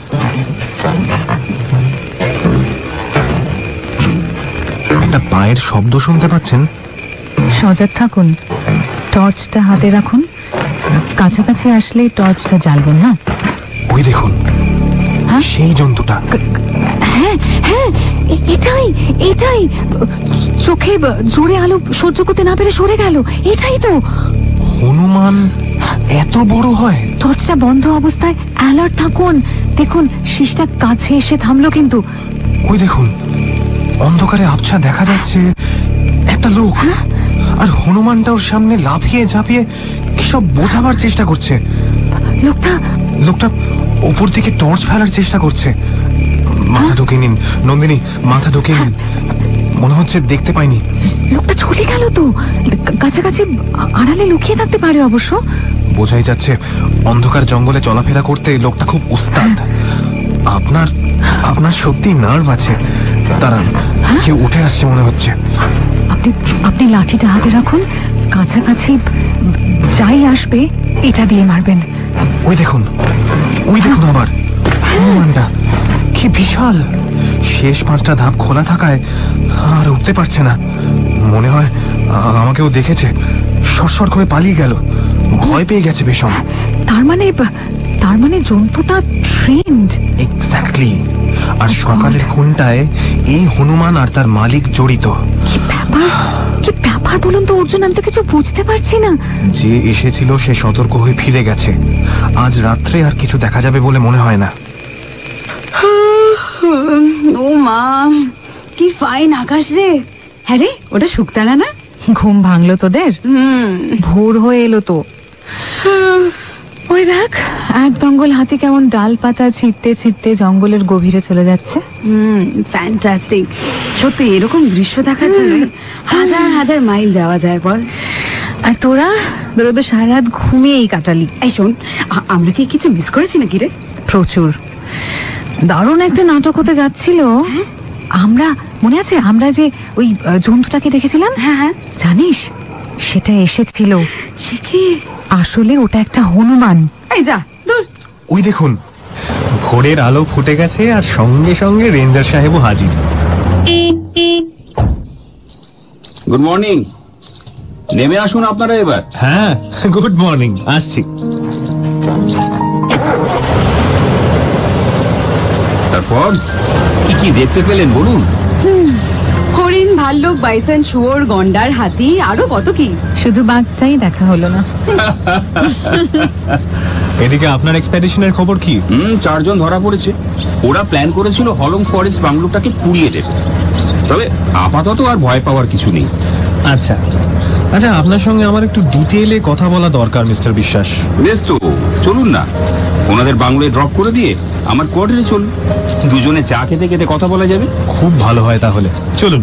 একটা পায়ের শব্দ শুনতে পাচ্ছেন? সজাগ থাকুন, টর্চটা হাতে রাখুন, কাছাকাছি আসলে টর্চটা জ্বালবেন। হ্যাঁ, ওই দেখুন সেই জন্তুটা। হ্যাঁ হ্যাঁ, এটাই চোখে জোরে আলো সহ্য করতে না পেরে সরে গেল। এটাই তো হনুমান। এত বড় হয়? টর্চটা বন্ধ অবস্থায় অ্যালার্ট থাকুন। দেখুন শীষটা কাছে এসে থামলো কিন্তু। ওই দেখুন অন্ধকারে আবছা দেখা যাচ্ছে একটা লোক, আর হনুমানটা ওর সামনে লাফিয়ে ঝাঁপিয়ে সব বোঝাবার চেষ্টা করছে। লোকটা উপর থেকে টর্চ ফেলার চেষ্টা করছে। মাথা ঢুকিয়ে নিন নন্দিনী, মাথা ঢুকিয়ে নিন। মনে হচ্ছে দেখতে পাইনি। লোকটা চলে গেল তো, কাছাকাছি আড়ালে লুকিয়ে থাকতে পারে অবশ্য। বোঝাই যাচ্ছে অন্ধকার জঙ্গলে চলাফেরা করতে লোকটা খুব উস্তাদ। আপনার সত্যি নার্ভ আছে। দাঁড়ান, কেউ উঠে আসছে মনে হচ্ছে। আপনি লাঠিটা হাতে রাখুন, কাছাকাছি যাই আসবে এটা দিয়ে মারবেন। ওই দেখুন আবার হনুমানটা কি বিশাল। শেষ 5টা ধাপ খোলা থাকায় আর উঠতে পারছে না। মনে হয় আমাকেও দেখেছে, সরসর করে পালিয়ে গেল। ভয় পেয়ে গেছে ভীষণ। তার মানে জন্তুটা ট্রেন্ড। এক্স্যাক্টলি। আর সকালের খুনটায় এই হনুমান আর তার মালিক জড়িত। কি ব্যাপার বলুন তো অর্জুন, আমি তো কিছু বুঝতে পারছি না। যে এসেছিল সে সতর্ক হয়ে ফিরে গেছে। আজ রাত্রে আর কিছু দেখা যাবে বলে মনে হয় না। ও মা, কি ফাইন আকাশ রে। হ্যাঁ রে, ওটা শুকতারা না? ঘুম ভাঙলো তোদের? ভোর হয়ে এলো তো। ওই দেখ, এক দঙ্গল হাতি কেমন ডাল পাতা ছিঁড়তে ছিঁড়তে জঙ্গলের গভীরে চলে যাচ্ছে। ফ্যান্টাস্টিক। সত্যি এরকম দৃশ্য দেখার জন্য হাজার মাইল যাওয়া যায় বল। আর তোরা তো সারা রাত ঘুমিয়েই কাটালি। এই শোন, আমরা কি কিছু মিস করেছি নাকি রে? প্রচুর। দারুণ একটা নাটক হতে যাচ্ছিল। আমরা মনে আছে আমরা যে ওই জন্তুটাকে দেখেছিলাম? হ্যাঁ জানিস সেটা এসেছিল। সে কি? আসলে ওটা একটা হনুমান। এই যা দূর। ওই দেখুন ভোরের আলো ফুটে গেছে আর সঙ্গে সঙ্গে রেঞ্জার সাহেবও হাজির। Good morning. নেমে আসুন আপনারা এবার। হ্যাঁ, গুড মর্নিং, আসছি। তারপর কি দেখতে পেলেন বলুন? হরিণ, ভাল্লুক, বাইসন, শুয়োর, গন্ডার, হাতি, আরো কত কি। শুধু বাঘটাই দেখা হলো না। এদিকে আপনার এক্সপেডিশনের খবর কি? 4 জন ধরা পড়েছে। ওরা প্ল্যান করেছিল হলং ফরেস্ট বাংলোটাকে পুড়িয়ে দেবে। তবে আপাতত আর ভয় পাওয়ার কিছু নেই। আচ্ছা, আপনার সঙ্গে আমার একটু ডিটেইলে কথা বলা দরকার মিস্টার বিশ্বাস। বেশ তো, চলুন না। ওনাদের বাংলোয় ড্রপ করে দিয়ে আমার কোয়ার্টারে চলুন। দুজনে চা খেতে খেতে কথা বলা যাবে। খুব ভালো হয় তাহলে, চলুন।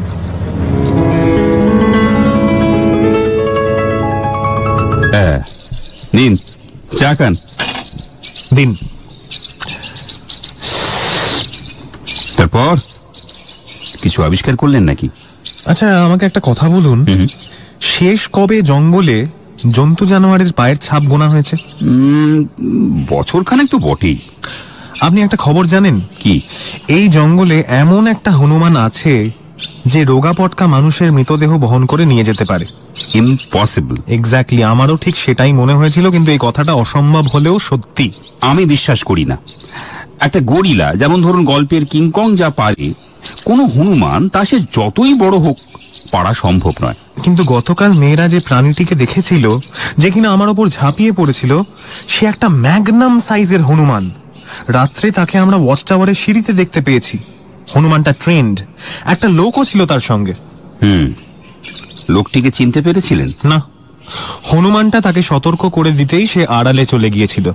হ্যাঁ, নিন চা খান। দিন। তারপর কিছু আবিষ্কার করলেন নাকি? আচ্ছা, আমাকে একটা কথা বলুন, শেষ কবে জঙ্গলে জন্তু জানোয়ারের পায়ের ছাপ গোনা হয়েছে? বছরখানেক তো বটেই। আপনি একটা খবর জানেন কি? এই জঙ্গলে এমন একটা হনুমান আছে যে রোগা পটকা মানুষের মৃতদেহ বহন করে নিয়ে যেতে পারে। ইম্পসিবল। এক্স্যাক্টলি, আমারও ঠিক সেটাই মনে হয়েছিল, কিন্তু এই কথাটা অসম্ভব হলেও সত্যি। আমি বিশ্বাস করি না। একটা গরিলা, যেমন ধরুন গল্পের কিংকং যা পারে, কোন হনুমান তা সে যতই বড় হোক পারা সম্ভব নয়। কিন্তু গতকাল মেয়েরা যে প্রাণীটিকে দেখেছিল, যে কিনা আমার ওপর ঝাঁপিয়ে পড়েছিল, সে একটা ম্যাগনাম সাইজের হনুমান। রাত্রে তাকে আমরা ওয়াচ টাওয়ারের সিঁড়িতে দেখতে পেয়েছি। হনুমানটা ট্রেন্ড, একটা লোকও ছিল তার সঙ্গে। লোকটিকে চিনতে পেরেছিলেন? না, হনুমানটা তাকে সতর্ক করে দিতেই সে আড়ালে চলে গিয়েছিল।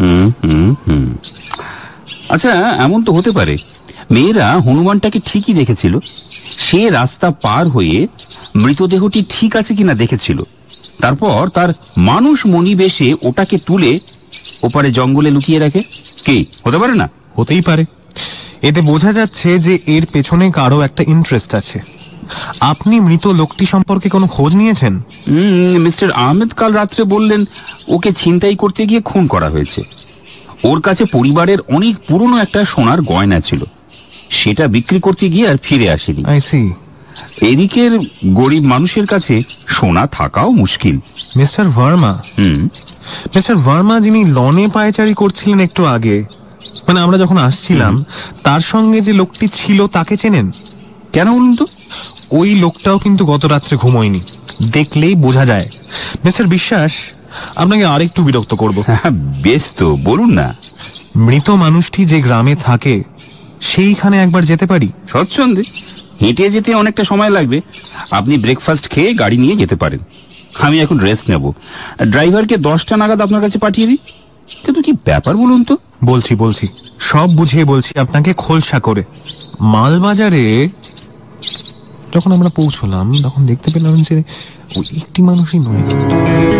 আচ্ছা, এমন তো হতে পারে মেয়েরা হনুমানটাকে ঠিকই দেখেছিল, সে রাস্তা পার হয়ে মৃতদেহটি ঠিক আছে কিনা দেখেছিল, তারপর তার মানুষ মনিবেশে ওটাকে তুলে ওপারে জঙ্গলে লুকিয়ে রাখে। কি হতে পারে না? হতেই পারে। এতে বোঝা যাচ্ছে যে এর পেছনে কারো একটা ইন্টারেস্ট আছে। আপনি মৃত লোকটি সম্পর্কে কোনো খোঁজ নিয়েছেন? মিস্টার আহমেদ কাল রাত্রে বললেন ওকে ছিনতাই করতে গিয়ে খুন করা হয়েছে। ওর কাছে পরিবারের অনেক পুরনো একটা সোনার গয়না ছিল, সেটা বিক্রি করতে গিয়ে আর ফিরে আসেনি। এদিকের গরিব মানুষের কাছে সোনা থাকাও মুশকিল। মিস্টার ভার্মা যিনি লনে পায়চারি করছিলেন একটু আগে, মানে আমরা যখন আসছিলাম, তার সঙ্গে যে লোকটি ছিল তাকে চেনেন? কেন বলুন তো? ওই লোকটাও কিন্তু গত রাত্রে ঘুমোয়নি, দেখলেই বোঝা যায়। মিস্টার বিশ্বাস, আপনাকে আরেকটু বিরক্ত করব। বেশ তো, বলুন না। মৃত মানুষটি যে গ্রামে থাকে সেইখানে একবার যেতে পারি? স্বচ্ছন্দে। হেঁটে যেতে অনেকটা সময় লাগবে, আপনি ব্রেকফাস্ট খেয়ে গাড়ি নিয়ে যেতে পারেন। আমি এখন রেস্ট নেব, ড্রাইভারকে 10টা নাগাদ আপনার কাছে পাঠিয়ে দিই। কিন্তু কি ব্যাপার বলুন তো? বলছি, সব বুঝিয়ে বলছি আপনাকে খোলসা করে। মালবাজারে যখন আমরা পৌঁছলাম তখন দেখতে পেলাম যে ওই একটি মানুষই নয়, কিন্তু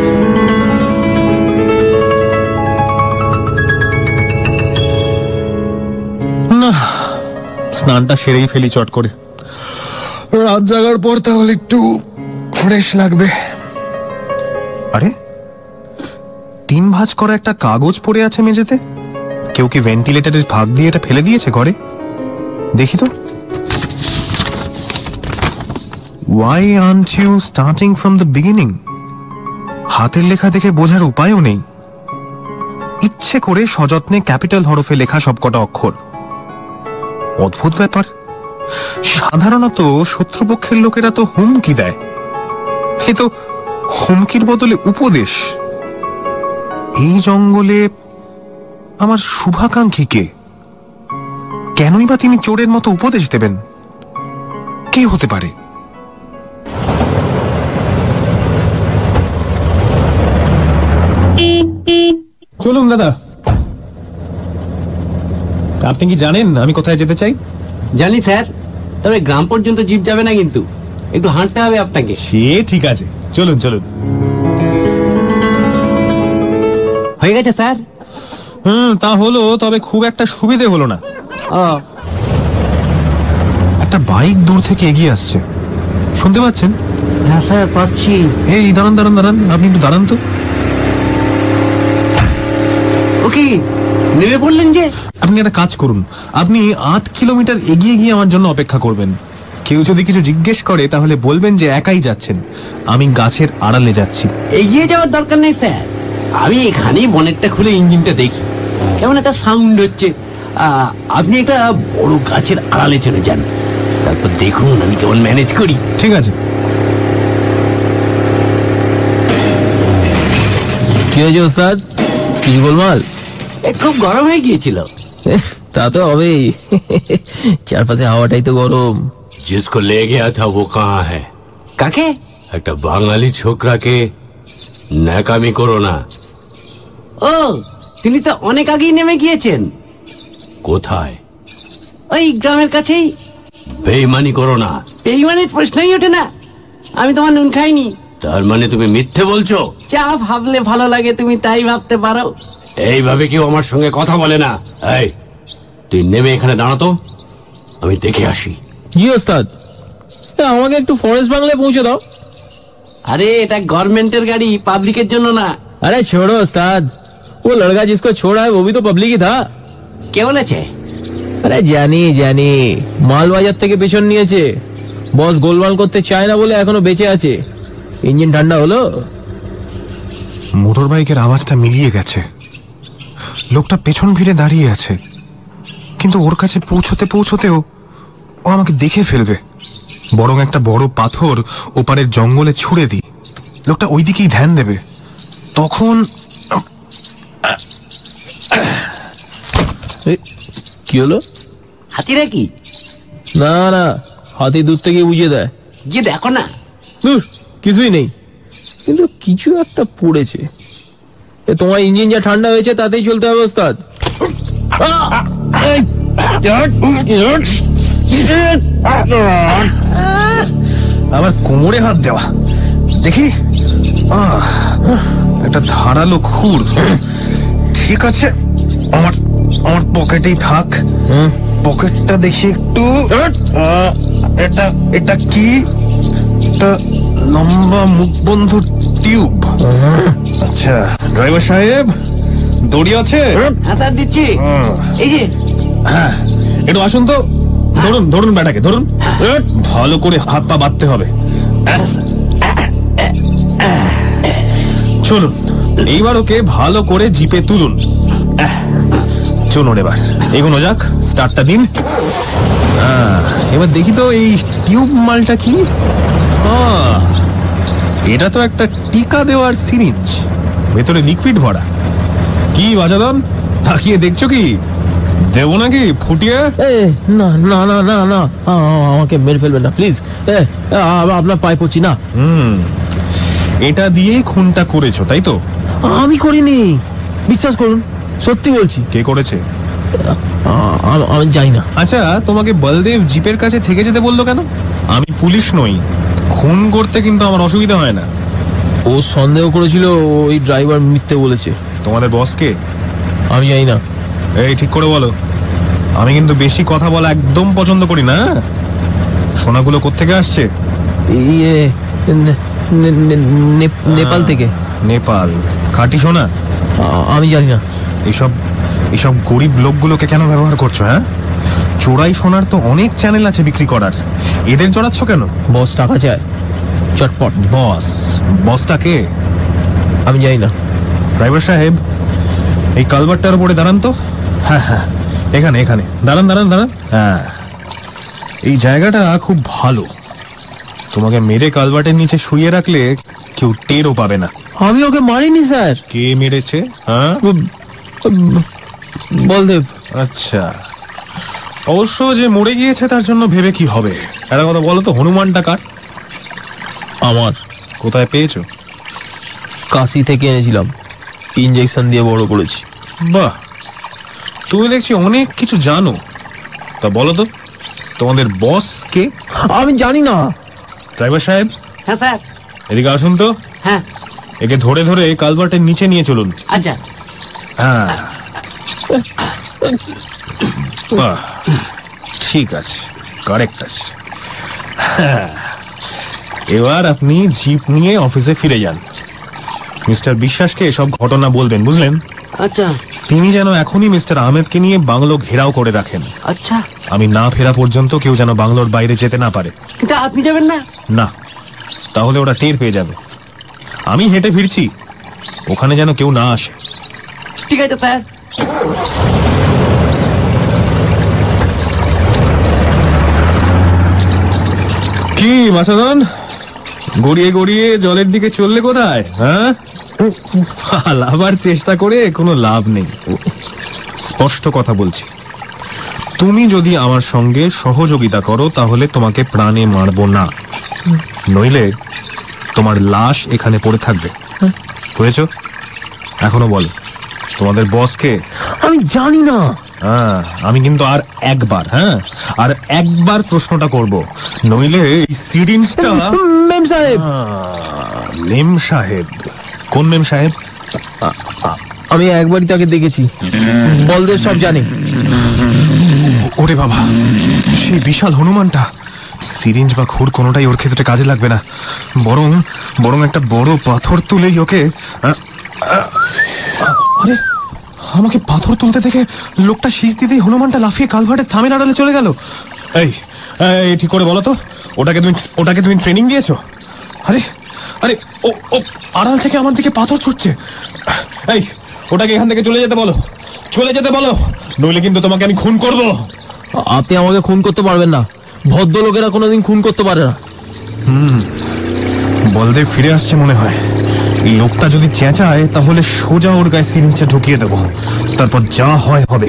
না, স্নানটা সেরেই ফেলি চট করে। রাত জাগার পর তাহলে একটু ফ্রেশ লাগবে। আরে, 3 ভাঁজ করা একটা কাগজ পড়ে আছে মেঝেতে। কেউ কি ভেন্টিলেটরের ভাগ দিয়ে এটা ফেলে দিয়েছে ঘরে? দেখি তো। Why aren't you starting from the beginning? হাতের লেখা দেখে বোঝার উপায়ও নেই। ইচ্ছে করে সযত্নে ক্যাপিটাল হরফে লেখা সবকটা অক্ষর। অদ্ভুত ব্যাপার, সাধারণত শত্রুপক্ষের লোকেরা তো হুমকি দেয়, এ তো হুমকির বদলে উপদেশ। এই জঙ্গলে আমার শুভাকাঙ্ক্ষী কে? কেনই বা তিনি চোরের মতো উপদেশ দেবেন? কে হতে পারে? চলুন দাদা। আপনি কি জানেন আমি কোথায় যেতে চাই? জানি স্যার, তবে গ্রাম পর্যন্ত জিপ যাবে না, কিন্তু একটু হাঁটতে হবে আপনাকে। সে ঠিক আছে, চলুন চলুন। হয়ে গেছে স্যার? তা হলো, তবে খুব একটা সুবিধে হলো না। একটা বাইক দূর থেকে এগিয়ে আসছে, শুনতে পাচ্ছেন? হ্যাঁ স্যার, পাচ্ছি। এই দাঁড়ান দাঁড়ান দাঁড়ান, আপনি একটু দাঁড়ান তো। ওকে, নেমে পড়লেন যে? আপনি একটা কাজ করুন, আপনি 8 কিলোমিটার এগিয়ে গিয়ে আমার জন্য অপেক্ষা করবেন। কেউ যদি কিছু জিজ্ঞেস করে তাহলে বলবেন যে একাই যাচ্ছেন, আমি গাছের আড়ালে যাচ্ছি। এগিয়ে যাওয়ার দরকার নেই স্যার, আমি এখানেই বনেটটা খুলে ইঞ্জিনটা দেখি কেমন একটা সাউন্ড হচ্ছে। আপনি একটা বড় গাছের আড়ালে চলে যান, তারপর দেখুন আমি কেমন ম্যানেজ করি। ঠিক আছে। কি হয়েছে ওস্তাদ, কিছু গোলমাল? খুব গরম হয়ে গিয়েছিল। তা তো হবেই, চারপাশে হাওয়াটাই তো গরম। जिसको ले गया था वो कहाँ है? কাকে? একটা বাঙালি ছোকরাকে। ন্যাকামি করো না। ও, তিনি তো অনেক আগেই নেমে গিয়েছেন। কোথায়? ওই গ্রামের কাছেই। বেইমানি করো না। বেইমানির প্রশ্নই ওঠে না, আমি তোমার নুন খাইনি। তার মানে তুমি মিথ্যে বলছো? যা ভাবলে ভালো লাগে তুমি তাই ভাবতে পারো। এইভাবে কেউ আমার সঙ্গে কথা বলে না। এই, তুই নেমে এখানে দাঁড়াতো, আমি দেখে আসি। জি ওস্তাদ, আমাকে একটু ফরেস্ট বাংলায় পৌঁছে দাও। আরে এটা গভর্নমেন্টের গাড়ি, পাবলিকের জন্য না। अरे छोड़ो उस्ताद, वो लड़का जिसको छोड़ा है वो भी तो पब्लिक ही था। কে বলেছে? আরে জানি জানি, মালবাজার থেকে পেছন নিয়েছে। বস গোলমাল করতে চায় না বলে এখনো বেঁচে আছে। ইঞ্জিন ঠান্ডা হলো? মোটর বাইকের আওয়াজটা মিলিয়ে গেছে। লোকটা পেছন ফিরে দাঁড়িয়ে আছে, কিন্তু ওর কাছে পৌঁছতে পৌঁছতেও ও আমাকে দেখে ফেলবে। বরং একটা বড় পাথর ওপারের জঙ্গলে ছুড়ে দিই, লোকটা ওই দিকেই ধ্যান দেবে। তখন কি হলো? হাতি নাকি? না না, হাতি দূর থেকে বুঝিয়ে দেয়। গিয়ে দেখো না। কিছুই নেই, কিন্তু কিছু একটা পড়েছে। তোমার ইঞ্জিন যা ঠান্ডা হয়েছে তাতেই চলতে হবে ওস্তাদ। আবার কোমরে হাত দেওয়া দেখি। একটা ধারালো খুর। ঠিক আছে, আমার আমার পকেটেই থাক। পকেটটা দেখি একটু। এটা এটা কি? একটা লম্বা মুখবন্ধ টিউব। আচ্ছা ড্রাইভার সাহেব, দড়ি আছে? হ্যাঁ স্যার, দিচ্ছি। এই যে। হ্যাঁ, একটু আসুন তো। ধরুন ধরুন ব্যাটাকে ধরুন, ভালো করে হাত পা বাঁধতে হবে। চলুন, এইবার ওকে ভালো করে জিপে তুলুন। চলুন এবার এগোনো যাক। স্টার্টটা দিন। এবার দেখি তো এই টিউব মালটা কি। এটা তো একটা টিকা দেওয়ার সিরিঞ্জ, ভেতরে লিকুইড ভরা। কি বাজাদন, তাকিয়ে দেখছো কি? দেবো নাকি ফুটিয়ে? না না না না না, আমাকে মেরে ফেলবেন না প্লিজ। আপনার পায়ে পড়ছি না। এটা দিয়েই খুনটা করেছো তাই তো? আমি করিনি, বিশ্বাস করুন, সত্যি বলছি। কে করেছে? আমি জানি না। আচ্ছা, তোমাকে বলদেব জিপের কাছে থেকে যেতে বললো কেন? আমি পুলিশ নই, খুন করতে কিন্তু আমার অসুবিধা হয় না। ও সন্দেহ করেছিল ওই ড্রাইভার মিথ্যে বলেছে। তোমাদের বসকে? আমি জানি না। এই ঠিক করে বলো, আমি কিন্তু বেশি কথা বলা একদম পছন্দ করি না। সোনাগুলো কোত্থেকে আসছে? নেপাল থেকে। নেপাল? খাঁটি সোনা? আমি জানি না। এসব গরিব লোকগুলোকে কেন ব্যবহার করছো? হ্যাঁ, চোরাই সোনার তো অনেক চ্যানেল আছে বিক্রি করার, এদের জড়াচ্ছ কেন? বস টাকা চায় চটপট। বসটাকে? আমি জানি না। ড্রাইভার সাহেব, এই কালভারটার উপরে দাঁড়ান তো। হ্যাঁ হ্যাঁ, এখানে এখানে দাঁড়ান দাঁড়ান দাঁড়ান। হ্যাঁ, এই জায়গাটা খুব ভালো। তোমাকে মেরে কালভার্টের নিচে শুয়ে রাখলে কেউ টেরও পাবে না। আমি ওকে মারিনি স্যার। কে মেরেছে? হ্যাঁ, বলদেব। আচ্ছা, অবশ্য যে মরে গিয়েছে তার জন্য ভেবে কি হবে। একটা কথা বলো তো, হনুমানটা কার? আমার। কোথায় পেয়েছো? কাশি থেকে এনেছিলাম, ইনজেকশন দিয়ে বড় করেছি। বাহ, তুমি দেখছি অনেক কিছু জানো। তা বলো তো, তোমাদের বস কে? আমি জানি না। ড্রাইভার সাহেব। হ্যাঁ স্যার। এদিকে আসুন তো। হ্যাঁ। একে ধরে ধরে কালভার্টের নিচে নিয়ে চলুন। আচ্ছা। হ্যাঁ, বাহ, ঠিক আছে, কারেক্ট আছে। এবার আপনি জিপ নিয়ে অফিসে ফিরে যান। মিস্টার বিশ্বাসকে সব ঘটনা বলবেন, বুঝলেন? আচ্ছা। তিনি যেন এখনই মিস্টার আহমেদকে নিয়ে বাংলো ঘেরাও করে রাখেন। আচ্ছা। আমি না ফেরা পর্যন্ত কেউ যেন বাংলোর বাইরে যেতে না পারে। কিন্তু আপনি যাবেন না? না, তাহলে ওরা টের পেয়ে যাবে। আমি হেঁটে ফিরছি, ওখানে যেন কেউ না আসে। ঠিক আছে স্যার। কি বাসাদন, গড়িয়ে গড়িয়ে জলের দিকে চললে কোথায়? হ্যাঁ, পালাবার চেষ্টা করে কোনো লাভ নেই। স্পষ্ট কথা বলছি, তুমি যদি আমার সঙ্গে সহযোগিতা করো তাহলে তোমাকে প্রাণে মারবো না, নইলে তোমার লাশ এখানে পড়ে থাকবে। বুঝেছো? এখনো বলো, তোমাদের বসকে? আমি জানি না। হ্যাঁ, আমি কিন্তু আর একবার প্রশ্নটা করব, নইলে এই সিরিঞ্জটা। মেম সাহেব। মেম সাহেব? কোন মেম সাহেব? আমি একবারই তাকে দেখেছি, বলদেব সব জানে। ওরে বাবা, সেই বিশাল হনুমানটা। সিরিঞ্জ বা খুর কোনোটাই ওর ক্ষেত্রে কাজে লাগবে না, বরং একটা বড় পাথর তুলেই ওকে। আরে আমাকে পাথর তুলতে দেখে লোকটা শীষ দিতেই হনুমানটা লাফিয়ে কালভার্টের থামের আড়ালে চলে গেল। এই এই, ঠিক করে বলো তো, ওটাকে তুমি ট্রেনিং দিয়েছো? আরে আরে, ও ও আড়াল থেকে আমার দিকে পাথর ছুটছে। এই, ওটাকে এখান থেকে চলে যেতে বলো, চলে যেতে বলো, নইলে কিন্তু তোমাকে আমি খুন করব। আপনি আমাকে খুন করতে পারবেন না, ভদ্রলোকেরা কোনোদিন খুন করতে পারে না। বলদেব ফিরে আসছে মনে হয়। লোকটা যদি চেঁচায় তাহলে সোজা ওর গায়ে সিরিঞ্জটা ঢুকিয়ে দেবো, তারপর যা হয় হবে।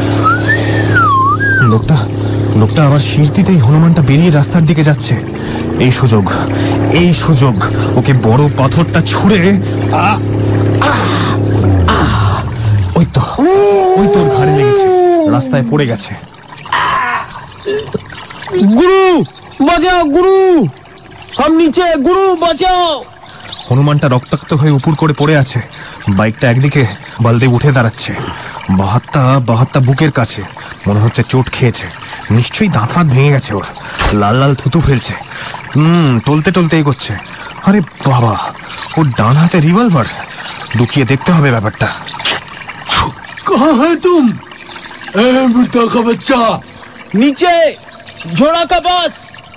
লোকটা আবার শীষ দিতেই হনুমানটা বেরিয়ে রাস্তার দিকে যাচ্ছে। এই সুযোগ ওকে বড় পাথরটা ছুঁড়ে ওই তো ওর ঘাড়ে লেগেছে, রাস্তায় পড়ে গেছে। গুরু বাঁচাও, গুরু হাম নিচে, গুরু বাঁচাও। হনুমানটা রক্তাক্ত হয়ে উপর করে পড়ে আছে। বাইকটা একদিকে, বলদেব উঠে দাঁড়াচ্ছে। বাহাত্তা বুকের কাছে, মনে হচ্ছে চোট খেয়েছে। নিশ্চয়ই দাঁত ফাঁত ভেঙে গেছে ওর। লাল লাল থুতু ফেলছে। টলতে এগোচ্ছে। আরে বাবা, ওর ডান হাতে রিভলভার। লুকিয়ে দেখতে হবে ব্যাপারটা। कहाँ है तुम, ए मुर्दा का बच्चा? नीचे झोड़ा का पास।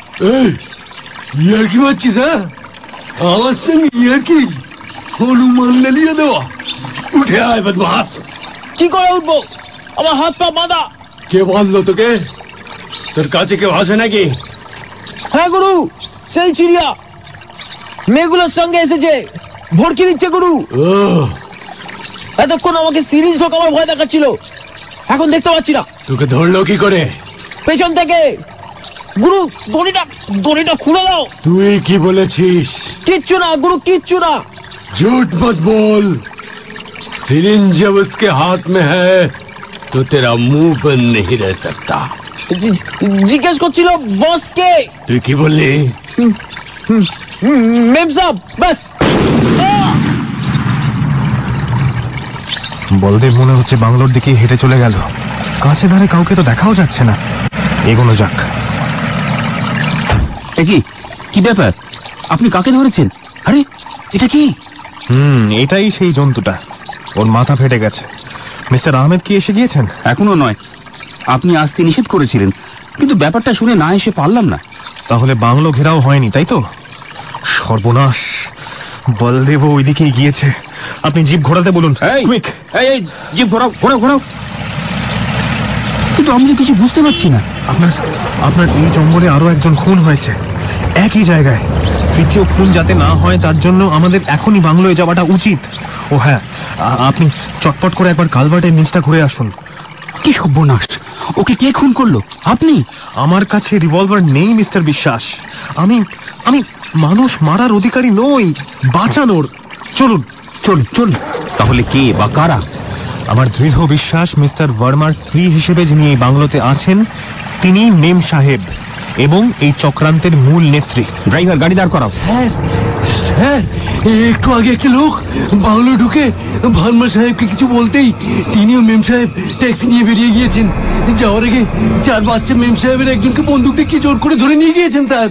यार की बच्ची से आवाज से यार की हनुमान ले लिया देवा। उठे आए बदमाश। কি করে উঠবো? আমার হাত পা বাঁধা। কে বাঁধলো তোকে? তোর কাছে কেউ আসে নাকি? হ্যাঁ গুরু, সেই চিড়িয়া মেয়েগুলোর সঙ্গে এসেছে, ভড়কি দিচ্ছে গুরু। এতক্ষণ আমাকে সিরিজ ঢোকাবার ভয় দেখাচ্ছিল, এখন দেখতে পাচ্ছি না। তোকে ধরলো কি করে? পেছন থেকে। গুরু, দড়িটা খুলে দাও। তুই কি বলেছিস? কিচ্ছু না গুরু, কিচ্ছু না। झूठ मत बोल। सिरिंज जब उसके हाथ में है तो तेरा मुंह बंद नहीं रह सकता। জিজ্ঞেস করছিল বসকে। তুই কি বললি? মেম সাহেব, বাস। বলদেব মনে হচ্ছে বাংলোর দিকে হেঁটে চলে গেল। কাছে ধারে কাউকে তো দেখাও যাচ্ছে না। এগোনো যাক। কি ব্যাপার? আপনি কাকে ধরেছেন? আরে এটা কি? এটাই সেই জন্তুটা। ওর মাথা ফেটে গেছে। মিস্টার আহমেদ কি এসে গিয়েছেন? এখনো নয়, আপনি আসতে নিষেধ করেছিলেন, কিন্তু ব্যাপারটা শুনে না এসে পারলাম না। তাহলে বাংলো ঘেরাও হয়নি, তাই তো? সর্বনাশ, বলদেব ওইদিকেই গিয়েছে। আপনি জিপ ঘোরাতে বলুন। জিপ ঘোরাও। কিন্তু আমি তো কিছু বুঝতে পারছি না। আপনার এই জঙ্গলে আরো একজন খুন হয়েছে, একই জায়গায়। তৃতীয় খুন যাতে না হয় তার জন্য আমাদের এখনই বাংলোয় যাওয়াটা উচিত। ও হ্যাঁ, আপনি চটপট করে একবার কালভার্টের নিচটা ঘুরে আসুন। কি সর্বনাশ! ওকে কে খুন করলো? আপনি? আমার কাছে রিভলভার নেই মিস্টার বিশ্বাস। আমি মানুষ মারার অধিকারী নই, বাঁচানোর। চলুন। তাহলে কে বা কারা? আমার দৃঢ় বিশ্বাস মিস্টার ভার্মার স্ত্রী হিসেবে যিনি এই বাংলোতে আছেন তিনি মেম সাহেব এবং এই চক্রান্তের মূল নেত্রী। ড্রাইভার, গাড়ি দাঁড় করাও। স্যার, একটু আগে একটি লোক বাংলো ঢুকে ভার্মা সাহেবকে কিছু বলতেই তিনিও মেম সাহেব ট্যাক্সি নিয়ে বেরিয়ে গিয়েছেন। যাওয়ার আগে 4 বাচ্চা মেম সাহেবের একজনকে বন্দুক দিয়ে কি জোর করে ধরে নিয়ে গিয়েছেন স্যার।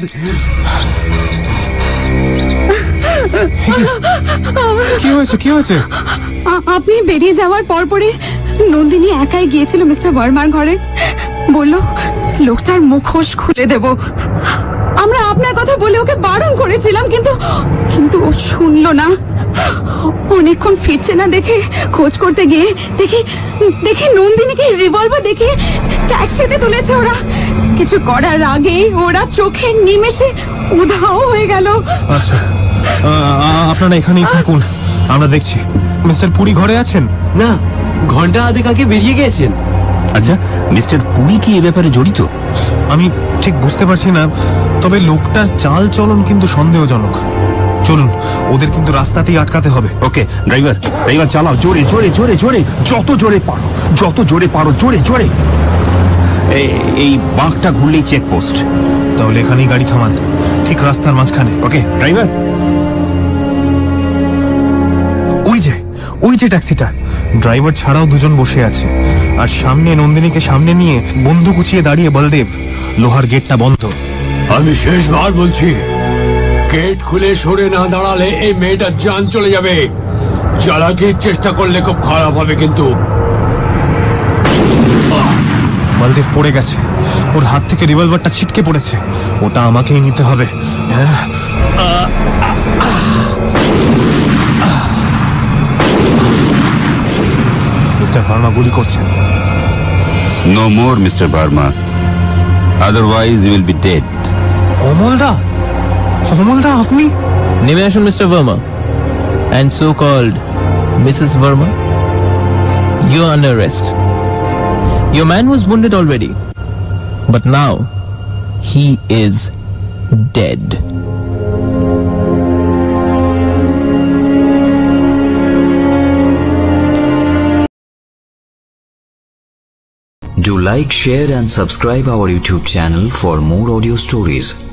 কি হয়েছে? আপনি বেরিয়ে যাওয়ার পরে নন্দিনী একাই গিয়েছিল মিস্টার বর্মার ঘরে। বলল লোকটার মুখোশ খুলে দেব। আমরা আপনার কথা বলে ওকে বারণ করেছিলাম, কিন্তু ও শুনলো না। অনেকক্ষণ ফিরছে না দেখে খোঁজ করতে গিয়ে দেখি নন্দিনীকে রিভলভার দেখে ট্যাক্সিতে তুলেছে ওরা। কিছু করার আগেই ওরা চোখের নিমেষে উধাও হয়ে গেল। আচ্ছা, আপনারা এখানেই থাকুন, আমরা দেখছি। মিস্টার পুরী ঘরে আছেন? না, ঘন্টা আধেক আগে বেরিয়ে গেছেন। আচ্ছা, মিস্টার পুরী কি এ ব্যাপারে জড়িত? আমি ঠিক বুঝতে পারছি না, তবে লোকটার চাল চলন কিন্তু সন্দেহজনক। চলুন, ওদের কিন্তু রাস্তাতেই আটকাতে হবে। ওকে, ড্রাইভার চালাও, জোরে। যত জোরে পারো, জোরে। এই বাঁকটা ঘুরলেই চেকপোস্ট। তাহলে এখানেই গাড়ি থামান, ঠিক রাস্তার মাঝখানে। Okay driver. ওই যে ট্যাক্সিটা, ড্রাইভার ছাড়াও দুজন বসে আছে, আর সামনে নন্দিনীকে সামনে নিয়ে বন্দুক উঁচিয়ে দাঁড়িয়ে বলদেব। লোহার গেটটা বন্ধ। আমি শেষবার বলছি, গেট খুলে সরে না দাঁড়ালে এই মেয়েটার জান চলে যাবে। চালাকির চেষ্টা করলে খুব খারাপ হবে কিন্তু। বলদেব পড়ে গেছে, ওর হাত থেকে রিভলভারটা ছিটকে পড়েছে, ওটা আমাকেই নিতে হবে। মিস্টার ভার্মা গুলি করছেন। No more mister Verma, otherwise you will be dead. অমলদা, অমলদা আপনি? নেমে আসুন mister Verma and so called Mrs. Verma. You are under arrest. Your man was wounded already, but now he is dead. Do like, share and subscribe our YouTube channel for more audio stories.